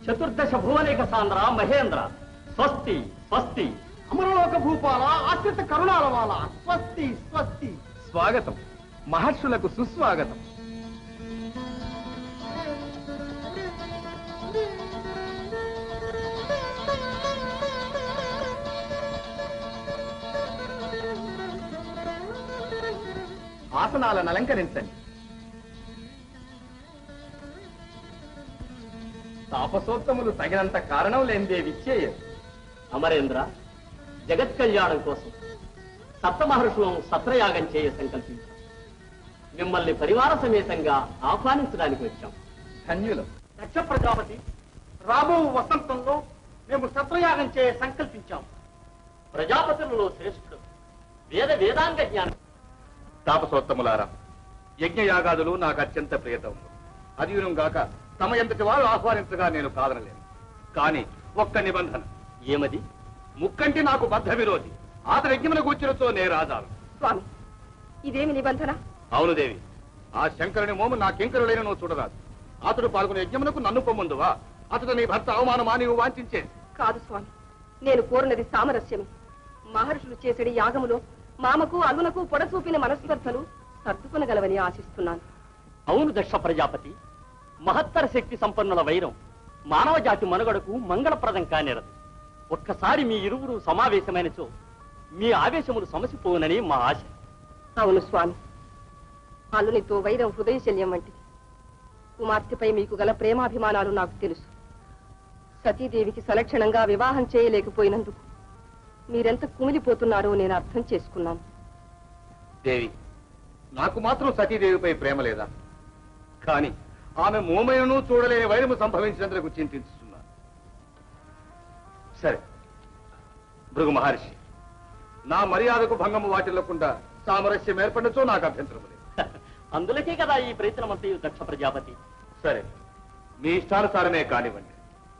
చతుర్దశ భువనేక సాంద్ర మహేంద్ర స్వస్తి స్వస్తి. అమరలోక భూపాల ఆశ్రిత కరుణాల వాల స్వస్తి స్వస్తి. స్వాగతం, మహర్షులకు సుస్వాగతం. ఆసనాలను అలంకరించండి. తాపసోత్తములు తగినంత కారణం లేనిదే విచ్చేయరు. అమరేంద్ర, జగత్ కళ్యాణం కోసం సప్తమహర్షులను సత్రయాగం చేయ సంకల్పించాం. మిమ్మల్ని పరివార సమేతంగా ఆహ్వానించడానికి వచ్చాం. ధన్యులం. దక్ష ప్రజాపతి, రాబో వసంతంలో మేము సత్రయాగం చేయ సంకల్పించాం. ప్రజాపతులలో శ్రేష్ఠుడు, వేదాంగ జ్ఞానం. తాపసోత్తములారా, యజ్ఞయాగాదులు నాకు అత్యంత ప్రియతములు. అదియునం గాక తమ ఎంతటి వారు ఆహ్వానించగా నేను కాదనలేను. కానీ ఒక్క నిబంధన. ఏమది? ముక్కంటి నాకు బద్ధ విరోధి. అతని యజ్ఞమున కూర్చులతో నే రాజాలు. స్వామి, ఇదేమి నిబంధన? అవును దేవి, ఆ శంకరుని మోము నాకెంకరులైన నువ్వు చూడరాదు. అతడు పాల్గొనే యజ్ఞమునకు నన్ను పొమ్మందువా? అతడు నీ భర్త అవమానమా నీవు వాంఛించే? కాదు స్వామి, నేను కోరినది సామరస్యమే. మహర్షులు చేసేది యాగములో మామకు అల్లునకు పొడసూపిన మనస్పర్ధలు సర్దుకొనగలవని ఆశిస్తున్నాను. అవును దక్ష ప్రజాపతి, మహత్తర శక్తి సంపన్నుల వైరం మానవ జాతి మనుగడకు మంగళప్రదం కానేరదు. ఒక్కసారి మీ ఇరువురు సమావేశమైనచో మీ ఆవేశములు సమసిపోవునని మా ఆశ. అవును స్వామి, అల్లునితో వైరం హృదయశల్యం వంటిది. కుమార్తెపై మీకు గల ప్రేమాభిమానాలు నాకు తెలుసు. సతీదేవికి సలక్షణంగా వివాహం చేయలేకపోయినందుకు మీరెంత కుమిలిపోతున్నారో నేను అర్థం చేసుకున్నాను. దేవి, నాకు మాత్రం సతీదేవిపై ప్రేమ లేదా? కానీ ఆమె మోమయను చూడలేని వైరము సంభవించినందుకు చింతిస్తున్నా. సరే, భృగు మహర్షి, నా మర్యాదకు భంగము వాటిల్లకుండా సామరస్యం ఏర్పడచ్చో నాకు అభ్యంతరం లేదు. అందులకే కదా ఈ ప్రయత్నమంతయు దక్ష ప్రజాపతి. సరే, మీ ఇష్టానుసారమే కానివ్వండి.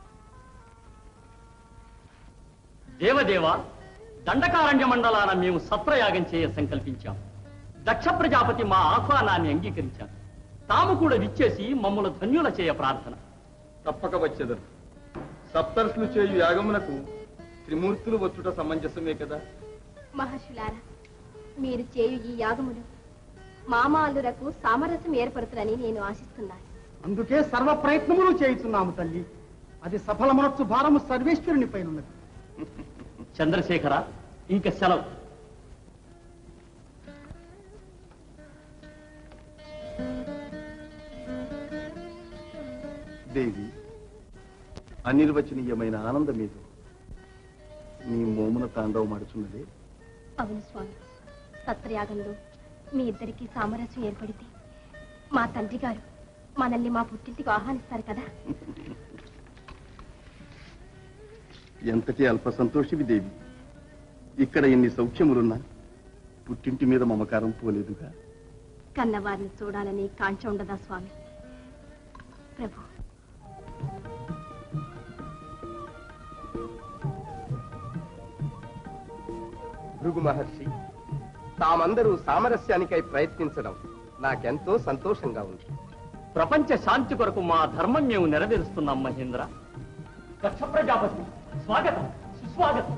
దేవదేవ, దండకారణ్య మండలాన మేము సత్రయాగం చేయ సంకల్పించాం. దక్ష ప్రజాపతి మా ఆహ్వానాన్ని అంగీకరించారు. తాము కూడా విచ్చేసి మమ్మల్ని ధన్యుల చేయ ప్రార్థన. తప్పక వచ్చేదరు. సప్తర్షులు చేయు యాగమునకు త్రిమూర్తులు వచ్చుట సమంజసమే కదా. మహర్షులారా, మీరు చేయు ఈ యాగములు మామాలురకు సామరస్యం ఏర్పడుతుందని నేను ఆశిస్తున్నాను. అందుకే సర్వ ప్రయత్నములు చేయుచున్నాము తల్లి. అది సఫలమనొచ్చు భారము సర్వేశ్వరుని పైన ఉన్నది. చంద్రశేఖర, ఇంక సెలవు. దేవి, అనిర్వచనీయమైన ఆనందమేదో నీ మోమున తాండవమాడుచున్నదే. అవును స్వామి, సత్రయాగంలో మీ ఇద్దరికి సామరస్యం ఏర్పడితే మా తండ్రి గారు మనల్ని మా పుట్టింటికి ఆహ్వానిస్తారు కదా. ఎంతటి అల్ప సంతోషివి దేవి. ఇక్కడ ఎన్ని సౌఖ్యములున్నా పుట్టింటి మీద మమకారం పోలేదుగా. కన్నవారిని చూడాలని కాంక్ష ఉండదా స్వామి? ప్రభు, భృగు మహర్షి, తామందరూ సామరస్యానికై ప్రయత్నించడం నాకెంతో సంతోషంగా ఉంది. ప్రపంచ శాంతి కొరకు మా ధర్మం మేము నెరవేరుస్తున్నాం మహేంద్ర. దక్ష ప్రజాపతి, స్వాగతం, సుస్వాగతం.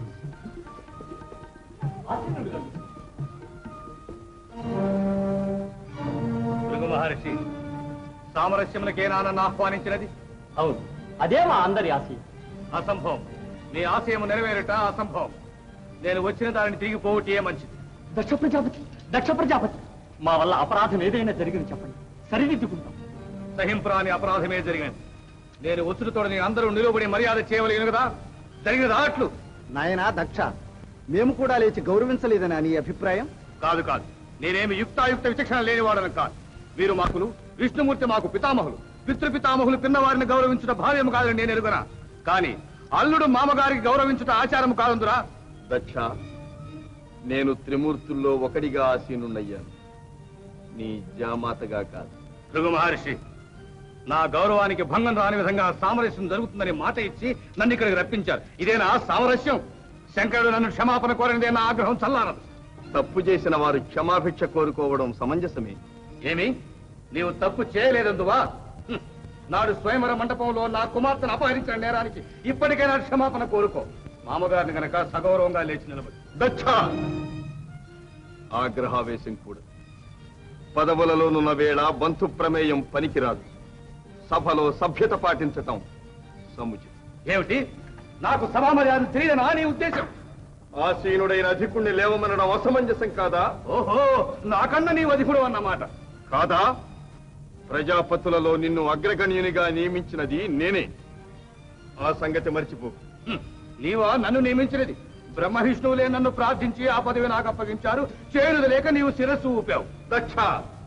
భృగు మహర్షి, సామరస్యమునకేనా నన్ను ఆహ్వానించినది? అవును, అదే మా అందరి ఆశయం. అసంభవం. మీ ఆశయము నెరవేరట అసంభవం. నేను వచ్చిన దానిని తిరిగి పోవటే మంచిది. దక్ష ప్రజాపతి, దక్ష ప్రజాపతి, మా వల్ల అపరాధం ఏదైనా జరిగింది చెప్పండి, సరిదిద్దుకుంటాం. సహింపురాని అపరాధమే జరిగినది. నేను ఒత్తుడితోడని అందరూ నిలువబడి మర్యాద చేయవలేను కదా. జరిగినది అట్లు. నాయనా దక్ష, మేము కూడా లేచి గౌరవించలేదని నీ అభిప్రాయం? కాదు కాదు, నేనేమి యుక్తాయుక్త విచక్షణ లేనివాడను కాదు. వీరు మాకులు, విష్ణుమూర్తి మాకు పితామహులు. పితృపితామహులు పిన్నవారిని గౌరవించుట భావ్యం కాదని నేను ఎరుగనా. కానీ అల్లుడు మామగారికి గౌరవించుట ఆచారం కాదందురా. దక్ష, నేను త్రిమూర్తుల్లో ఒకడిగా ఆసీనున్నయ్యాను, నీ జామాతగా కాదు. భృగు మహర్షి, నా గౌరవానికి భంగం రాని విధంగా సామరస్యం జరుగుతుందని మాట ఇచ్చి నన్ను ఇక్కడికి రప్పించారు. ఇదేనా సామరస్యం? శంకరుడు నన్ను క్షమాపణ కోరనిదే నా ఆగ్రహం చల్లారదు. తప్పు చేసిన వారు క్షమాభిక్ష కోరుకోవడం సమంజసమే. ఏమి, నీవు తప్పు చేయలేదందువా? నాడు స్వయంవర మండపంలో నా కుమార్తెను అపహరించిన నేరానికి ఇప్పటికైనా క్షమాపణ కోరుకో. మామగారిని గనక సగౌరవంగా లేచి నిలబడి. దక్ష ఆగ్రహావేశం కూడా పదవులలోనున్న వేళ బంధు ప్రమేయం పనికిరాదు. సభలో సభ్యత పాటించటం సముచితం. ఏమిటి నాకు సభా మర్యాద తెలియనా నీ ఉద్దేశం? ఆసీనుడైన అధికుణ్ణి లేవమనడం అసమంజసం కాదా? ఓహో, నాకన్నా నీవు అధికుడు అన్నమాట. కాదా? ప్రజాపతులలో నిన్ను అగ్రగణ్యునిగా నియమించినది నేనే. ఆ సంగతి మర్చిపో. నీవా నన్ను నియమించినది? బ్రహ్మవిష్ణువులే నన్ను ప్రార్థించి ఆ పదవి నాకు అప్పగించారు. చేరుదు లేక నీవు శిరస్సు ఊపావు. దక్ష,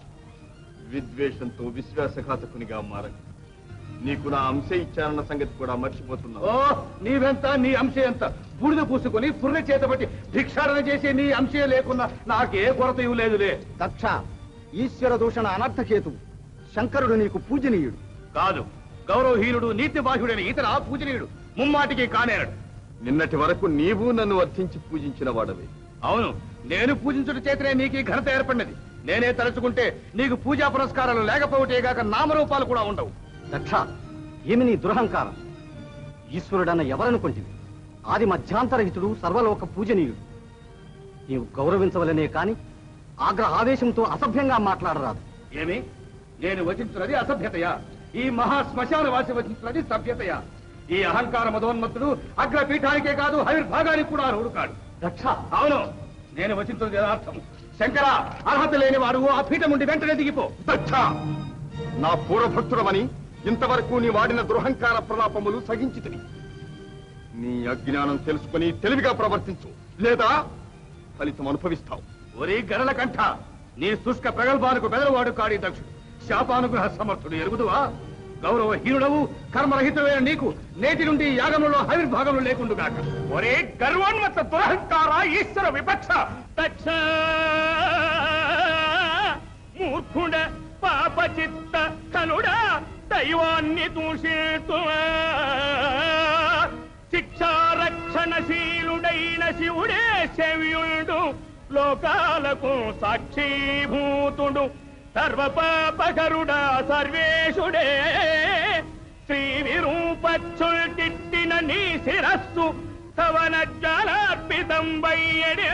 విద్వేషంతో విశ్వాసఘాతకునిగా మారని నీకు నా అంశ ఇచ్చారన్న సంగతి కూడా మర్చిపోతున్నావు. ఓ, నీవెంత, నీ అంశే ఎంత? బూడిద పూసుకొని పుర్రె చేతబట్టి భిక్షాటన చేసే నీ అంశే లేకున్నా నాకే కొరత ఇవ్వలేదులే. దక్ష, ఈశ్వర దూషణ అనర్థకేతు. శంకరుడు నీకు పూజనీయుడు కాదు. గౌరవహీనుడు, నీతి బాహ్యుడని ఇతర పూజనీయుడు ముమ్మాటికి కానేరడు. నిన్నటి వరకు నీవు నన్ను అర్థించి పూజించిన వాడవే. అవును, నేను పూజించుట చేతనే నీకు ఘనత ఏర్పడినది. నేనే తలుచుకుంటే నీకు పూజా పురస్కారాలు లేకపోవటేగాక నామరూపాలు కూడా ఉండవు. దక్ష, ఏమి నీ దురహంకారం? ఈశ్వరుడన్న ఎవరనుకుంటుంది? ఆది మధ్యాంతరహితుడు, సర్వలోక పూజనీయుడు. నీవు గౌరవించవలనే కాని ఆవేశంతో అసభ్యంగా మాట్లాడరాదు. ఏమి నేను వచించున్నది అసభ్యతయా? ఈ మహా శ్మశానవాసి వచించున్నది సభ్యతయా? ఈ అహంకార మదోన్మత్తుడు అగ్రపీఠానికే కాదు హవిర్భాగానికి కూడా అర్హుడు కాడు. దక్ష, అవును, నేను వచించున్నది యథార్థం. శంకర, అర్హత లేని వాడు ఆ పీఠం నుండి వెంటనే దిగిపో. దక్ష, నా పూర్వభక్తుడమని ఇంతవరకు నీ వాడిన దురహంకార ప్రలాపములు సహించితిని. నీ అజ్ఞానం తెలుసుకుని తెలివిగా ప్రవర్తించు, లేదా ఫలితం అనుభవిస్తావు. ఒరే గరళ కంఠ, నీ శుష్క ప్రగల్భాలకు బెదరవాడు కాడి దక్షుడు. శాపానుగ్రహ సమర్థుడు ఎరుగుదువా? గౌరవహీనుడవు, కర్మరహితమైన నీకు నేటి నుండి యాగములలో హవిర్భాగములు లేకుండుగాక. ఒరే గర్వోన్మత్త దురహంకార ఈశ్వర విపక్ష! దక్ష మూర్ఖుడ, పాపచిత్త కనుడా, దైవాన్ని దూషితువా. శిక్షారక్షణశీలుడైన శివుడే శవ్యుడు, లోకాలకు సాక్షిభూతుడు, సర్వపాపకరుడా సర్వేశుడే. శ్రీ విరూపచ్చుల్టిట్టిన నీ శిరస్సు సవన జ్ఞానార్పితం వయ్యడే.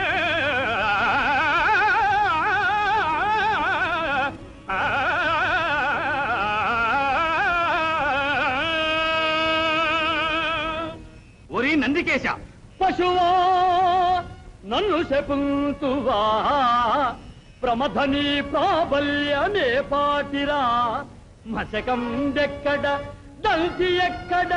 ఒరి నందికేశ, పశువా నన్ను శపుతువా, ప్రమథని ప్రాబల్యమే పాటిరా. మశకం ఎక్కడ, దంతి ఎక్కడ,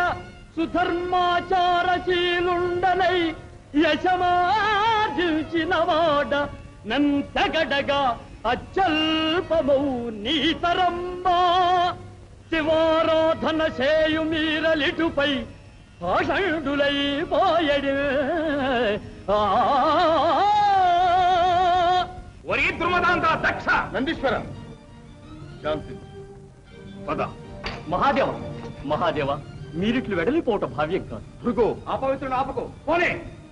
సుధర్మాచారశీలుండనై యశమార్జించిన వాడ నంతగడగా అత్యల్పమౌ నీతరమ్మా. శివారాధన చేయు మీరలిటుపై పాషండులై పోయడు. ఒరి దుర్మదాంత దక్ష! నందీశ్వర, శాంతి పద. మహాదేవ, మహాదేవ, మీరిట్లు వెడలిపోవటం భావ్యం కాదు. భృగు, అపవిత్రుడు ఆపకు, పోనే.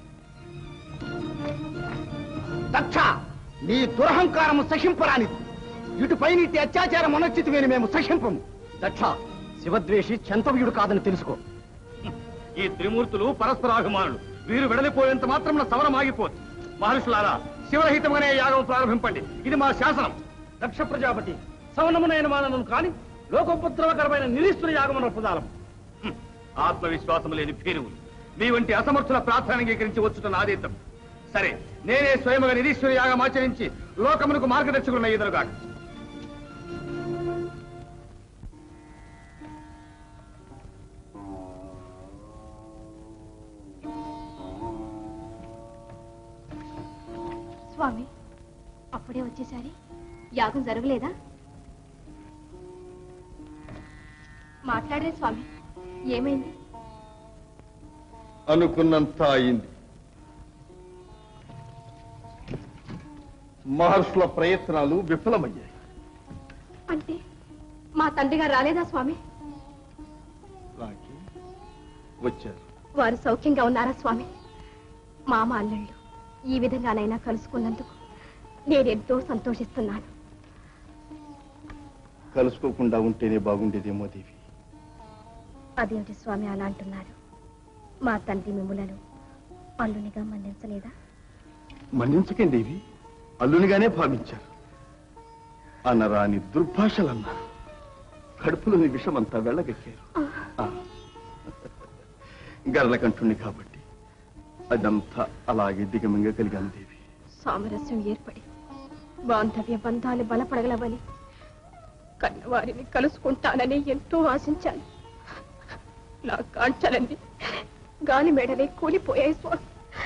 దక్ష, నీ దురహంకారము సహింపరానిది. ఇటుపై నీటి అత్యాచారం అనొచ్చితమేని మేము సహింపము. దక్ష, శివద్వేషి చంతవ్యుడు కాదని తెలుసుకో. ఈ త్రిమూర్తులు పరస్పరాభిమానులు. వీరు వెడలిపోయేంత మాత్రం సమరం ఆగిపోదు. మహర్షులారా, శివరహితమనే యాగం ప్రారంభింపండి. ఇది మా శాసనం. దక్ష ప్రజాపతి, సవనమునైన మానను కాని లోకోపద్రవకరమైన నిరీశ్వర యాగమున ప్రదానం. ఆత్మవిశ్వాసం లేని భీరువులు మీ వంటి అసమర్థుల ప్రార్థన అంగీకరించి వచ్చుట నాదేతం. సరే, నేనే స్వయముగా నిరీశ్వర యాగం ఆచరించి లోకమునకు మార్గదర్శకులున్న ఎదురుగాక. స్వామి, అప్పుడే వచ్చేసారి యాగం జరగలేదా? మాట్లాడలే స్వామి, ఏమైంది? అనుకున్నంత అయింది. మహర్షుల ప్రయత్నాలు విఫలమయ్యాయి. అంటే మా తండ్రి గారు రాలేదా స్వామి? వచ్చారు. వారు సౌఖ్యంగా ఉన్నారా స్వామి? మామ అల్లుళ్ళు ఈ విధంగానైనా కలుసుకున్నందుకు నేనెంతో సంతోషిస్తున్నాను. కలుసుకోకుండా ఉంటేనే బాగుండేదేమో దేవి. అదేమిటి స్వామి అలా అంటున్నారు? మా తండ్రి మిమ్ములను అల్లునిగా మన్నించలేదా? మన్నించకండి దేవి, అల్లునిగానే భావించారు. అన్నరాని దుర్భాషలన్నారు, కడుపులోని విషమంతా వెళ్ళగక్కారు. గరళకంఠుణ్ణి కాబట్టి అదంతా అలాగే దిగమింగగలిగాను దేవి. సామరస్యం ఏర్పడి బాంధవ్య బంధాలు బలపడగలవని, కన్నవారిని కలుసుకుంటానని ఎంతో ఆశించాను. నా కాంచలన్నీ గాలి మేడలే కూలిపోయాయి స్వామి.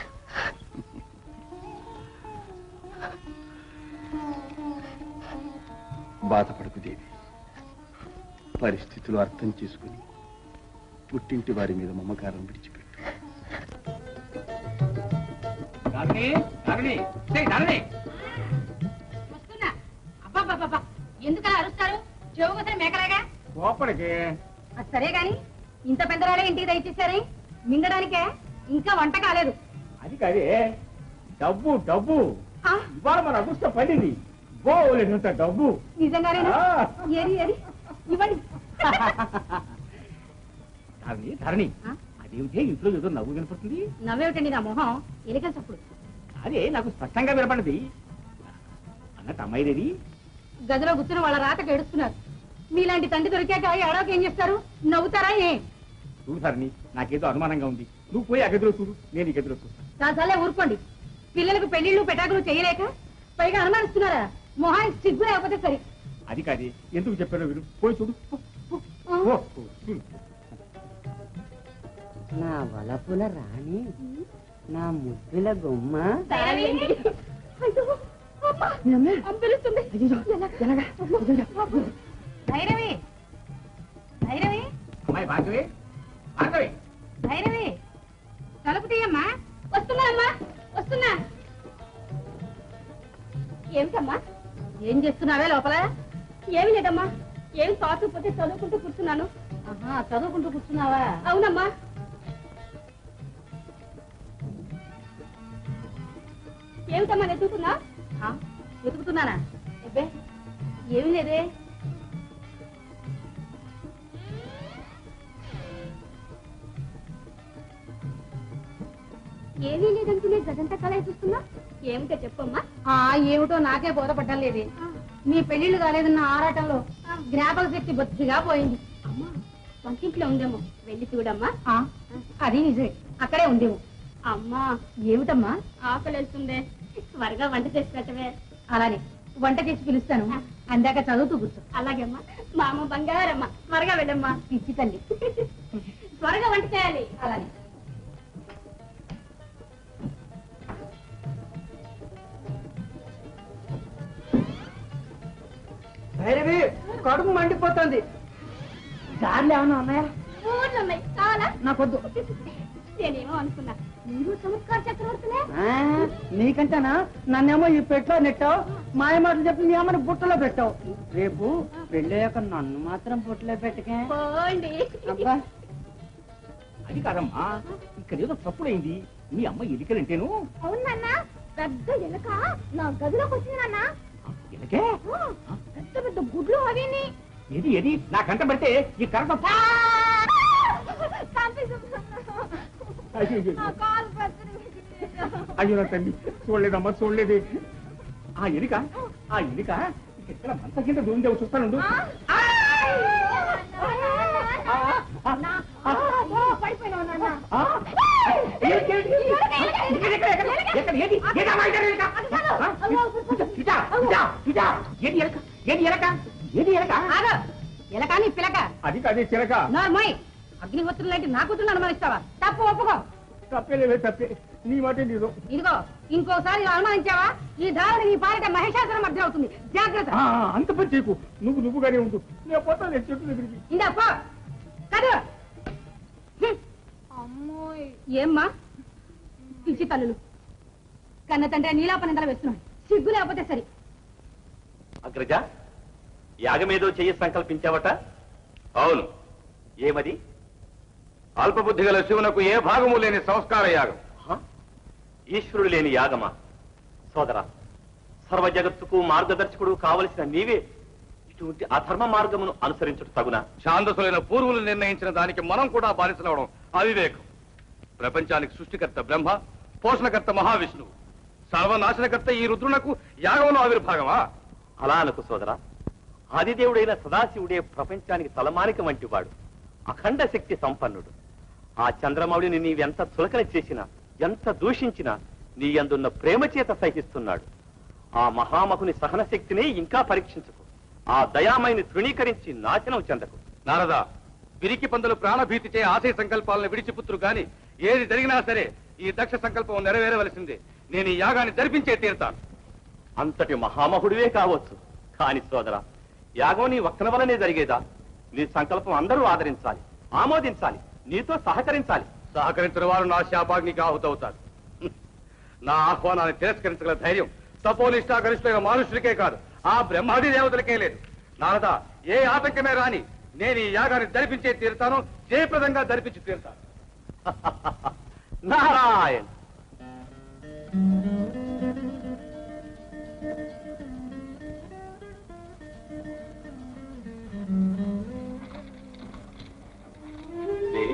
బాధపడకు దేవి, పరిస్థితులు అర్థం చేసుకుని పుట్టింటి వారి మీద మమకారం విడిచిపెట్టు. ఎందుకలా అరుస్తారు? చెవుకొసరి మేకలాగా. కోపడికి అది సరే గాని ఇంత పెద్దరాలే ఇంటికి దయచేశారే, మింగడానికే ఇంకా వంట కాలేదు. అది కాదే, డబ్బు డబ్బు ఇవాళ మన అదృష్టం పడింది. బోలేనంత డబ్బు. నిజంగానేనా? ఏరి ఏరి ఇవ్వండి. ధరణి ధరణి, అదేమిటే ఇంట్లో ఏదో నవ్వు వినపడుతుంది? నవ్వేమిటండి నా మొహం? ఎలికల చప్పుడు. అదే నాకు స్పష్టంగా వినపడింది. అన్నట్టు అమ్మాయిదేది? గదిలో కూర్చుని వాళ్ళ రాతకు ఏడుస్తున్నారు. మీలాంటి తండ్రి దొరికాక ఏడవకి ఏం చేస్తారు? నవ్వుతారా? ఏ చూడు ధరణి, నాకేదో అనుమానంగా ఉంది. నువ్వు పోయి ఆ గదిలో చూడు, నేను ఈ గదిలో చూస్తాను. చాలాసార్లే ఊరుకోండి. పిల్లలకు పెళ్లిళ్ళు పెటాకులు చేయలేక పైగా అనుమానిస్తున్నారా? మొహానికి సిగ్గు లేకపోతే సరి. అది కాదే, ఎందుకు చెప్పారో వీరు. పోయి చూడు. చూడు. నా వలపుల రాణి, నా ముద్దుల బొమ్మ. భైరవి భైరవి అమ్మాయి భార్గవి, భార్గవి, భైరవి తలుపు తీయమ్మా. వస్తున్నానమ్మా, వస్తున్నా. ఏమిటమ్మా ఏం చేస్తున్నావే లోపల? ఏమి లేదమ్మా. ఏమి తోచకపోతే చదువుకుంటూ కూర్చున్నాను. చదువుకుంటూ కూర్చున్నావా? అవునమ్మా. ఏమిటమ్మా వెతుకుతున్నా? వెతుకుతున్నానా? అబ్బే ఏమి లేదే. ఏమీ లేదంటూనే గదంతా కళ చూస్తున్నా. ఏమిటో చెప్పమ్మా. ఏమిటో నాకే బోధపడ్డం లేదే. నీ పెళ్లిళ్ళు కాలేదన్న ఆరాటంలో జ్ఞాపక శక్తి బొత్తిగా పోయింది. అమ్మా వంటింట్లో ఉందేమో, వెళ్ళి చూడమ్మా. అది నిజమే, అక్కడే ఉందేమో. అమ్మా ఏమిటమ్మా? ఆకలి వెళ్తుందే, త్వరగా వంట చేసి పెట్టవే. అలానే వంట చేసి పిలుస్తాను, అందాక చదువుతూ కూర్చో. అలాగే అమ్మా. మా అమ్మ బంగారమ్మ, త్వరగా వెళ్ళమ్మా. పిచ్చి తల్లి, త్వరగా వంట చేయాలి. అలానే. భైరవి, కడుపు మండిపోతుంది. దారిలో ఏమన్నా ఉన్నాయా? ఉన్నాయి, కావాలా? నాకొద్దు. నేనేమో అనుకున్నా మీరు చమత్కార చక్రవర్తులే. నీకంటేనా నన్నేమో ఈ పెట్లో నెట్టావు, మాయమాటలు చెప్పి నీ అమ్మని బుట్టలో పెట్టావు. రేపు పెళ్ళయ్యాక నన్ను మాత్రం బుట్టలో పెట్టకే. అబ్బా అది కాదమ్మా, ఇక్కడ ఏదో తప్పుడైంది. మీ అమ్మ ఎలికలంటేను. అవునన్నా, పెద్ద ఎలక నా గదిలోకి వచ్చింది నాన్న. ఎలకే? పెద్ద పెద్ద గుడ్లు అవిని. ఏది ఏది నా కంట పడితే ఈ కరెంట్. అయ్యో నా తల్లి, చూడలేదమ్మా, చూడలేదు. ఆ ఎలిక ఇక్కడ మంత కింద దూరం చూస్తాను. పడిపోయినావు నాన్న. ఎలక నీ పిలక. అది కాదే చిలక. నోర్మోయ్, అగ్నిహోత్రులు లాంటి నా కూతురు అనుమానిస్తావా? తప్పు ఒప్పుకో. తప్పేలేవే, తప్పే. నీ మాట నీదు. ఇదిగో ఇంకోసారి అనుమానించావా ఈ ధారణ నీ పాలిట మహేశాసురం మధ్య అవుతుంది. జాగ్రత్త. అంత పని చేయకు. నువ్వుగానే ఉండు. నేను పోతాను చెట్టు దగ్గరికి. ఇందా పో కదు. ఏమ్మా పిచ్చి తల్లులు, కన్న తండ్రి నీలాపనిందల వేస్తున్నాడు. సిగ్గు లేకపోతే సరి. అగ్రజ, యాగమేదో చెయ్యి సంకల్పించావట? అవును. ఏమది? అల్పబుద్ధి గల శివునకు ఏ భాగము లేని సంస్కార యాగం. ఈశ్వరుడు లేని యాగమా? సోదరా, సర్వ జగత్తుకు మార్గదర్శకుడు కావలసిన నీవే ఇటువంటి అధర్మ మార్గమును అనుసరించుట తగునా? ఛాందసులైన పూర్వులు నిర్ణయించిన దానికి మనం కూడా బానిసలవడం అవివేకం. ప్రపంచానికి సృష్టికర్త బ్రహ్మ, పోషణకర్త మహావిష్ణువు, సర్వనాశనకర్త ఈ రుద్రునకు యాగంలో ఆవిర్భాగమా? అలా అనుకు సోదరా. ఆదిదేవుడైన సదాశివుడే ప్రపంచానికి తలమానిక వంటివాడు, అఖండ శక్తి సంపన్నుడు. ఆ చంద్రమౌళిని నీవెంత చులకన చేసినా, ఎంత దూషించినా నీ యందున్న ప్రేమ చేత సహిస్తున్నాడు. ఆ మహామహుని సహన శక్తిని ఇంకా పరీక్షించకు. ఆ దయామయిని తృణీకరించి నాశనం చెందకు. నారదా, విరికి పందులు ప్రాణభీతిచే ఆశయ సంకల్పాలను విడిచిపుత్రు గాని ఏది జరిగినా సరే ఈ దక్ష సంకల్పం నెరవేరవలసిందే. నేను ఈ యాగాన్ని జరిపించే తీరుతాను. అంతటి మహామహుడివే కావచ్చు, కాని సోదరా, యాగం నీ ఒక్కన వలనే జరిగేదా? నీ సంకల్పం అందరూ ఆదరించాలి, ఆమోదించాలి, నీతో సహకరించాలి. సహకరించిన వారు నా శాపాగ్నికి ఆహుతవుతారు. నా ఆహ్వానాన్ని తిరస్కరించగల ధైర్యం తపోనిష్టాగరిష్ఠులైన మనుషులకే కాదు, ఆ బ్రహ్మాది దేవతలకే లేదు. నారదా, ఏ ఆటంకమే రాని నేను ఈ యాగాన్ని జరిపించే తీరుతాను, జయప్రదంగా జరిపించి తీరుతాను. నారాయణ. దేవి,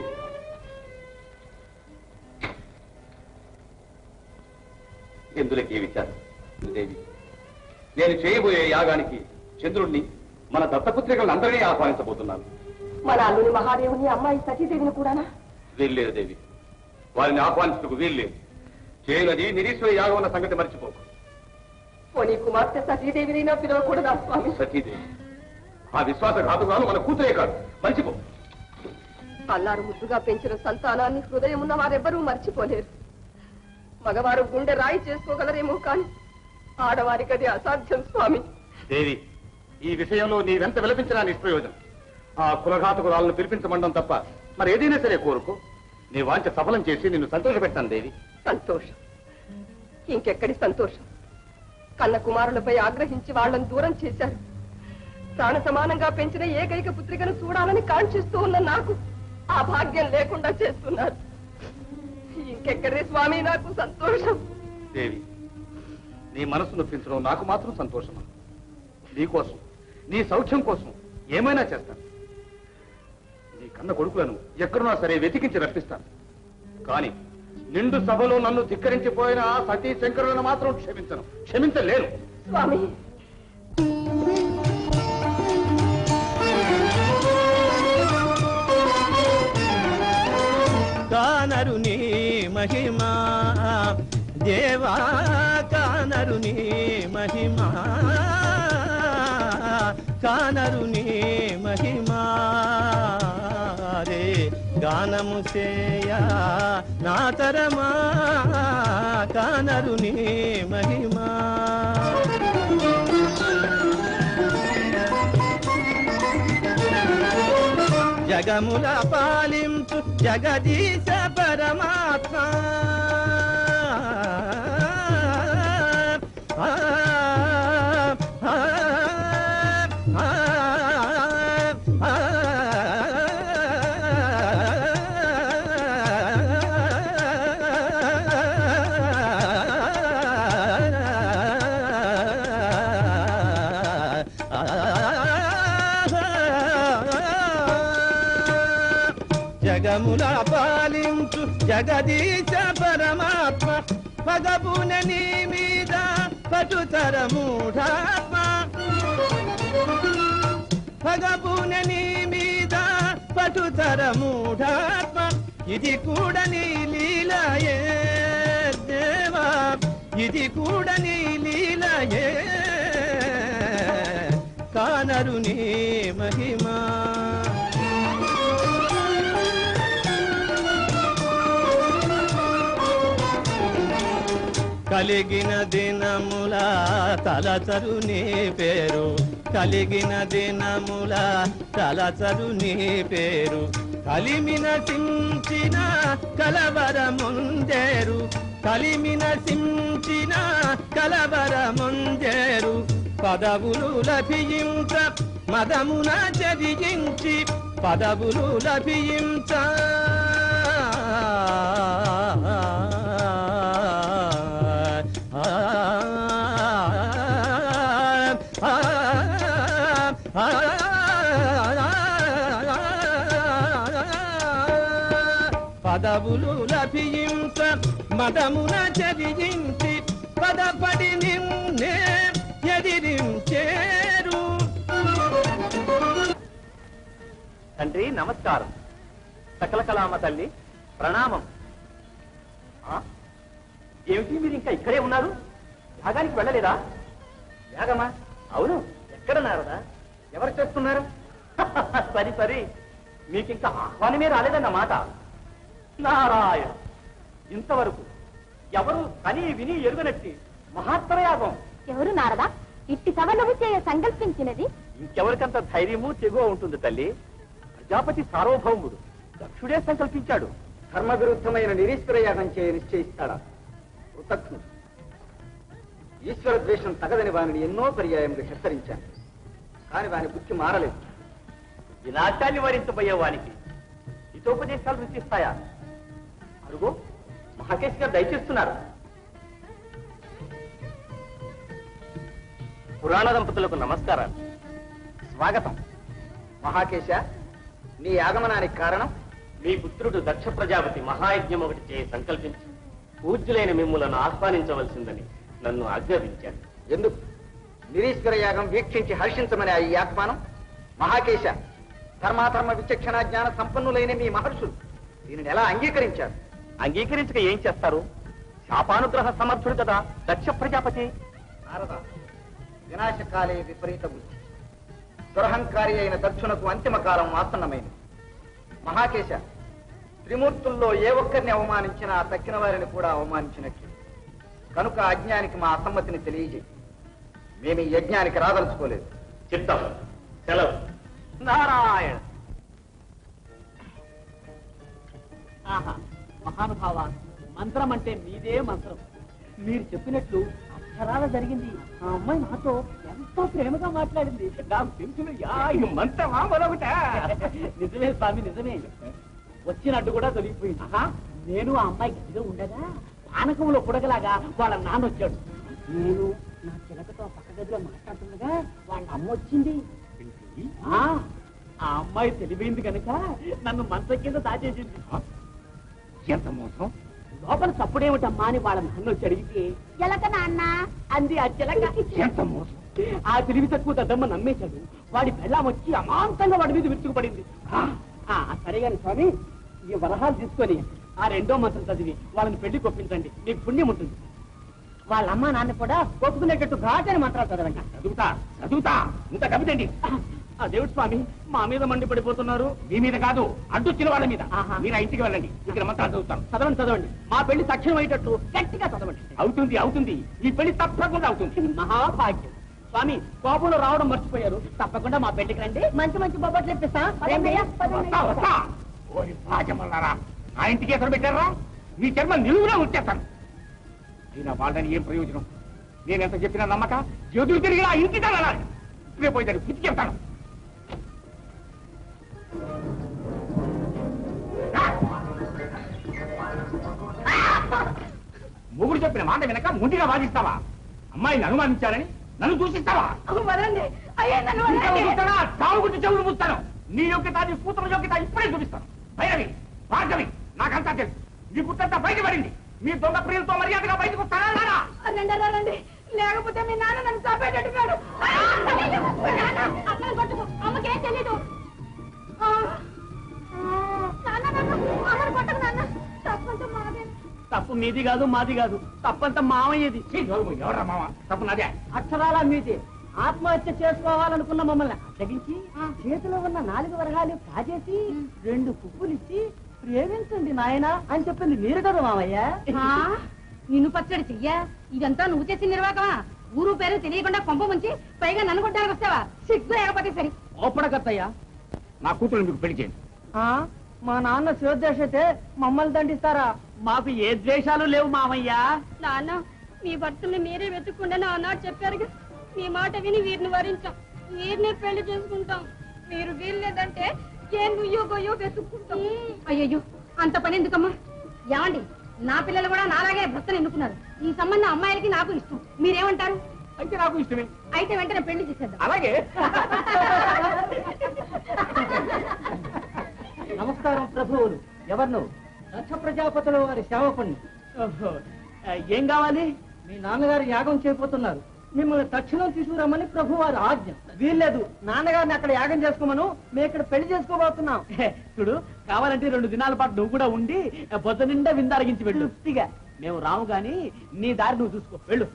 ఎందులకే విచారం? దేవి, నేను చేయబోయే యాగానికి చంద్రుణ్ణి, మన దత్తపుత్రికలను అందరినీ ఆహ్వానించబోతున్నాను. మన అల్లుని మహాదేవుని అమ్మాయి సతీదేవిని కూడానా? వీల్లేదు దేవి, వారిని ఆహ్వానించుటకు వీల్లేదు. చేయనది నిరీశ్వర యాగం అన్న సంగతి మర్చిపోకు. పోనీ కుమార్తె సతీదేవినైనా పిలవకూడదా స్వామి? సతీదేవి ఆ విశ్వాసఘాతుగాను మన కూతురే కాదు, మర్చిపో. అల్లారు ముద్దుగా పెంచిన సంతానాన్ని హృదయం ఉన్న వారెవ్వరూ మర్చిపోలేరు. మగవారు గుండె రాయి చేసుకోగలరేమో కాని ఆడవారికి అది అసాధ్యం స్వామి. దేవి, ఈ విషయంలో నీవెంత విలపించినా నిష్ప్రయోజనం. ఆ కులఘాతకురాలను పిలిపించమండం తప్ప మరి ఏదైనా సరే కోరుకో. నీ వాంఛ సఫలం చేసి నిన్ను సంతోషపెట్టాను దేవి. సంతోషం? ఇంకెక్కడి సంతోషం? కన్న కుమారులపై ఆగ్రహించి వాళ్ళని దూరం చేశారు. ప్రాణ సమానంగా పెంచిన ఏకైక పుత్రికను చూడాలని కాంక్షిస్తూ ఉన్న నాకు ఆ భాగ్యం లేకుండా చేస్తున్నారు. ఇంకెక్కడే స్వామి నాకు సంతోషం? దేవి, నీ మనసు నొప్పించడం నాకు మాత్రం సంతోషమా? నీకోసం, నీ సౌఖ్యం కోసం ఏమైనా చేస్తాను. నీ కన్న కొడుకులను ఎక్కడున్నా సరే వెతికించి రప్పిస్తాను. కానీ నిండు సభలో నన్ను ధిక్కరించిపోయిన ఆ సతీ శంకరులను మాత్రం క్షమించలేను. స్వామి, కానరుని మహిమా దేవా, కానరుని మహిమా, కానరుని మహిమా రే గానము చేయ నా తరమా, కానరుని మహిమా. జగముల పాలించు జగదీశ పరమాత్మ, జగముల పాలించు జగదీశ పరమాత్మ, పగబున నీ మీద పటుతర మూఢాత్మ, పగబున నీ మీద పటుతర మూఢాత్మ, ఇది కూడా నీ లీలయే దేవా, ఇది కూడా నీ లీలయే, కానరుని మహిమా. కలిగిన దినముల తలచరు నీ పేరు, కలిగిన దినముల తలచరు నీ పేరు, కలిమిన సించిన కలవరముందేరు, కలిమిన సించిన కలవరముందేరు, పదవులు లభించ మదమున చదించి, పదవులు లభించ పదవులు లభించ మదమున చదించి పదపడి నిన్నే ఎదిరించేరు. తండ్రి నమస్కారం. సకల కళామ తల్లి ప్రణామం. ఏమిటి మీరు ఇంకా ఇక్కడే ఉన్నారు? యాగానికి వెళ్ళలేదా? యాగమా? అవును. ఎక్కడ నారదా? ఎవరు చేస్తున్నారు? సరి సరి, మీకింకా ఆహ్వానమే రాలేదన్నమాట. నారాయణ, ఇంతవరకు ఎవరు కని విని ఎరుగనట్టి మహాత్మయాగం. ఎవరు నారదా ఇట్టి సభను చేయ సంకల్పించినది? ఇంకెవరికంత ధైర్యము తెగువ ఉంటుంది తల్లి. ప్రజాపతి సార్వభౌముడు దక్షుడే సంకల్పించాడు. ధర్మ విరుద్ధమైన నిరీశ్వర యాగం చేయ నిశ్చయిస్తాడా? కృతజ్ఞుడు. ఈశ్వర ద్వేషం తగదని వారిని ఎన్నో పర్యాయములు హెచ్చరించాను, కానీ వాని బుద్ధి మారలేదు. వినాశాన్ని వరించబోయే వానికి హితోపదేశాలు రుచిస్తాయా? అరుగో మహాకేశ్ గారు దయచేస్తున్నారు. పురాణ దంపతులకు నమస్కారాలు. స్వాగతం. మహాకేశ, నీ ఆగమనానికి కారణం? మీ పుత్రుడు దక్ష ప్రజాపతి మహాయజ్ఞం ఒకటి చేయ సంకల్పించి పూజ్యులైన మిమ్ములను ఆహ్వానించవలసిందని నన్ను ఆజ్ఞాపించాడు. ఎందుకు? నిరీశ్వర యాగం వీక్షించి హర్షించమని ఈ ఆహ్వానం? మహాకేశ, ధర్మాధర్మ విచక్షణ జ్ఞాన సంపన్నులైన మీ మహర్షులు దీనిని ఎలా అంగీకరించారు? అంగీకరించక ఏం చేస్తారు? శాపానుగ్రహ సమర్థుడు కదా దక్ష ప్రజాపతి. నారద, వినాశకాలే విపరీత బుద్ధి. దురహంకారి అయిన దక్షునకు అంతిమ కాలం ఆసన్నమైనది. మహాకేశ, త్రిమూర్తుల్లో ఏ ఒక్కరిని అవమానించినా తక్కిన వారిని కూడా అవమానించినట్లు. కనుక అజ్ఞానికి మా అసమ్మతిని తెలియజేయి. మేము ఈ యజ్ఞానికి రాదలుచుకోలేదు. చిత్తం. సెలవు. నారాయణ. ఆహా, మహానుభావ, మంత్రం అంటే మీదే మంత్రం. మీరు చెప్పినట్లు అక్షరాల జరిగింది. ఆ అమ్మాయి నాతో ఎంతో ప్రేమగా మాట్లాడింది. నాకు తెలుసును. మంత్రమా మరొకట? నిజమే స్వామి, నిజమే. వచ్చినట్టు కూడా తొలగిపోయింది. నేను ఆ అమ్మాయి గదిలో ఉండగా పానకంలో పుడగలాగా వాళ్ళ నాన్న వచ్చాడు. నేను నా చిలకతో పక్క గదిలో మాట్లాడుతుండగా వాళ్ళ అమ్మ వచ్చింది. ఆ అమ్మాయి తెలివైంది కనుక నన్ను మంచం కింద దాచేసింది. ఎంత మోసం! లోపల తప్పుడేమిటమ్మా అని వాళ్ళ నాన్న వచ్చి అడిగితే ఎలక నాన్న అంది ఆ చిలక. ఎంత మోసం! ఆ తెలివి తక్కువ దద్దమ్మ నమ్మేశాడు. వాడి బెల్లం వచ్చి అమాంతంగా వాడి మీద విరుచుకుపడింది. సరే గాని స్వామి, ఈ వరహాలు తీసుకొని ఆ రెండో మంత్రం చదివి వాళ్ళని పెళ్లి కొప్పించండి, మీకు పుణ్యం ఉంటుంది. వాళ్ళ అమ్మ నాన్న కూడా ఒప్పుకునేటట్టు ఘాటని మంత్రాలు చదవండి. చదువుతా ఇంత కవితండి. దేవుడు స్వామి, మా మీద మండి పడిపోతున్నారు. మీ మీద కాదు, అడ్డొచ్చిన వాళ్ళ మీద. మీరు ఆ ఇంటికి వెళ్ళండి, ఇక్కడ మంత్రాలు చదువుతాం. చదవండి. మా పెళ్లి తక్షణం అయ్యేటట్టు గట్టిగా చదవండి. అవుతుంది. ఈ పెళ్లి తప్పకుండా అవుతుంది. మహాభాగ్యం. స్వామి, కోపంలో రావడం మర్చిపోయారు. తప్పకుండా మా పెళ్లికి రండి. మంచి మంచి బొబ్బట్లు ఇప్పిస్తా. నా ఇంటికి ఎక్కడ పెట్టారా? మీ చర్మ నిలువులో వచ్చేస్తాను. అయినా వాళ్ళని ఏం ప్రయోజనం? నేను ఎంత చెప్పినా నమ్మక ఎదురు తిరిగి ఆ ఇంటి తనాలి. ఇప్పుడే పోయితాను, పిచ్చి చెప్తాను. మొగుడు చెప్పిన మాట వినక ముందుగా వాదిస్తావా? అమ్మాయిని అనుమానించాలని నన్ను దూషిస్తావా? చావు గురించి చెవులు మూస్తాను. నీ యోగ్యత, నీ కూతురు యోగ్యత ఇప్పుడే చూపిస్తాను. భైరవి, భార్గవి, నాకంతా తెలుసు. మీ గుర్తంతా బయట పడింది. మీ దొంగ ప్రియులతో మర్యాదగా బయటకు వస్తారా? రండి, లేకపోతే మీ నాన్న నన్ను చాపేటట్టున్నాడు. అమ్మకేం తెలీదు. తప్పు మీది కాదు, మాది కాదు. తప్పంతా మామయ్యది. ఎవరా మామ? తప్పు నాదే. అక్షరాల మీది. ఆత్మహత్య చేసుకోవాలనుకున్న మమ్మల్ని అడ్డగించి చేతిలో ఉన్న 4 వరహాలు కాజేసి 2 పువ్వులు ఇచ్చి ప్రేమించండి నాయన అని చెప్పింది మీరు కదా మామయ్య. నిన్ను పచ్చడి చెయ్యా? ఇదంతా నువ్వు చేసిన నిర్వాహకమా? ఊరు పేరు తెలియకుండా కొంప ముంచి పైగా నన్ను కొట్టడానికి వస్తావా? సిగ్గు లేకపోతే సరి. ఓపడకత్తయ్యా, నా కూతురు మీకు పెళ్లి చేయండి. మా నాన్న శివద్వేషతే మమ్మల్ని దండిస్తారా? మాకు ఏ ద్వేషాలు లేవు మామయ్య. నాన్న, మీ భర్తల్ని మీరే వెతుక్కుండా ఆనాడు చెప్పారుగా. మీ మాట విని వీరిని వరించాం. వీరిని పెళ్లి చేసుకుంటాం. మీరు వీల్లేదంటే ఏం నుయ్యో గొయ్యో వెతుక్కుంటాం. అయ్యయ్యో, అంత పని ఎందుకమ్మా? ఏమండి, నా పిల్లలు కూడా నాలాగే భర్తను ఎన్నుకున్నారు. ఈ సంబంధం అమ్మాయిలకి నాకు ఇష్టం. మీరేమంటారు? అయితే నాకు ఇష్టమే. అయితే వెంటనే పెళ్లి చేసేద్దాం. అలాగే. నమస్కారం ప్రభువులు. ఎవరు? దక్ష ప్రజాపతుల వారి సేవకుణ్ణి. ఓహో, ఏం కావాలి? మీ నాన్నగారు యాగం చేయబోతున్నారు. మిమ్మల్ని తక్షణం తీసుకురమ్మని ప్రభు వారి ఆజ్ఞ. వీల్లేదు, నాన్నగారిని అక్కడ యాగం చేసుకోమను, మేము ఇక్కడ పెళ్లి చేసుకోబోతున్నాం. చూడు, కావాలంటే 2 దినాల పాటు నువ్వు కూడా ఉండి పొద్దు నిండా విందరగించి వెళ్ళు. తృప్తిగా మేము రాము గాని నీ దారి నువ్వు చూసుకో, వెళ్ళు.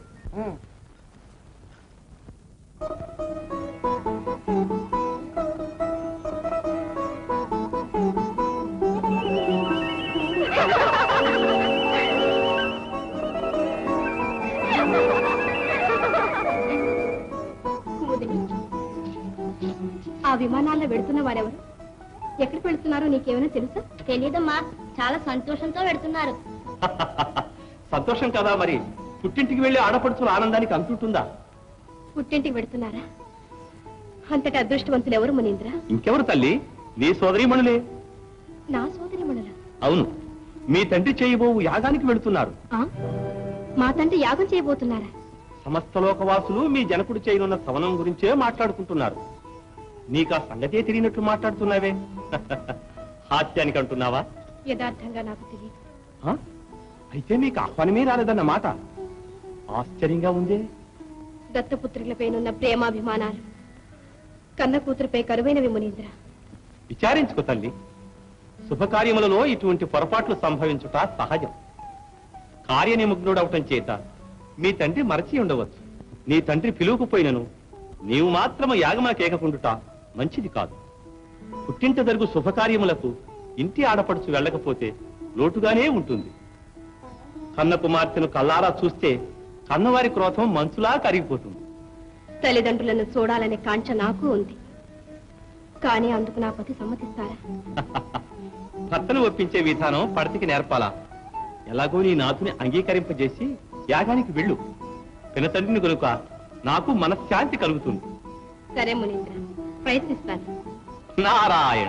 ఆ విమానాల్లో వెడుతున్న వారెవరు? ఎక్కడికి వెళుతున్నారో నీకేమైనా తెలుసా? తెలీదమ్మా, చాలా సంతోషంతో పెడుతున్నారు. సంతోషం కదా మరి, పుట్టింటికి వెళ్లి ఆడపడుచుల ఆనందానికి అంతుంటుందా? పుట్టింటికి వెడుతున్నారా? అంతటి అదృష్టవంతులు ఎవరు మునీంద్ర? ఇంకెవరు తల్లి, నీ సోదరీమణులే. నా సోదరిమణుల? అవును, మీ తండ్రి చేయబోవు యాగానికి వెళుతున్నారు. మా తండ్రి యాగం చేయబోతున్నారా? సమస్త లోకవాసులు మీ జనకుడు చేయనున్న సవనం గురించే మాట్లాడుకుంటున్నారు. నీకు ఆ సంగతే తెలియనట్లు మాట్లాడుతున్నావే. హాస్యానికి అంటున్నావా? యథార్థంగా నాకు తెలియదు. అయితే మీకు ఆహ్వానమే రాలేదన్న మాట. ఆశ్చర్యంగా ఉందే. దత్తపుత్రులపైనున్న ప్రేమాభిమానాలు కన్న కూతురుపై కరువైనవి మునీంద్ర. విచారించుకో తల్లి, శుభకార్యములలో ఇటువంటి పొరపాట్లు సంభవించుట సహజం. కార్యనిమగ్నుడవటం చేత మీ తండ్రి మరచి ఉండవచ్చు. నీ తండ్రి పిలువకుపోయినను నీవు మాత్రము యాగమాకేకుండుట మంచిది కాదు. పుట్టింట జరుగు శుభకార్యములకు ఇంటి ఆడపడుచు వెళ్ళకపోతే లోటుగానే ఉంటుంది. కన్న కుమార్తెను కల్లారా చూస్తే కన్నవారి క్రోధం మంచులా కరిగిపోతుంది. తల్లిదండ్రులను చూడాలనే కాంక్ష నాకు ఉంది, కానీ అందుకు నా పతి సమ్మతిస్తారా? భర్తను ఒప్పించే విధానం పడతికి నేర్పాలా? ఎలాగో నీ నాథుని అంగీకరింపజేసి యాగానికి వెళ్ళు. పినతండ్రిని కనుక నాకు మనశ్శాంతి కలుగుతుంది. సరే మునీంద్ర, ప్రయత్నిస్తాను. నారాయణ.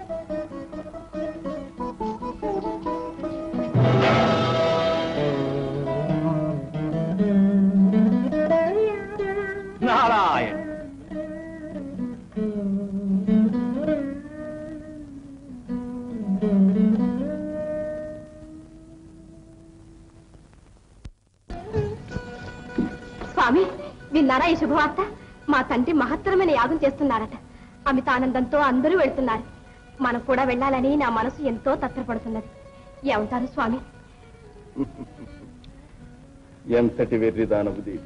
నారాయణ. స్వామి, విన్నారా ఈ శుభవార్త? మా తండ్రి మహత్తరమైన యాగం చేస్తున్నారట. అమితానందంతో అందరూ వెళ్తున్నారు. మనం కూడా వెళ్ళాలని నా మనసు ఎంతో తత్తరపడుతున్నది. ఏమంటారు స్వామి? ఎంతటి వెర్రిదానవు దేవి,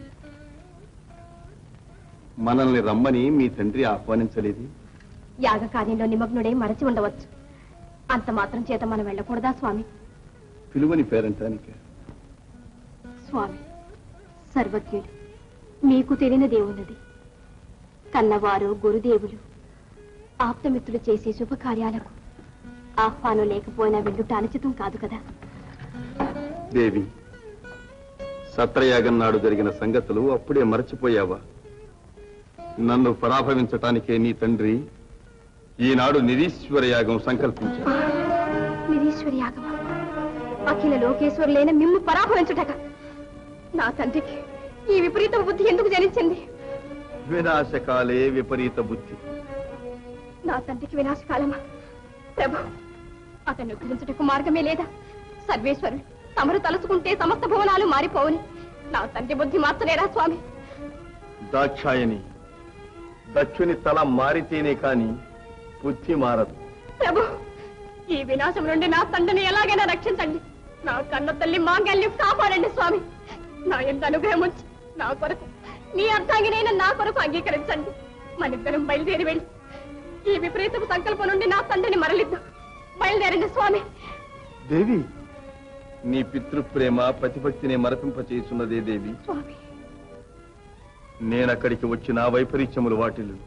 మనల్ని రమ్మని మీ తండ్రి ఆహ్వానించలేదు. యాగ కార్యంలో నిమగ్నుడై మరచి ఉండవచ్చు. అంత మాత్రం చేత మనం వెళ్ళకూడదా స్వామి? పిలువని పేరంటానికే. స్వామి సర్వజ్ఞుడు, మీకు తెలియని దేవున్నది. కన్నవారు, గురుదేవులు, ఆప్తమిత్రులు చేసే శుభకార్యాలకు ఆహ్వానం లేకపోయినా వెళ్ళుట అనుచితం కాదు కదా. దేవి, సత్రయాగం నాడు జరిగిన సంగతులు అప్పుడే మరచిపోయావా? నన్ను పరాభవించటానికే నీ తండ్రి ఈనాడు నిరీశ్వర యాగం సంకల్పించాడు. నిరీశ్వర యాగమా? అఖిల లోకేశ్వరులైన మిమ్ము పరాభవించుటక నా తండ్రికి ఈ విపరీత బుద్ధి ఎందుకు జనించింది? వినాశకాలే విపరీత బుద్ధి. నా తండ్రికి వినాశకాలమా? ప్రభు, అతన్ని ఉద్ధరించుటకు మార్గమే లేదా? సర్వేశ్వరుడు తమరు తలుచుకుంటే సమస్త భువనాలు మారిపోవని నా తండ్రి బుద్ధి మార్చలేరా స్వామి? దాక్షాయని, దక్షుని తల మారితేనే కాని బుద్ధి మారదు. ప్రభు, ఈ వినాశం నుండి నా తండ్రిని ఎలాగైనా రక్షించండి. నా కన్న తల్లి మాంగల్యం కాపాడండి స్వామి. నా ఎంత అనుగ్రహం ఉంచి నా కొరకు, నీ అర్థాంగినైనా నా కొరకు అంగీకరించండి. మనిద్దరం బయలుదేరి వెళ్ళి ఈ విపరీతపు సంకల్పం నుండి నా తండ్రిని మరలిద్దాం. బయలుదేరండి స్వామి. దేవి, నీ పితృప్రేమ ప్రతిభక్తిని మరపింపచేస్తున్నదే దేవి. స్వామి, నేనక్కడికి వచ్చిన వైపరీత్యములు వాటిల్లు.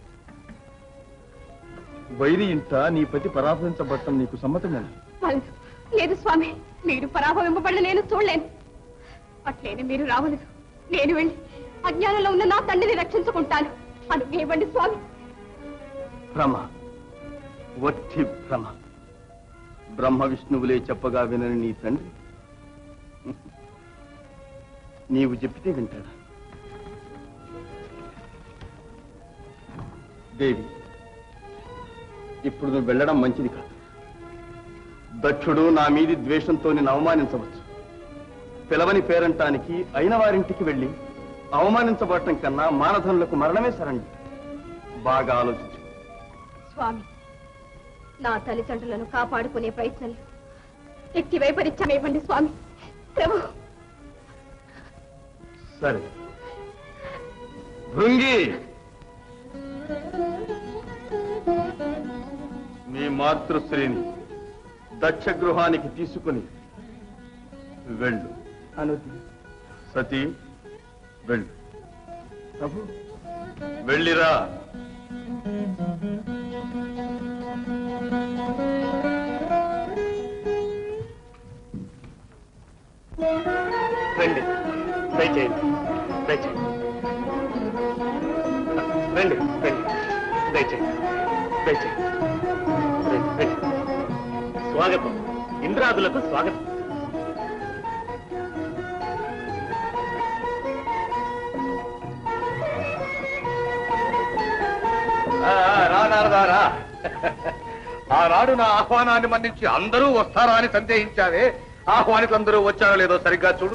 వైరి ఇంట నీ పతి పరాభవించబడటం నీకు సమ్మతమేనా? లేదు స్వామి, మీరు పరాభవింపబడిన నేను చూడలేను. అట్లేని మీరు రావలేదు. నేను వెళ్ళి అజ్ఞానంలో ఉన్న నా తండ్రిని రక్షించుకుంటాను. అనుగ్రహించండి స్వామి. భ్రమ, వట్టి భ్రమ. బ్రహ్మ విష్ణువులే చెప్పగా వినని నీ తండ్రి నీవు చెప్పితే వింటాడా? దేవి, ఇప్పుడు నువ్వు వెళ్ళడం మంచిది కాదు. దక్షుడు నా మీది ద్వేషంతో నిన్ను అవమానించవచ్చు. పిలవని పేరంటానికి అయిన వారింటికి వెళ్ళి అవమానించబడటం కన్నా మానధనులకు మరణమే సరండి. బాగా ఆలోచించు. స్వామి, నా తల్లిదండ్రులను కాపాడుకునే ప్రయత్నంలో ఎట్టి వైపరీత్యం ఇవ్వండి స్వామి. ప్రభు. సరే. భృంగి, మీ మాతృశ్రీని దక్షగృహానికి తీసుకుని వెళ్ళు. సతీ, వెళ్ళు. ప్రభు, వెళ్ళిరా. రండి, దయచేయండి, దయచేయండి. రండి, రండి, దయచేయండి, దయచేయండి. రండి, రండి. స్వాగతం, ఇంద్రాదులకు స్వాగతం. రా నారదారా. ఆనాడు నా ఆహ్వానాన్ని మన్నించి అందరూ వస్తారా అని సందేహించావే. ఆహ్వానితులందరూ వచ్చారో లేదో సరిగ్గా చూడు.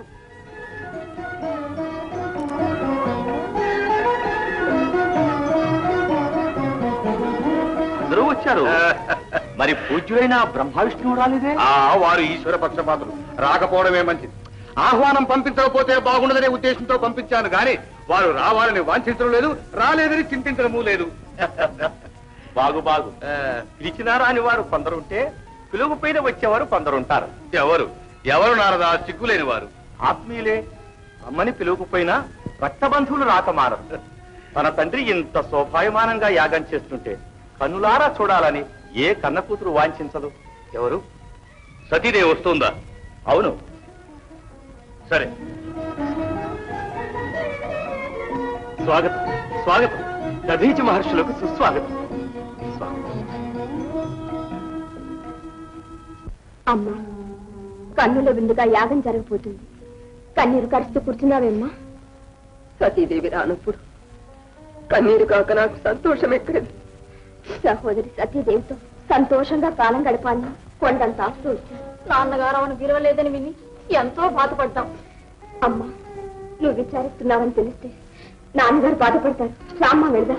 అందరూ వచ్చారు. మరి పూజ్యులైన బ్రహ్మ విష్ణువు రాలేదే? వారు ఈశ్వర పక్షపాతులు, రాకపోవడమే మంచిది. ఆహ్వానం పంపించకపోతే బాగుండదనే ఉద్దేశంతో పంపించాను గాని వారు రావాలని వాంఛించడం లేదు, రాలేదని చింతించడమూ లేదు. బాగు బాగు. పిలిచినారా అని వారు కొందరుంటే పిలుగుపైన వచ్చేవారు కొందరుంటారు. ఎవరు ఎవరు నారదా? సిగ్గులేని వారు. ఆత్మీయులే. అమ్మని పిలువకపోయినా రక్తబంధువులు రాక మారదు. తన తండ్రి ఇంత శోభాయమానంగా యాగం చేస్తుంటే కనులారా చూడాలని ఏ కన్న కూతురు వాంఛించదు. ఎవరు? సతీదేవి వస్తుందా? అవును. సరే. స్వాగతం, స్వాగతం. దధీచి మహర్షులకు సుస్వాగతం. అమ్మా, కన్నుల విందుగా యాగం జరగబోతుంది. కన్నీరు కడుస్తూ కూర్చున్నావేమ్మా? సతీదేవి రానప్పుడు కన్నీరు కాక నాకు సంతోషం ఎక్కడది. సహోదరి సతీదేవితో సంతోషంగా కాలం గడపాలని కొండంత ఆస్తూ వచ్చాను. నాన్నగారు అవును విరవలేదని విని ఎంతో బాధపడ్డాం. అమ్మా, నువ్వు విచారిస్తున్నావని తెలిస్తే నాన్నగారు బాధపడతారు. రామ్మా, వెళ్దాం.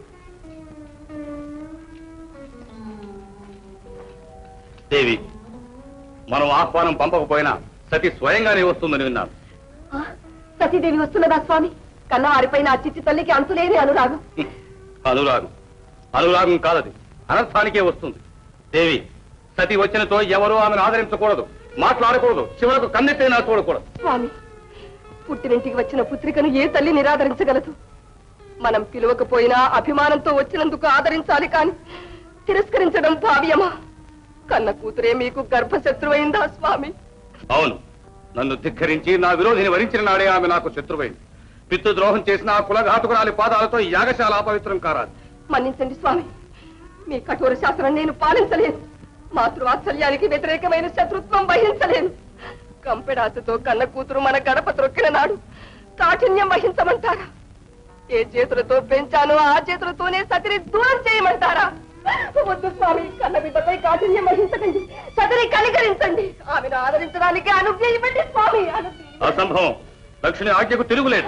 దేవి, మనం ఆహ్వానం పంపకపోయినా సతీ స్వయంగానే వస్తుందని విన్నాను. సతీదేవి వస్తున్నదా స్వామి? కన్నవారిపైన ఆ చిట్టి తల్లికి అంతులేని అనురాగం. అనురాగం అనురాగం కాదది, అనర్థానికే వస్తుంది. దేవి, సతీ వచ్చినతో ఎవరూ ఆమెను ఆదరించకూడదు, మాట్లాడకూడదు, చివరకు కన్నెత్తైనా చూడకూడదు. స్వామి, పుట్టినింటికి వచ్చిన పుత్రికను ఏ తల్లి నిరాదరించగలదు? మనం పిలవకపోయినా అభిమానంతో వచ్చినందుకు ఆదరించాలి కాని తిరస్కరించడం భావ్యమా? కన్న కూతురే మీకు గర్భశత్రువైందా స్వామి? అవును, నన్ను ధిక్కరించి నా విరోధిని వరించిన నాడే ఆమె నాకు శత్రువైంది. పితృద్రోహం చేసిన ఆ కులఘాతుకురాలి పాదాలతో యాగశాల అపవిత్రం కారాదు. మన్నించండి స్వామి, మీ కఠోర శాసనం నేను పాలించలేను. మాతృవాత్సల్యానికి వ్యతిరేకమైన శత్రుత్వం వహించలేను. కంపెడాతతో కన్న కూతురు మన గడప త్రొక్కిన నాడు కాఠిన్యం వహించమంటారా? ఏ చేతులతో పెంచానో ఆ చేతులతోనే సతిని దూరం చేయమంటారా? వద్దు స్వామి, కన్న బిడ్డపై కాఠిన్యం వహించకండి. సతిని కనికరించండి. ఆమెను ఆదరించడానికి అనుజ్ఞ ఇవ్వండి స్వామి. అసంభవం. లక్ష్మి ఆజ్ఞకు తిరుగులేదు.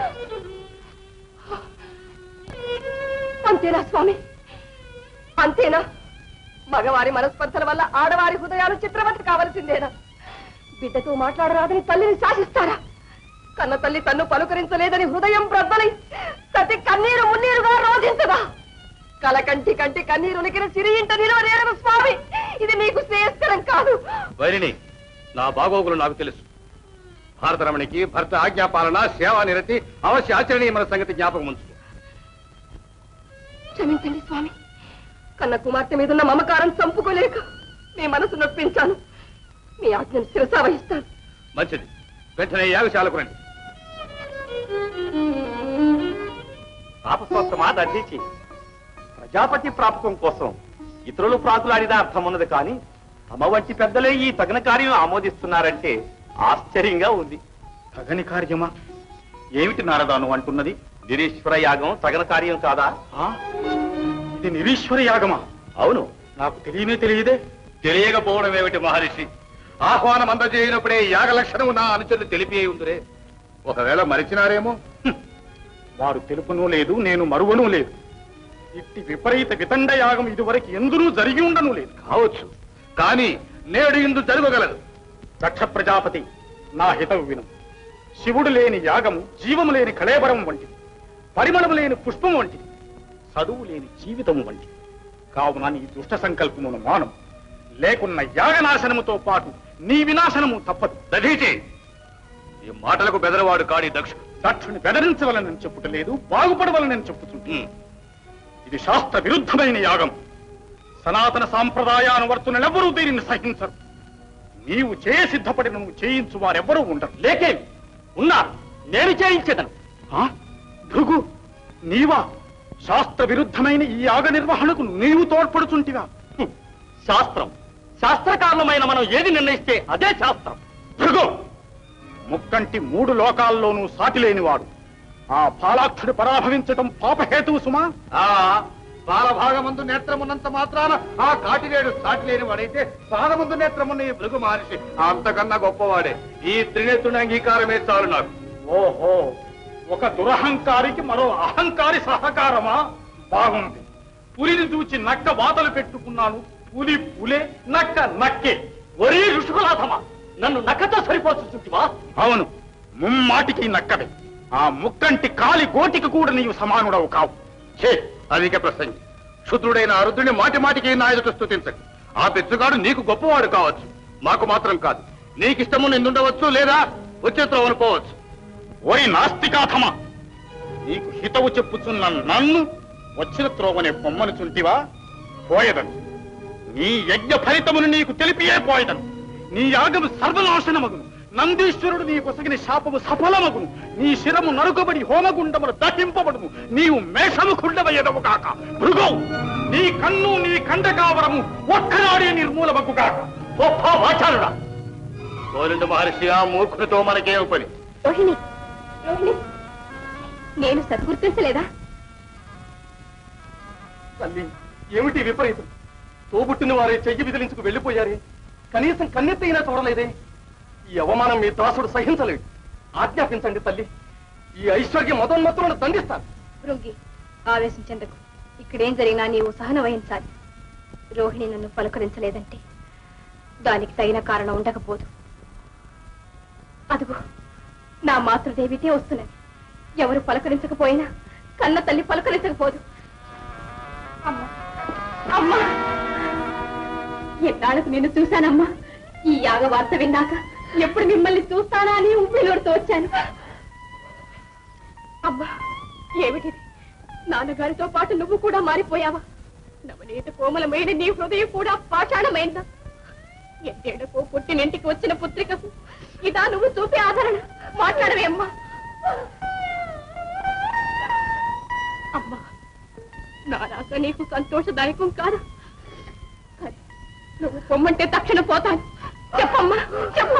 అంతేనా స్వామి? అంతేనా? మగవారి మనస్పర్ధల వల్ల ఆడవారి హృదయాలు చిత్రవతి కావలసిందేనా? బిడ్డతో మాట్లాడరాదని తల్లిని శాసిస్తారా? కన్న తల్లి తన్ను పలుకరించలేదని హృదయం బ్రద్దలై సతి కన్నీరు మున్నీరుగా రోధించదా? కలకంటి కంటి కన్నీరు ఉనికిన సిరి ఇంట నిలవలేరు స్వామి. ఇది మీకు శ్రేయస్కరం కాదు. వైరిని, నా బాగోగులు నాకు తెలుసు. భారతరమణికి భర్త ఆజ్ఞాపాలన, సేవా నిరతి అవశ్య ఆచరణీయమైన సంగతి జ్ఞాపకం ఉంచు. క్షమించండి స్వామి, కన్న కుమార్తె మీదున్న మమకారం చంపుకోలేక మీ మనసు నొప్పించాను. మీ ఆజ్ఞను శిరసా వహిస్తాను. మంచిది, వెంటనే యాగశాలకు రండి. పాపస్వస్థమా దర్శించి ప్రజాపతి ప్రాపకం కోసం ఇతరులు ప్రాకులాడిన అర్థం ఉన్నది కానీ తమ వంటి పెద్దలే ఈ తగిన కార్యం ఆమోదిస్తున్నారంటే ఆశ్చర్యంగా ఉంది. తగని కార్యమా? ఏమిటి నారదాను అంటున్నది? నిరీశ్వర యాగం తగిన కార్యం కాదా? ఇది నిరీశ్వర యాగమా? అవును. నాకు తెలియనే తెలియదే. తెలియకపోవడం ఏమిటి మహర్షి? ఆహ్వానం అందజేయనప్పుడే యాగ లక్షణము నా అనుచరులు తెలిపి ఉందిరే. ఒకవేళ మరిచినారేమో. వారు తెలుపునూ లేదు, నేను మరువనూ లేదు. ఇట్టి విపరీత వితండ యాగం ఇదివరకు ఎందునూ జరిగి ఉండను లేదు. కావచ్చు, కానీ నేడు ఇందు జరగగలదు. దక్ష ప్రజాపతి, నా హితవు విను. శివుడు లేని యాగము జీవము లేని కళేబరం వంటిది, పరిమళము లేని పుష్పము వంటిది, చదువు లేని జీవితము వంటిది. కావున నీ దుష్ట సంకల్పమును మానం, లేకున్న యాగనాశనముతో పాటు నీ వినాశనము తప్పదు. దధీచి, ఈ మాటలకు బెదరవాడు కాడి దక్షుడు. దక్షుని బెదరించవలనని చెప్పుటలేదు, బాగుపడవలనని చెప్పుతుంది. ఇది శాస్త్ర విరుద్ధమైన యాగం. సనాతన సాంప్రదాయానువర్తులెవ్వరూ దీనిని సహించరు. నీవు సిద్ధపడి నువ్వు చేయించు వారెవ్వరూ ఉండరు. లేకే ఉన్నారు, నేను చేయించేదను. భృగు, నీవా శాస్త్ర విరుద్ధమైన ఈ యాగ నిర్వహణకు నీవు తోడ్పడుచుంటివా? శాస్త్రం, శాస్త్రకారణమైన మనం ఏది నిర్ణయిస్తే అదే శాస్త్రం. భృగు, ముక్కంటి 3 లోకాల్లోనూ సాటి లేనివాడు. ఆ పాలాక్షుడు పరాభవించటం పాపహేతువు సుమా. బాలభాగమందు నేత్రమున్నంత మాత్రాన ఆ కాటివేడు సాటి లేని వాడైతే పాదముందు నేత్రమున్న ఈ భృగు మహర్షి అంతకన్నా గొప్పవాడే. ఈ త్రినేత్రుని అంగీకారమే చాలు నాకు. ఓహో, ఒక దురహంకారికి మరో అహంకారి సహకారమా? బాగుంది. పులిని చూచి నక్క వాతలు పెట్టుకున్నాను. పులి పులే, నక్క నక్కే. ఒరే ఋషుకులాథమా, నన్ను నక్కతో సరిపోతుంటివా? అవును, ముమ్మాటికి నక్కవే. ఆ ముక్కంటి కాలి గోటికి కూడా నీవు సమానుడవు కావు. అధిక ప్రసంగి, క్షుద్రుడైన అరుద్రుని మాటి మాటికి నా ఎదుట స్తుతించండి. ఆ పెచ్చుగాడు నీకు గొప్పవాడు కావచ్చు, మాకు మాత్రం కాదు. నీకిష్టము నిందుండవచ్చు, లేదా వచ్చే త్రోవను పోవచ్చు. ఓరి నాస్తికాథమా, నీకు హితవు చెప్పుచున్న నన్ను వచ్చిన త్రోవనే బొమ్మను చుంటివా? పోయదను. నీ యజ్ఞ ఫలితమును నీకు తెలిపియే పోయదను. నీ యాగము సర్వనాశనమగును. నందీశ్వరుడు నీ కొసగిన శాపము సఫలమగును. నీ శిరము నరుకబడి హోమగుండములు దహింపబడును. నీవు మేషము కుండవయ్యదవు కాక. భృగౌ, నీ కన్ను నీ కండకావరము ఒక్కనాడే నిర్మూలమగు కాక. గొప్ప వాచాలుడా! గోవింద మహర్షి, ఆ మూర్ఖునితో మనకేం పని? రోహిణి, రోహిణి, నేను సత్కృతించలేదా? తల్లి, ఏమిటి విపరీతం? తోబుట్టిన వారే చెయ్యి విదిలించుకు వెళ్ళిపోయారే, కనీసం కన్నెత్తైనా చూడలేదే. ఈ అవమానం మీ దాసుడు సహించలేడు. ఆజ్ఞాపించండి తల్లి, ఈ ఐశ్వర్య మదోన్మత్తులను దండిస్తాను. భృంగి, ఆవేశించేందుకు ఇక్కడేం జరిగినా నీవు సహనం వహించాలి. రోహిణి నన్ను పలకరించలేదంటే దానికి తగిన కారణం ఉండకపోదు. అదుగో నా మాతృదేవితే వస్తున్నది. ఎవరు పలకరించకపోయినా కన్న తల్లి పలకరించకపోదు. అమ్మా, అమ్మా, ఎన్నాళ్ళకు నిన్ను చూశానమ్మా. ఈ యాగ వార్త విన్నాక ఎప్పుడు మిమ్మల్ని చూస్తానా అని ఉప్పిలోడుతూ వచ్చాను. అమ్మా, ఏమిటిది? నాన్నగారితో పాటు నువ్వు కూడా మారిపోయావా? నవనీత కోమలమైన నీ హృదయం కూడా పాషాణమైందా? ఎన్నేళ్లకు పుట్టినింటికి వచ్చిన పుత్రికకు ఇదా నువ్వు చూపే ఆదరణ? మాట్లాడవే అమ్మా. అమ్మా, నా రాక నీకు సంతోషదాయకం కాదు. నువ్వు పొమ్మంటే తక్షణ పోతాను. చెప్పమ్మా, చెప్పు.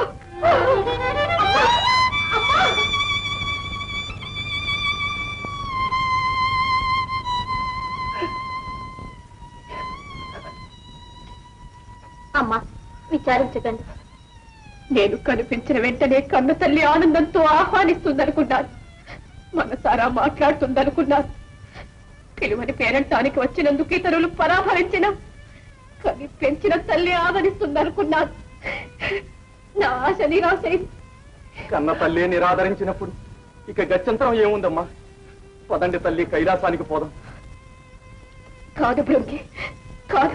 అమ్మా, విచారించకండి. నేను కనిపించిన వెంటనే కన్ను తల్లి ఆనందంతో ఆహ్వానిస్తుందనుకున్నాను. మనసారా మాట్లాడుతుందనుకున్నాను. పిలువని పేరంటానికి వచ్చినందుకు ఇతరులు పరాభవించిన కని పెంచిన తల్లి ఆదరిస్తుందనుకున్నాను. నా ఆశ నిరాశైంది. కన్న తల్లి నిరాదరించినప్పుడు ఇక గత్యంతరం ఏముందమ్మా? పదండి తల్లి, కైలాసానికి పోదాం. కాదు భృంగి, కాదు.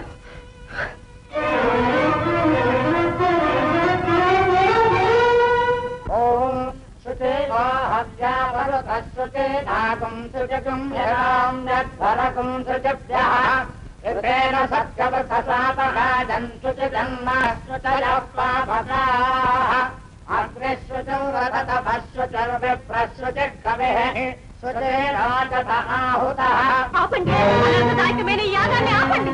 ఆపండి, అనంతదాయకమైన యాగాన్ని ఆపండి.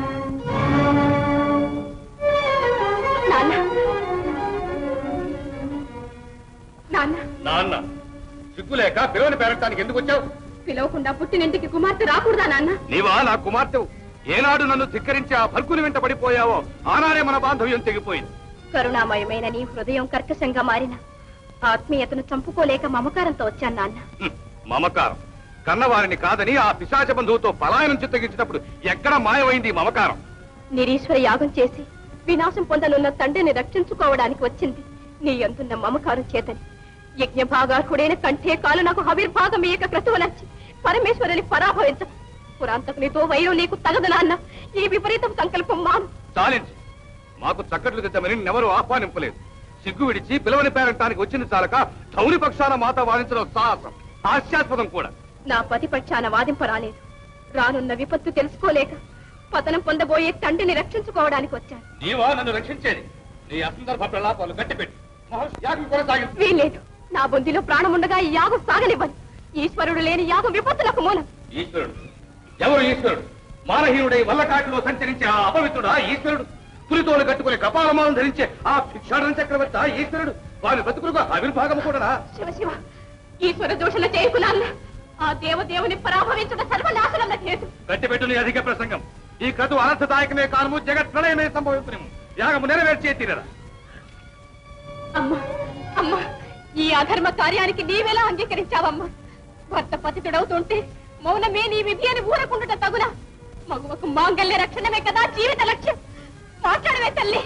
నాన్న, సిగ్గులేక పిలువని పేరటానికి ఎందుకు వచ్చావు? పిలవకుండా పుట్టినింటికి కుమార్తె రాకూడదా నాన్న? నీవా నా కుమార్తెవు? ఏనాడు నన్ను ధిక్కరించి ఆ భర్కుని వెంట పడిపోయావో ఆనాడే మన బాంధవ్యం తెగిపోయింది. కరుణామయమైన నీ హృదయం కర్కశంగా మారిన ఆత్మీయతను చంపుకోలేక మమకారంతో వచ్చాను నాన్న. మమకారం కన్నవారిని కాదని ఆ పిశాచ బంధువుతో పలాయనం చిత్తగించినప్పుడు ఎక్కడ మాయమైంది మమకారం? నిరీశ్వర యాగం చేసి వినాశం పొందనున్న తండ్రిని రక్షించుకోవడానికి వచ్చింది నీ అందున్న మమకారం చేతని. యజ్ఞ భాగార్హుడైన కంఠే కాలు నాకు హవిర్భాగం ఏక క్రతువులచ్చి పరమేశ్వరుని పరాభవించ పురాంతకునితో వైరం నీకు తగదు నాన్న. ఈ విపరీతం సంకల్పం మాను. చాలించు. మాకు చక్కట్లు దిద్దమని నెవరూ ఆహ్వానింపలేదు. సిగ్గు విడిచి పిలవని పేరంటానికి వచ్చింది చాలక ధౌని పక్షాన మాత వాదించడం సాహసం, హాస్యాస్పదం కూడా. నా పతి పక్షాన వాదింపరాలేదు. రానున్న విపత్తు తెలుసుకోలేక పతనం పొందబోయే తండ్రిని రక్షించుకోవడానికి వచ్చాను. నీవా నన్ను రక్షించేది? నీ అసందర్భ ప్రలాపాలు గట్టిపెట్టి యాగం కొనసాగి. వీల్లేదు. నా బొందిలో ప్రాణముండగా ఈ యాగం సాగనివ్వను. ఈశ్వరుడు లేని యాగం విపత్తులకు మూలం. ఈశ్వరుడు? ఎవరు ఈశ్వరుడు? మానహీనుడై వల్లకాటిలో సంచరించే ఆ అపవిత్రుడా ఈశ్వరుడు? పులితోలు కట్టుకుని కపాలమాలను ధరించే ఆ భిక్షాటన చక్రవర్తి ఈశ్వరుడు? వారి బతుకులుగా ఆవిర్భాగం కూడా. శివ శివ, ఈశ్వర దూషణ చేయకులాన్న. ఆ దేవదేవుని పరాభవించుట సర్వనాశనం హేతు. గట్టిపెట్టు నీ అధిక ప్రసంగం. ఈ క్రతు అనర్థదాయకమే కానము, జగత్ ప్రళయమే సంభవించునేము. యాగము నెరవేర్చే తీరరా. అమ్మా అమ్మా, ఈ అధర్మ కార్యానికి నీవెలా అంగీకరించావమ్మా? భర్త పతితుడవుతుంటే మౌనమే నీ విధి అని ఊరకుండుట తగునా? మగువకు మాంగల్య రక్షణమే కదా జీవిత లక్ష్యం. మాట్లాడవే తల్లి.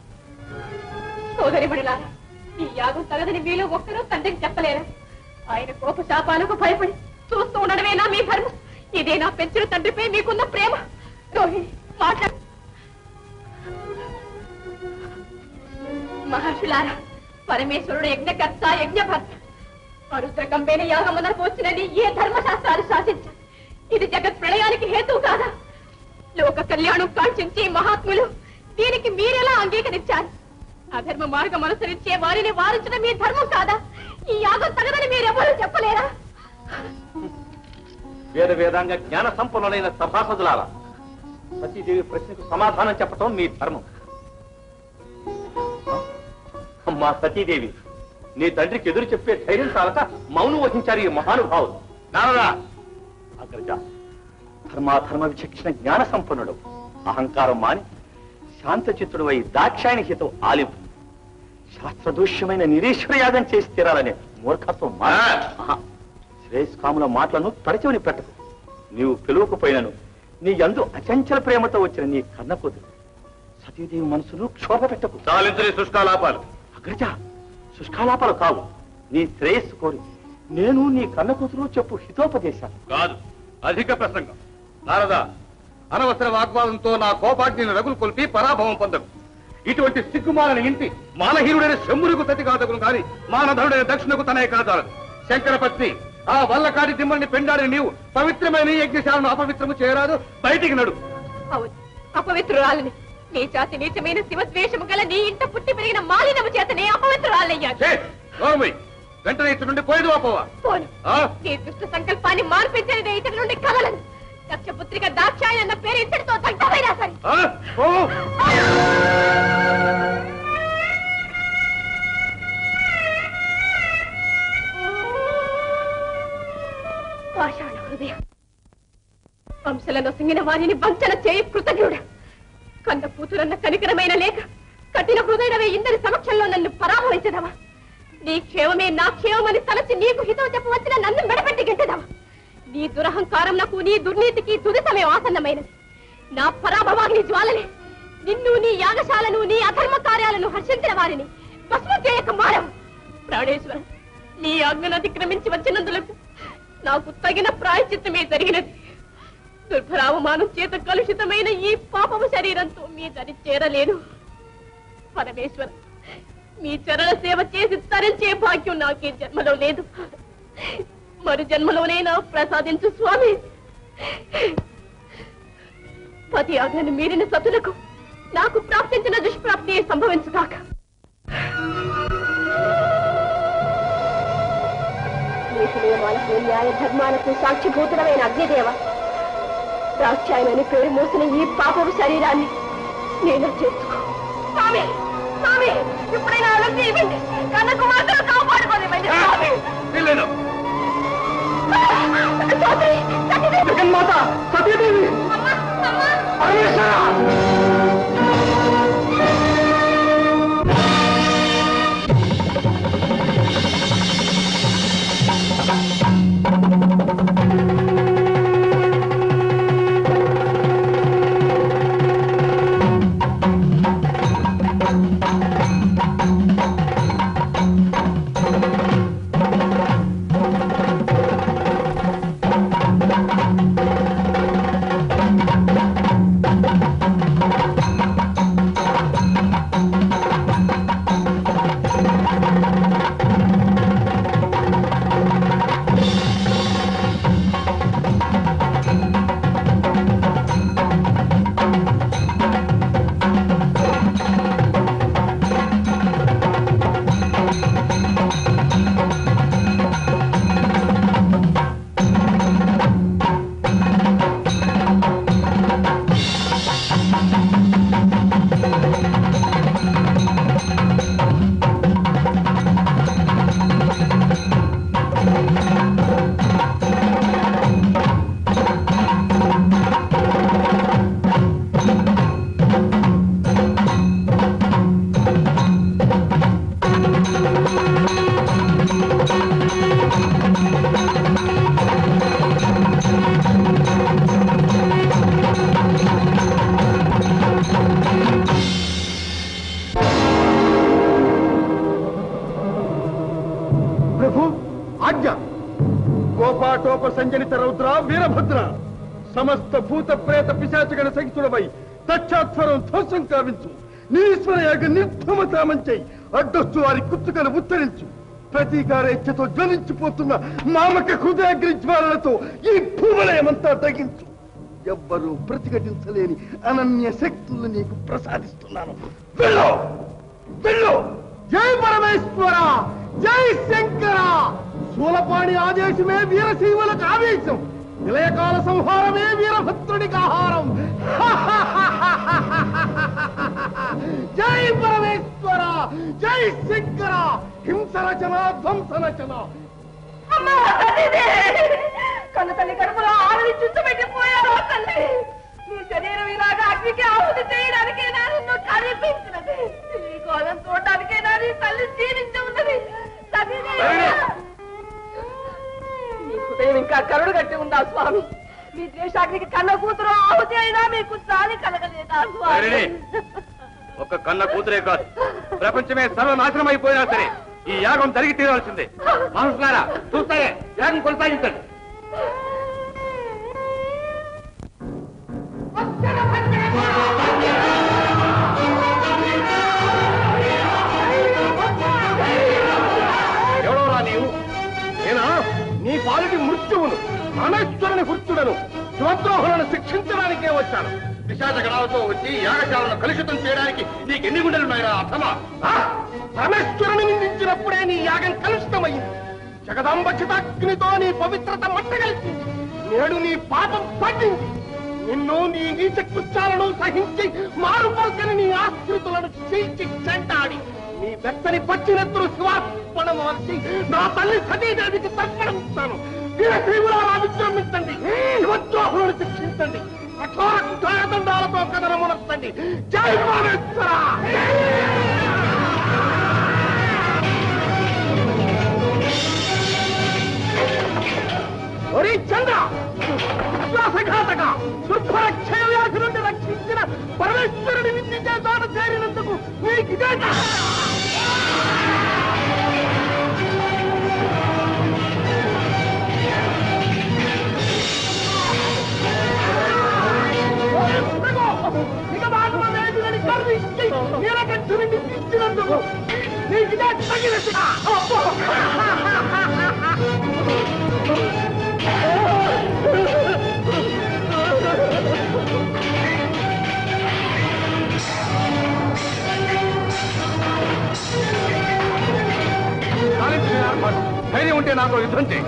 సోదరి బడిలారా, ఈ యాగం తగదని మీలో ఒక్కరూ తండ్రికి చెప్పలేరా? ఆయన కోప శాపాలకు భయపడి చూస్తూ ఉండడమేనా మీ ధర్మం? ఇదే నా పెంచిన తండ్రిపై మీకున్న ప్రేమ? రోహిణి మాట్లాడు. మహర్షులారా, పరమేశ్వరుడు యజ్ఞకర్త యజ్ఞభర్త. అరుద్రకంబైన యాగమునకు వచ్చినని ఏ ధర్మశాస్త్రాలు శాసించారు? ఇది జగత్ ప్రళయానికి హేతువు కాదా? లోక కళ్యాణం కాంక్షించి మహాత్ములు దీనికి మీరెలా అంగీకరించారు? అధర్మ మార్గం అనుసరించే వారిని వారించడం మీ ధర్మం కాదా? ఈ యాగం తగదని మీరెవరూ చెప్పలేరా? వేద వేదాంగ జ్ఞాన సంపన్నులైన సభాసదులారా, సతీదేవి ప్రశ్నకు సమాధానం చెప్పటం మీ ధర్మం. అమ్మా సతీదేవి, నీ తండ్రికి ఎదురు చెప్పే ధైర్యం చాలక మౌనం వహించారు ఈ మహానుభావులు. నారదా, అగ్రజ, ధర్మాధర్మ విచక్షణ జ్ఞాన సంపన్నుడు, అహంకారం మాని శాంతచిత్తుడు అయి దాక్షాయణ హితం ఆలింపు. శాస్త్రదూష్యమైన నిరీశ్వర యాగం చేసి తీరాలనే మూర్ఖత్వం శ్రేయస్కాముల మాటలను తరచవని పెట్టకు. నీవు పిలువకపోయినను నీ యందు అచంచల ప్రేమతో వచ్చిన నీ కన్న కూతురు సతీదేవి మనసును క్షోభ పెట్టకు. చాలించని శుష్కాలాపాలు. అగ్రజ, శుష్కాలాపాలు కావు. నీ శ్రేయస్సు కోరి నేను నీ కన్న కూతురు చెప్పు హితోపదేశాలు కాదు, అధిక ప్రసంగం. నారదా, అనవసర వాగ్వాదంతో నా కోపాగ్నిని రగులు కొల్పి పరాభవం పొందకు. ఇటువంటి సిగ్గుమాలని ఇంటి మానహీనుడైన శంభులకు సతి కాదగును కాని మానధరుడైన దక్షిణకు తనే కాదాలదు. శంకరపత్ని, ఆ వల్లకాటి దిమ్మల్ని పెండాడిన నీవు పవిత్రమైన యజ్ఞశాలను అపవిత్రము చేయరాదు. బయటికి నడు. అవును, అపవిత్రురాలని. నీ జాతి నీచమైన శివద్వేషము గల నీ ఇంట పుట్టి పెరిగిన మాలినము చేతనే అపవిత్రురాలయ్యాను. వెంటనే ఇటు నుండి పోయేది వాపోవా? పోను. నీ దుష్ట సంకల్పాన్ని మార్పించనిదే ఇతని నుండి కలలను. దక్షపుత్రిక దాక్షాయణ అన్న పేరు ఇతడితో దగ్ధమైనా సరే. పాషాణ హృదయం, వంశలను సింగిన వారిని వంచన చేయి కృతజ్ఞుడ. కన్న కూతురన్న కనికరమైన లేక కఠిన హృదయమే ఇందరి సమక్షంలో నన్ను పరాభవించదవా? నీ క్షేమమే నా క్షేమమని తలచి నీకు హితం చెప్పవచ్చిన నన్ను మెడపెట్టి గెట్టదవా? నీ దురహంకారం నాకు, నీ దుర్నీతికి తుది సమయం ఆసన్నమైనది. నా పరాభవాగ్ని జ్వాలలే నిన్ను, నీ యాగశాలను, నీ అధర్మ కార్యాలను హర్షించిన వారిని భస్మం చేయక మారవు. ప్రాణేశ్వర, నీ ఆజ్ఞను అతిక్రమించి వచ్చినందులకు నాకు తగిన ప్రాయశ్చిత్తమే జరిగినది. దుర్భరావమానం చేత కలుషితమైన ఈ పాపము శరీరంతో మీ దరి చేరలేను. పరమేశ్వర, మీ చరణ సేవ చేసి తరించే భాగ్యం నాకే జన్మలో లేదు. మరు జన్మలోనైనా ప్రసాదించు స్వామి. పతి ఆజ్ఞను మీరిన సతులకు నాకు ప్రాప్తించిన దుష్ప్రాప్తి సంభవించుగాక. నీతి నియమాలకు, న్యాయ ధర్మాలకు సాక్షిభూతుడమైన అగ్నిదేవ, దాక్షాయణని పేరు మోసిన ఈ పాపపు శరీరాన్ని నేను చేసుకో. స్వామి, స్వామి, ఇప్పుడైనా అలంకి ఇవ్వండి. కన్నకు మాత్రం కాపాడుకోనివ్వండి స్వామి. జగన్మాత సతీదేవి, కోపాటోప సంజనిత రౌద్ర వీరభద్ర సమస్త భూత ప్రేత పిశాచగణ సహితుడవై దక్షాధ్వరం ధ్వంసం కావించు నీశ్వర యాగ నిర్ధమతామంచై అడ్డొస్తు వారి కుత్తుకలు ఉత్తరించు ప్రతీకారేచ్ఛతో జ్వలించిపోతున్న మామక హృదయాగ్ని జ్వాలలతో ఈ భూవలయమంతా తగ్గించు ఎవ్వరూ ప్రతిఘటించలేని అనన్య శక్తులు నీకు ప్రసాదిస్తున్నాను వెళ్ళు వెళ్ళు జై పరమేశ్వర జై శంకర శూలపాణి ఆదేశమే వీరశైవులకు ఆవేశం విలయకాల సంహారమే వీరభద్రునికి ఆహారం జై పరమేశ్వర జై శంకర హింసరచన ధ్వంసరచన కన్న తల్లి కడుపులో ఆవిరి చుట్టుపెట్టిపోయారు తల్లి నీ శరీరం ఇలాగా అగ్నికి ఆహుతి చేయడానికే నిన్ను కనిపించినది ఈ కోలం చూడడానికే నీ తల్లి జీవించి ఉన్నది మీ హృదయం ఇంకా కరుడు కట్టి ఉందా స్వామి మీ ద్వేషాగ్నికి కన్న కూతురు ఆహుతి అయినా మీకు చాలి కలగలేదా స్వామి ఒక కన్న కూతురే కాదు ప్రపంచమే సర్వనాశనం అయిపోయినా సరే ఈ యాగం జరిగి తీరవలసిందే మనుషులారా చూస్తారే యాగం కొనసాగించండి ఎవడోరా నీవు నేనా నీ పాలిటి మృత్యువును పరమేశ్వరుని హృత్యుడను శివద్రోహులను శిక్షించడానికే వచ్చాను పిశాచ గణాలతో వచ్చి యాగశాలను కలుషితం చేయడానికి నీకెన్ని గుండెలున్నాయిరా అర్థమా పరమేశ్వరుని నిందించినప్పుడే నీ యాగం కలుషితమైంది జగదాంబ చితాగ్నితో నీ పవిత్రత మట్టగలిసింది నేడు నీ పాపం పట్టింది నిన్ను నీ నీచ కృత్యాలను సహించి మారుమోకని నీ ఆశ్రితులను చీల్చి చెంటాడి నీ వెత్తని పచ్చినెత్తులు శివార్పణం వచ్చి నా తల్లి సతీదేవికి తర్పణిస్తాను వీరశైవులారా విజృంభించండి శివద్రోహులను శిక్షించండి కఠోర కుటాదండాలతో కథనమునర్చండి జై పరమేశ్వర ఒరి చంద్ర విశ్వాసఘాతక దుర్భర క్షయ వ్యాధి నుండి రక్షించిన పరమేశ్వరుని నిందించే చోట చేరినందుకు నీకు నీలకంఠుని నిందించినందుకు నీకు తగినట్టు ధైర్యం ఉంటే నాతో యుద్ధం చేయి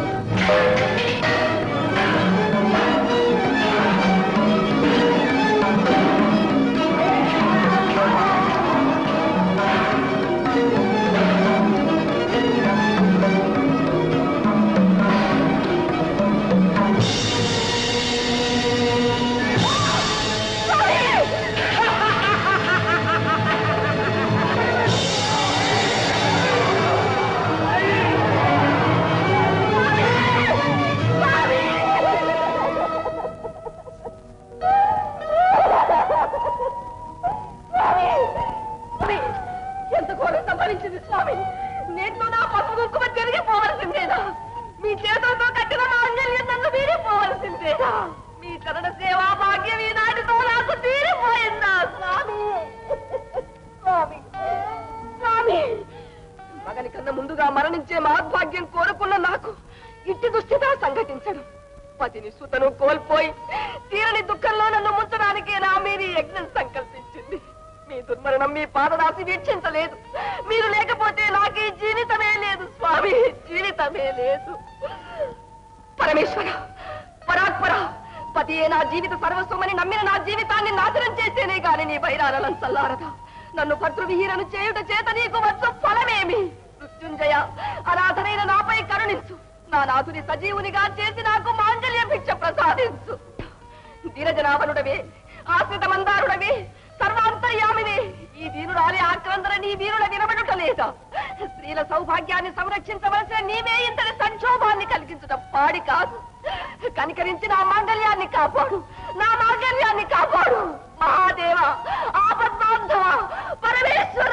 ఎంత ఘోరం సంభవించింది స్వామి నేట్లో నా పసుపు కుంకుమ తిరిగిపోవలసిందేనా మీ చేతులతో కట్టిన మాంగళ్యం నన్ను వీరిపోవలసిందేనా మీ చరణ సేవా భాగ్యం ఈనాటితో నాకు తీరిపోయిందా స్వామి స్వామి స్వామి మగని కన్నా ముందుగా మరణించే మహద్భాగ్యం కోరుకున్న నాకు ఇట్టి దుస్థిత సంఘటించడం పతిని సుతను కోల్పోయి తీరని దుఃఖంలో నన్ను ముంచడానికేనా మీరు యజ్ఞం సంకల్పించింది మీ దుర్మరణం మీ పాదదాసి వీక్షించలేదు మీరు లేకపోతే నాకు ఈ జీవితమే లేదు స్వామి జీవితమే లేదు పరమేశ్వర పరాత్పర పతియే నా జీవిత సర్వస్వమని నమ్మిన నా జీవితాన్ని నాశనం చేస్తేనే గాని నీ బైరాలను చల్లారదా నన్ను భర్తృవిహీనను చేయుట చేత నీకు వచ్చు ఫలమేమి మృత్యుంజయ అనాథనైన నాపై కరుణించు నా నాథుని సజీవునిగా చేసి నాకు మాంగళ్య భిక్ష ప్రసాదించు ధీరజనాభనుడవే ఆశ్రిత మందారుడవే సర్వాంతర్యామివే ఈ వీరురాలి ఆక్రందన నీ వీరుల వినబడుట లేదా స్త్రీల సౌభాగ్యాన్ని సంరక్షించవలసిన నీవే ఇంతటి సంక్షోభాన్ని కలిగించడం పాడి కాదు. కనికరించి నా మాంగళ్యాన్ని కాపాడు, నా మాంగళ్యాన్ని కాపాడు. మహాదేవ, ఆపద్బాంధవ, పరమేశ్వర.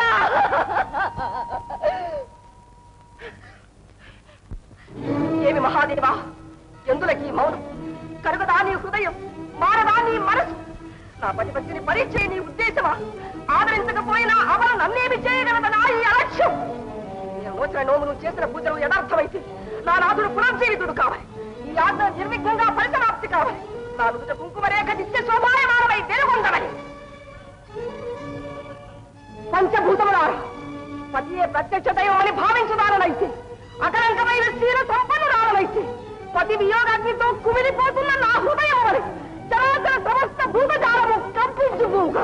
ఏమి మహాదేవా, ఎందులకి మౌనం? కరుగదా నీ హృదయం, మారదా నీ మనసు? నా పతిపత్తిని పరీక్ష నీ ఉద్దేశమా? ఆదరించకపోయినా అవను నన్నేమి చేయగలదనా ఈ అలక్ష్యం? నేను నోచిన నోమును చేసిన పూజలు యథార్థమైతే నా నాథుడు పునర్జీవితుడు కావాలి. ఈ ఆజ్ఞ నిర్విఘ్నంగా పరిసమాప్తి కావాలి. నా నుదుట కుంకుమ రేఖ నిత్య శోభాయమానమై వెలుగొందమని. పంచభూతములారా, పతియే ప్రత్యక్ష దైవమని భావించుదానైతే, అకలంకమైన క్షీర సంపన్నురాలనైతే, పతి వియోగాగ్నితో కుమిలిపోతున్న నా హృదయం వలె చరాచర సమస్త భూతజాలము కంపించుగా.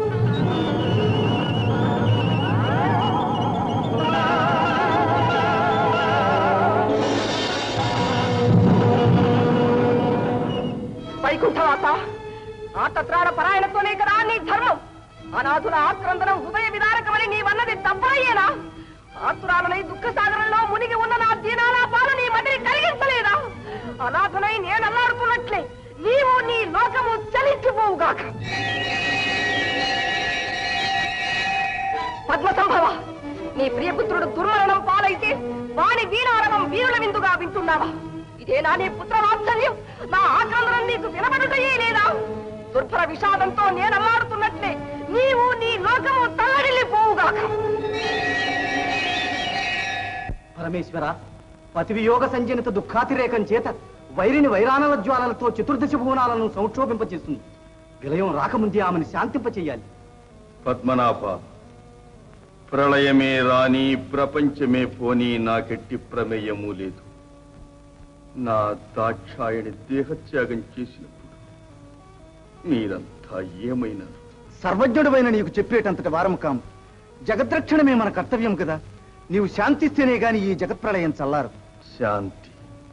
వైకుంఠవాస, ఆర్తత్రాణ పరాయణతోనే కదా నీ ధర్మం. అనాథుల ఆక్రందనం హృదయ విదారకమని నీవన్నది తప్పయ్యేనా? ఆతురాలనై దుఃఖ సాగరంలో మునిగి ఉన్న నా దీనాలాపాల నీ మదిని కలిగించలేదా? అనాథనై నేనల్లాడుతున్నట్లే నీవు నీ లోకము చలించిపోవుగాక. పద్మ సంభవ, నీ ప్రియపుత్రుడు దుర్మరణం పాలైతే వాని వీరారవం వీరుల విందుగా వింటున్నావా? ఇదేనా నీ పుత్ర వాత్సల్యం? నా ఆక్రందనం నీకు వినబడుటయే లేదా? దుర్భర విషాదంతో నేనల్లాడుతున్నట్లే నీవు నీ లోకము తల్లడిల్లిపోవుగాక. పరమేశ్వర, పతి వియోగ సంజనిత దుఃఖాతిరేకం చేత వైరిని వైరానల జ్వాలలతో చతుర్దశ భువనాలను సంక్షోభింపచేస్తుంది. విలయం రాకముందే ఆమెను శాంతింపచేయాలి. పద్మనాభ, ప్రళయమే రాని ప్రపంచమే పోని నాకెట్టి ప్రమేయము లేదు. నా దాక్షాయణి దేహత్యాగం చేసినప్పుడు మీరంతా ఏమైనా సర్వజ్ఞుడమైన నీకు చెప్పేటంతటి వారము కాము. జగద్రక్షణమే మన కర్తవ్యం కదా. నీవు శాంతిస్తేనే గాని ఈ జగత్ప్రళయం చల్లారు. శాంతి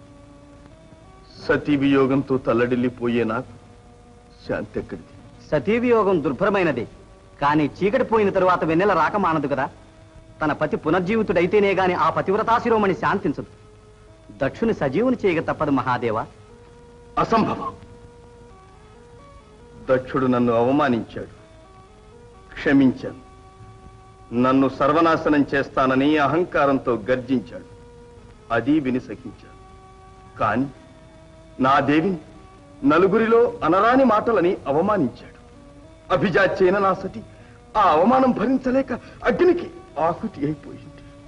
సతీ వియోగంతో తల్లడిల్లిపోయే నాకు శాంతి ఎక్కడిది? సతీ వియోగం దుర్భరమైనదే, కానీ చీకటి పోయిన తరువాత వెన్నెల రాక మానదు కదా. తన పతి పునర్జీవితుడైతేనే గాని ఆ పతివ్రతాశిరోమణి శాంతించదు. దక్షుని సజీవుని చేయక తప్పదు మహాదేవ. అసంభవం. దక్షుడు నన్ను అవమానించాడు, క్షమించాను. నన్ను సర్వనాశనం చేస్తానని అహంకారంతో గర్జించాడు, అది విని సహించాడు. కాని నా దేవిని నలుగురిలో అనరాని మాటలని అవమానించాడు. అభిజాత్యైన నా సతి ఆ అవమానం భరించలేక అగ్నికి ఆకుతి అయిపోయింది.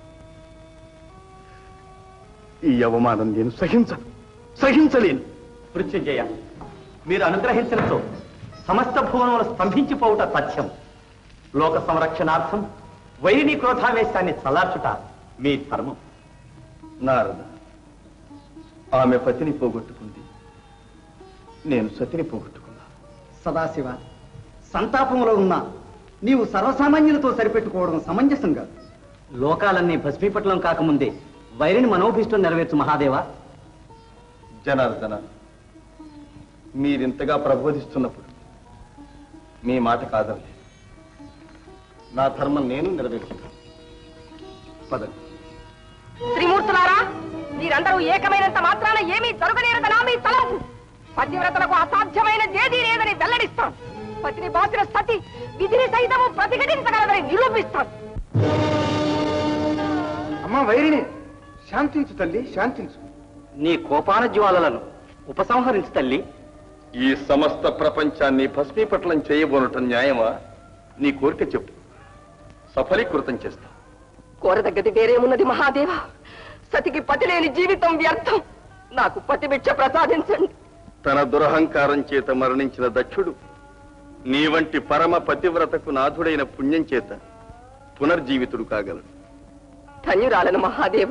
ఈ అవమానం నేను సహించలేను. మృత్యుంజయ, మీరు అనుగ్రహించడంతో సమస్త భువనములు స్తంభించిపోవుట సత్యం. లోక సంరక్షణార్థం వైరిని క్రోధావేశాన్ని చల్లార్చుట మీ ధర్మం. నారద, ఆమె పతిని పోగొట్టుకుంది, నేను సతిని పోగొట్టుకున్నా. సదాశివ, సంతాపంలో ఉన్న నీవు సర్వసామాన్యులతో సరిపెట్టుకోవడం సమంజసం కాదు. లోకాలన్నీ భస్మీపట్లం కాకముందే వైరిని మనోభీష్టం నెరవేర్చు మహాదేవ. జనార్దన, మీరింతగా ప్రబోధిస్తున్నప్పుడు మీ మాట కాదండి. నా ధర్మం నేను నెరవేర్చుతాను. పదండి. శ్రీమూర్తులారా, మీరందరూ ఏకమైనంత మాత్రాన ఏమీ జరగలేరదనా మీ తలంపు? పతివ్రతలకు అసాధ్యమైన ఏదీ లేదని వెల్లడిస్తాం. పతిని బాసిన సతి విధిని సైతము ప్రతిఘటించగలదని నిరూపిస్తాం. అమ్మా వైరిని, శాంతించు తల్లి, శాంతించు. నీ కోపాన జ్వాలలను ఉపసంహరించు తల్లి. ఈ సమస్త ప్రపంచాన్ని భస్మీపట్లం చేయబోనటం న్యాయమా? నీ కోరిక చెప్పు, సఫలీకృతం చేస్తా. కోరదగ్గది వేరేమున్నది మహాదేవ? సతికి పతి లేని జీవితం వ్యర్థం. నాకు పతిభిక్ష ప్రసాదించండి. తన దురహంకారం చేత మరణించిన దక్షుడు నీ వంటి పరమ పతివ్రతకు నాథుడైన పుణ్యం చేత పునర్జీవితుడు కాగలడు. ధన్యురాలను మహాదేవ.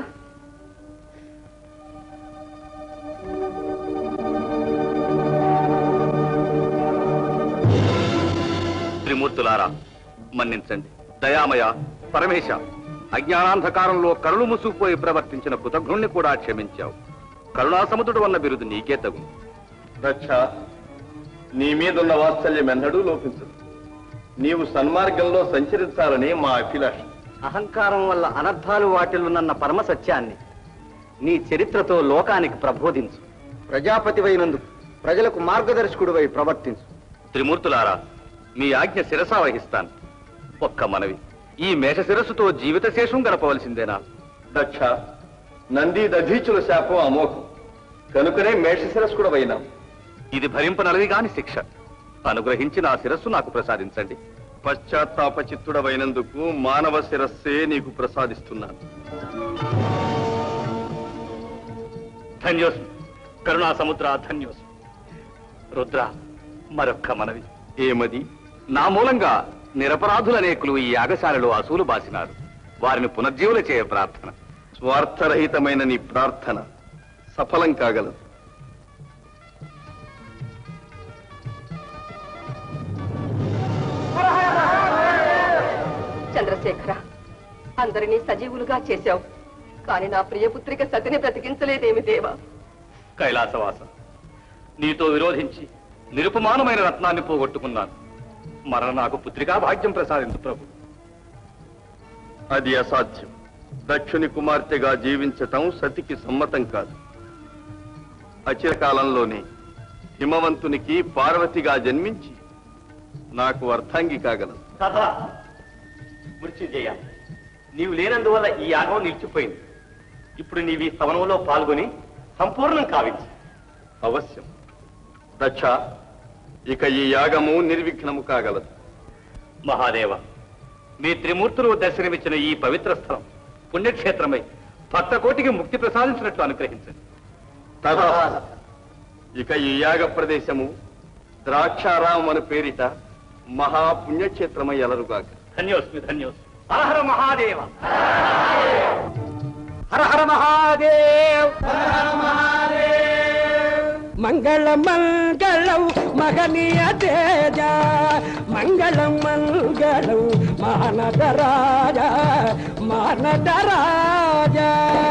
త్రిమూర్తులారా, మన్నించండి. దయామయ, పరమేశ, అజ్ఞానాంధకారంలో కరుణ ముసుగుపోయి ప్రవర్తించిన కృతజ్ఞుణ్ణి కూడా క్షమించావు. కరుణాసముద్రుడు అన్న బిరుదు నీకే తగు. దక్ష, నీ మీదున్న వాత్సల్యం ఎన్నడూ లోపించదు. నీవు సన్మార్గంలో సంచరించాలని మా అభిలాష. అహంకారం వల్ల అనర్థాలు వాటిల్లునన్న పరమ సత్యాన్ని నీ చరిత్రతో లోకానికి ప్రబోధించు. ప్రజాపతివైనందుకు ప్రజలకు మార్గదర్శకుడివై ప్రవర్తించు. త్రిమూర్తులారా, మీ ఆజ్ఞ శిరసా వహిస్తాను. ఒక్క మనవి, ఈ మేష శిరస్సుతో జీవిత శేషం గడపవలసిందేనా? దక్ష, నంది దధీచుల శాపం అమోఘం కనుకనే మేష శిరస్సు కూడా వైనాం. ఇది భరింపనలవి గాని శిక్ష. అనుగ్రహించి నా శిరస్సు నాకు ప్రసాదించండి. పశ్చాత్తాప చిత్తుడవైనందుకు మానవ శిరస్సే నీకు ప్రసాదిస్తున్నాను. ధన్యోస్మి కరుణా సముద్ర, ధన్యోస్మి. రుద్ర, మరొక్క మనవి. ఏమది? నా మూలంగా నిరపరాధులనేకులు ఈ యాగశాలలో అసూలు బాసినారు. వారిని పునర్జీవులు చేయ ప్రార్థన. స్వార్థరహితమైన నీ ప్రార్థన సఫలం కాగలదు. చంద్రశేఖర, అందరినీ సజీవులుగా చేశావు, కానీ నా ప్రియపుత్రిక సతిని బ్రతికించలేదేమి దేవా? కైలాసవాస, నీతో విరోధించి నిరుపమానమైన రత్నాన్ని పోగొట్టుకున్నాను. మరణ నాకు పుత్రికా భాగ్యం ప్రసాదించు ప్రభు. అది అసాధ్యం. దక్షుని కుమార్తెగా జీవించటం సతికి సమ్మతం కాదు. అచిరకాలంలోనే హిమవంతునికి పార్వతిగా జన్మించి నాకు అర్థాంగి కాగలదు. సదా మృత్యుంజయ, నీవు లేనందువల్ల ఈ యాగం నిలిచిపోయింది. ఇప్పుడు నీవి స్తవనంలో పాల్గొని సంపూర్ణం కావించు. అవశ్యం. దక్ష, ఇక ఈ యాగము నిర్విఘ్నము కాగలదు. మహాదేవ, మీ త్రిమూర్తులు దర్శనమిచ్చిన ఈ పవిత్ర స్థలం పుణ్యక్షేత్రమై భక్త కోటికి ముక్తి ప్రసాదించినట్లు అనుగ్రహించండి. తథా. ఇక ఈ యాగ ప్రదేశము ద్రాక్షారామం అను పేరిట మహాపుణ్యక్షేత్రమై అలరుగాక. ధన్యోస్మి, ధన్యోస్మి. హర హర మహాదేవ. హర హర మహాదేవ్. మంగళం మంగళం మహనీయ తేజ, మంగళం మంగళం మానద రాజా, మానద రాజా.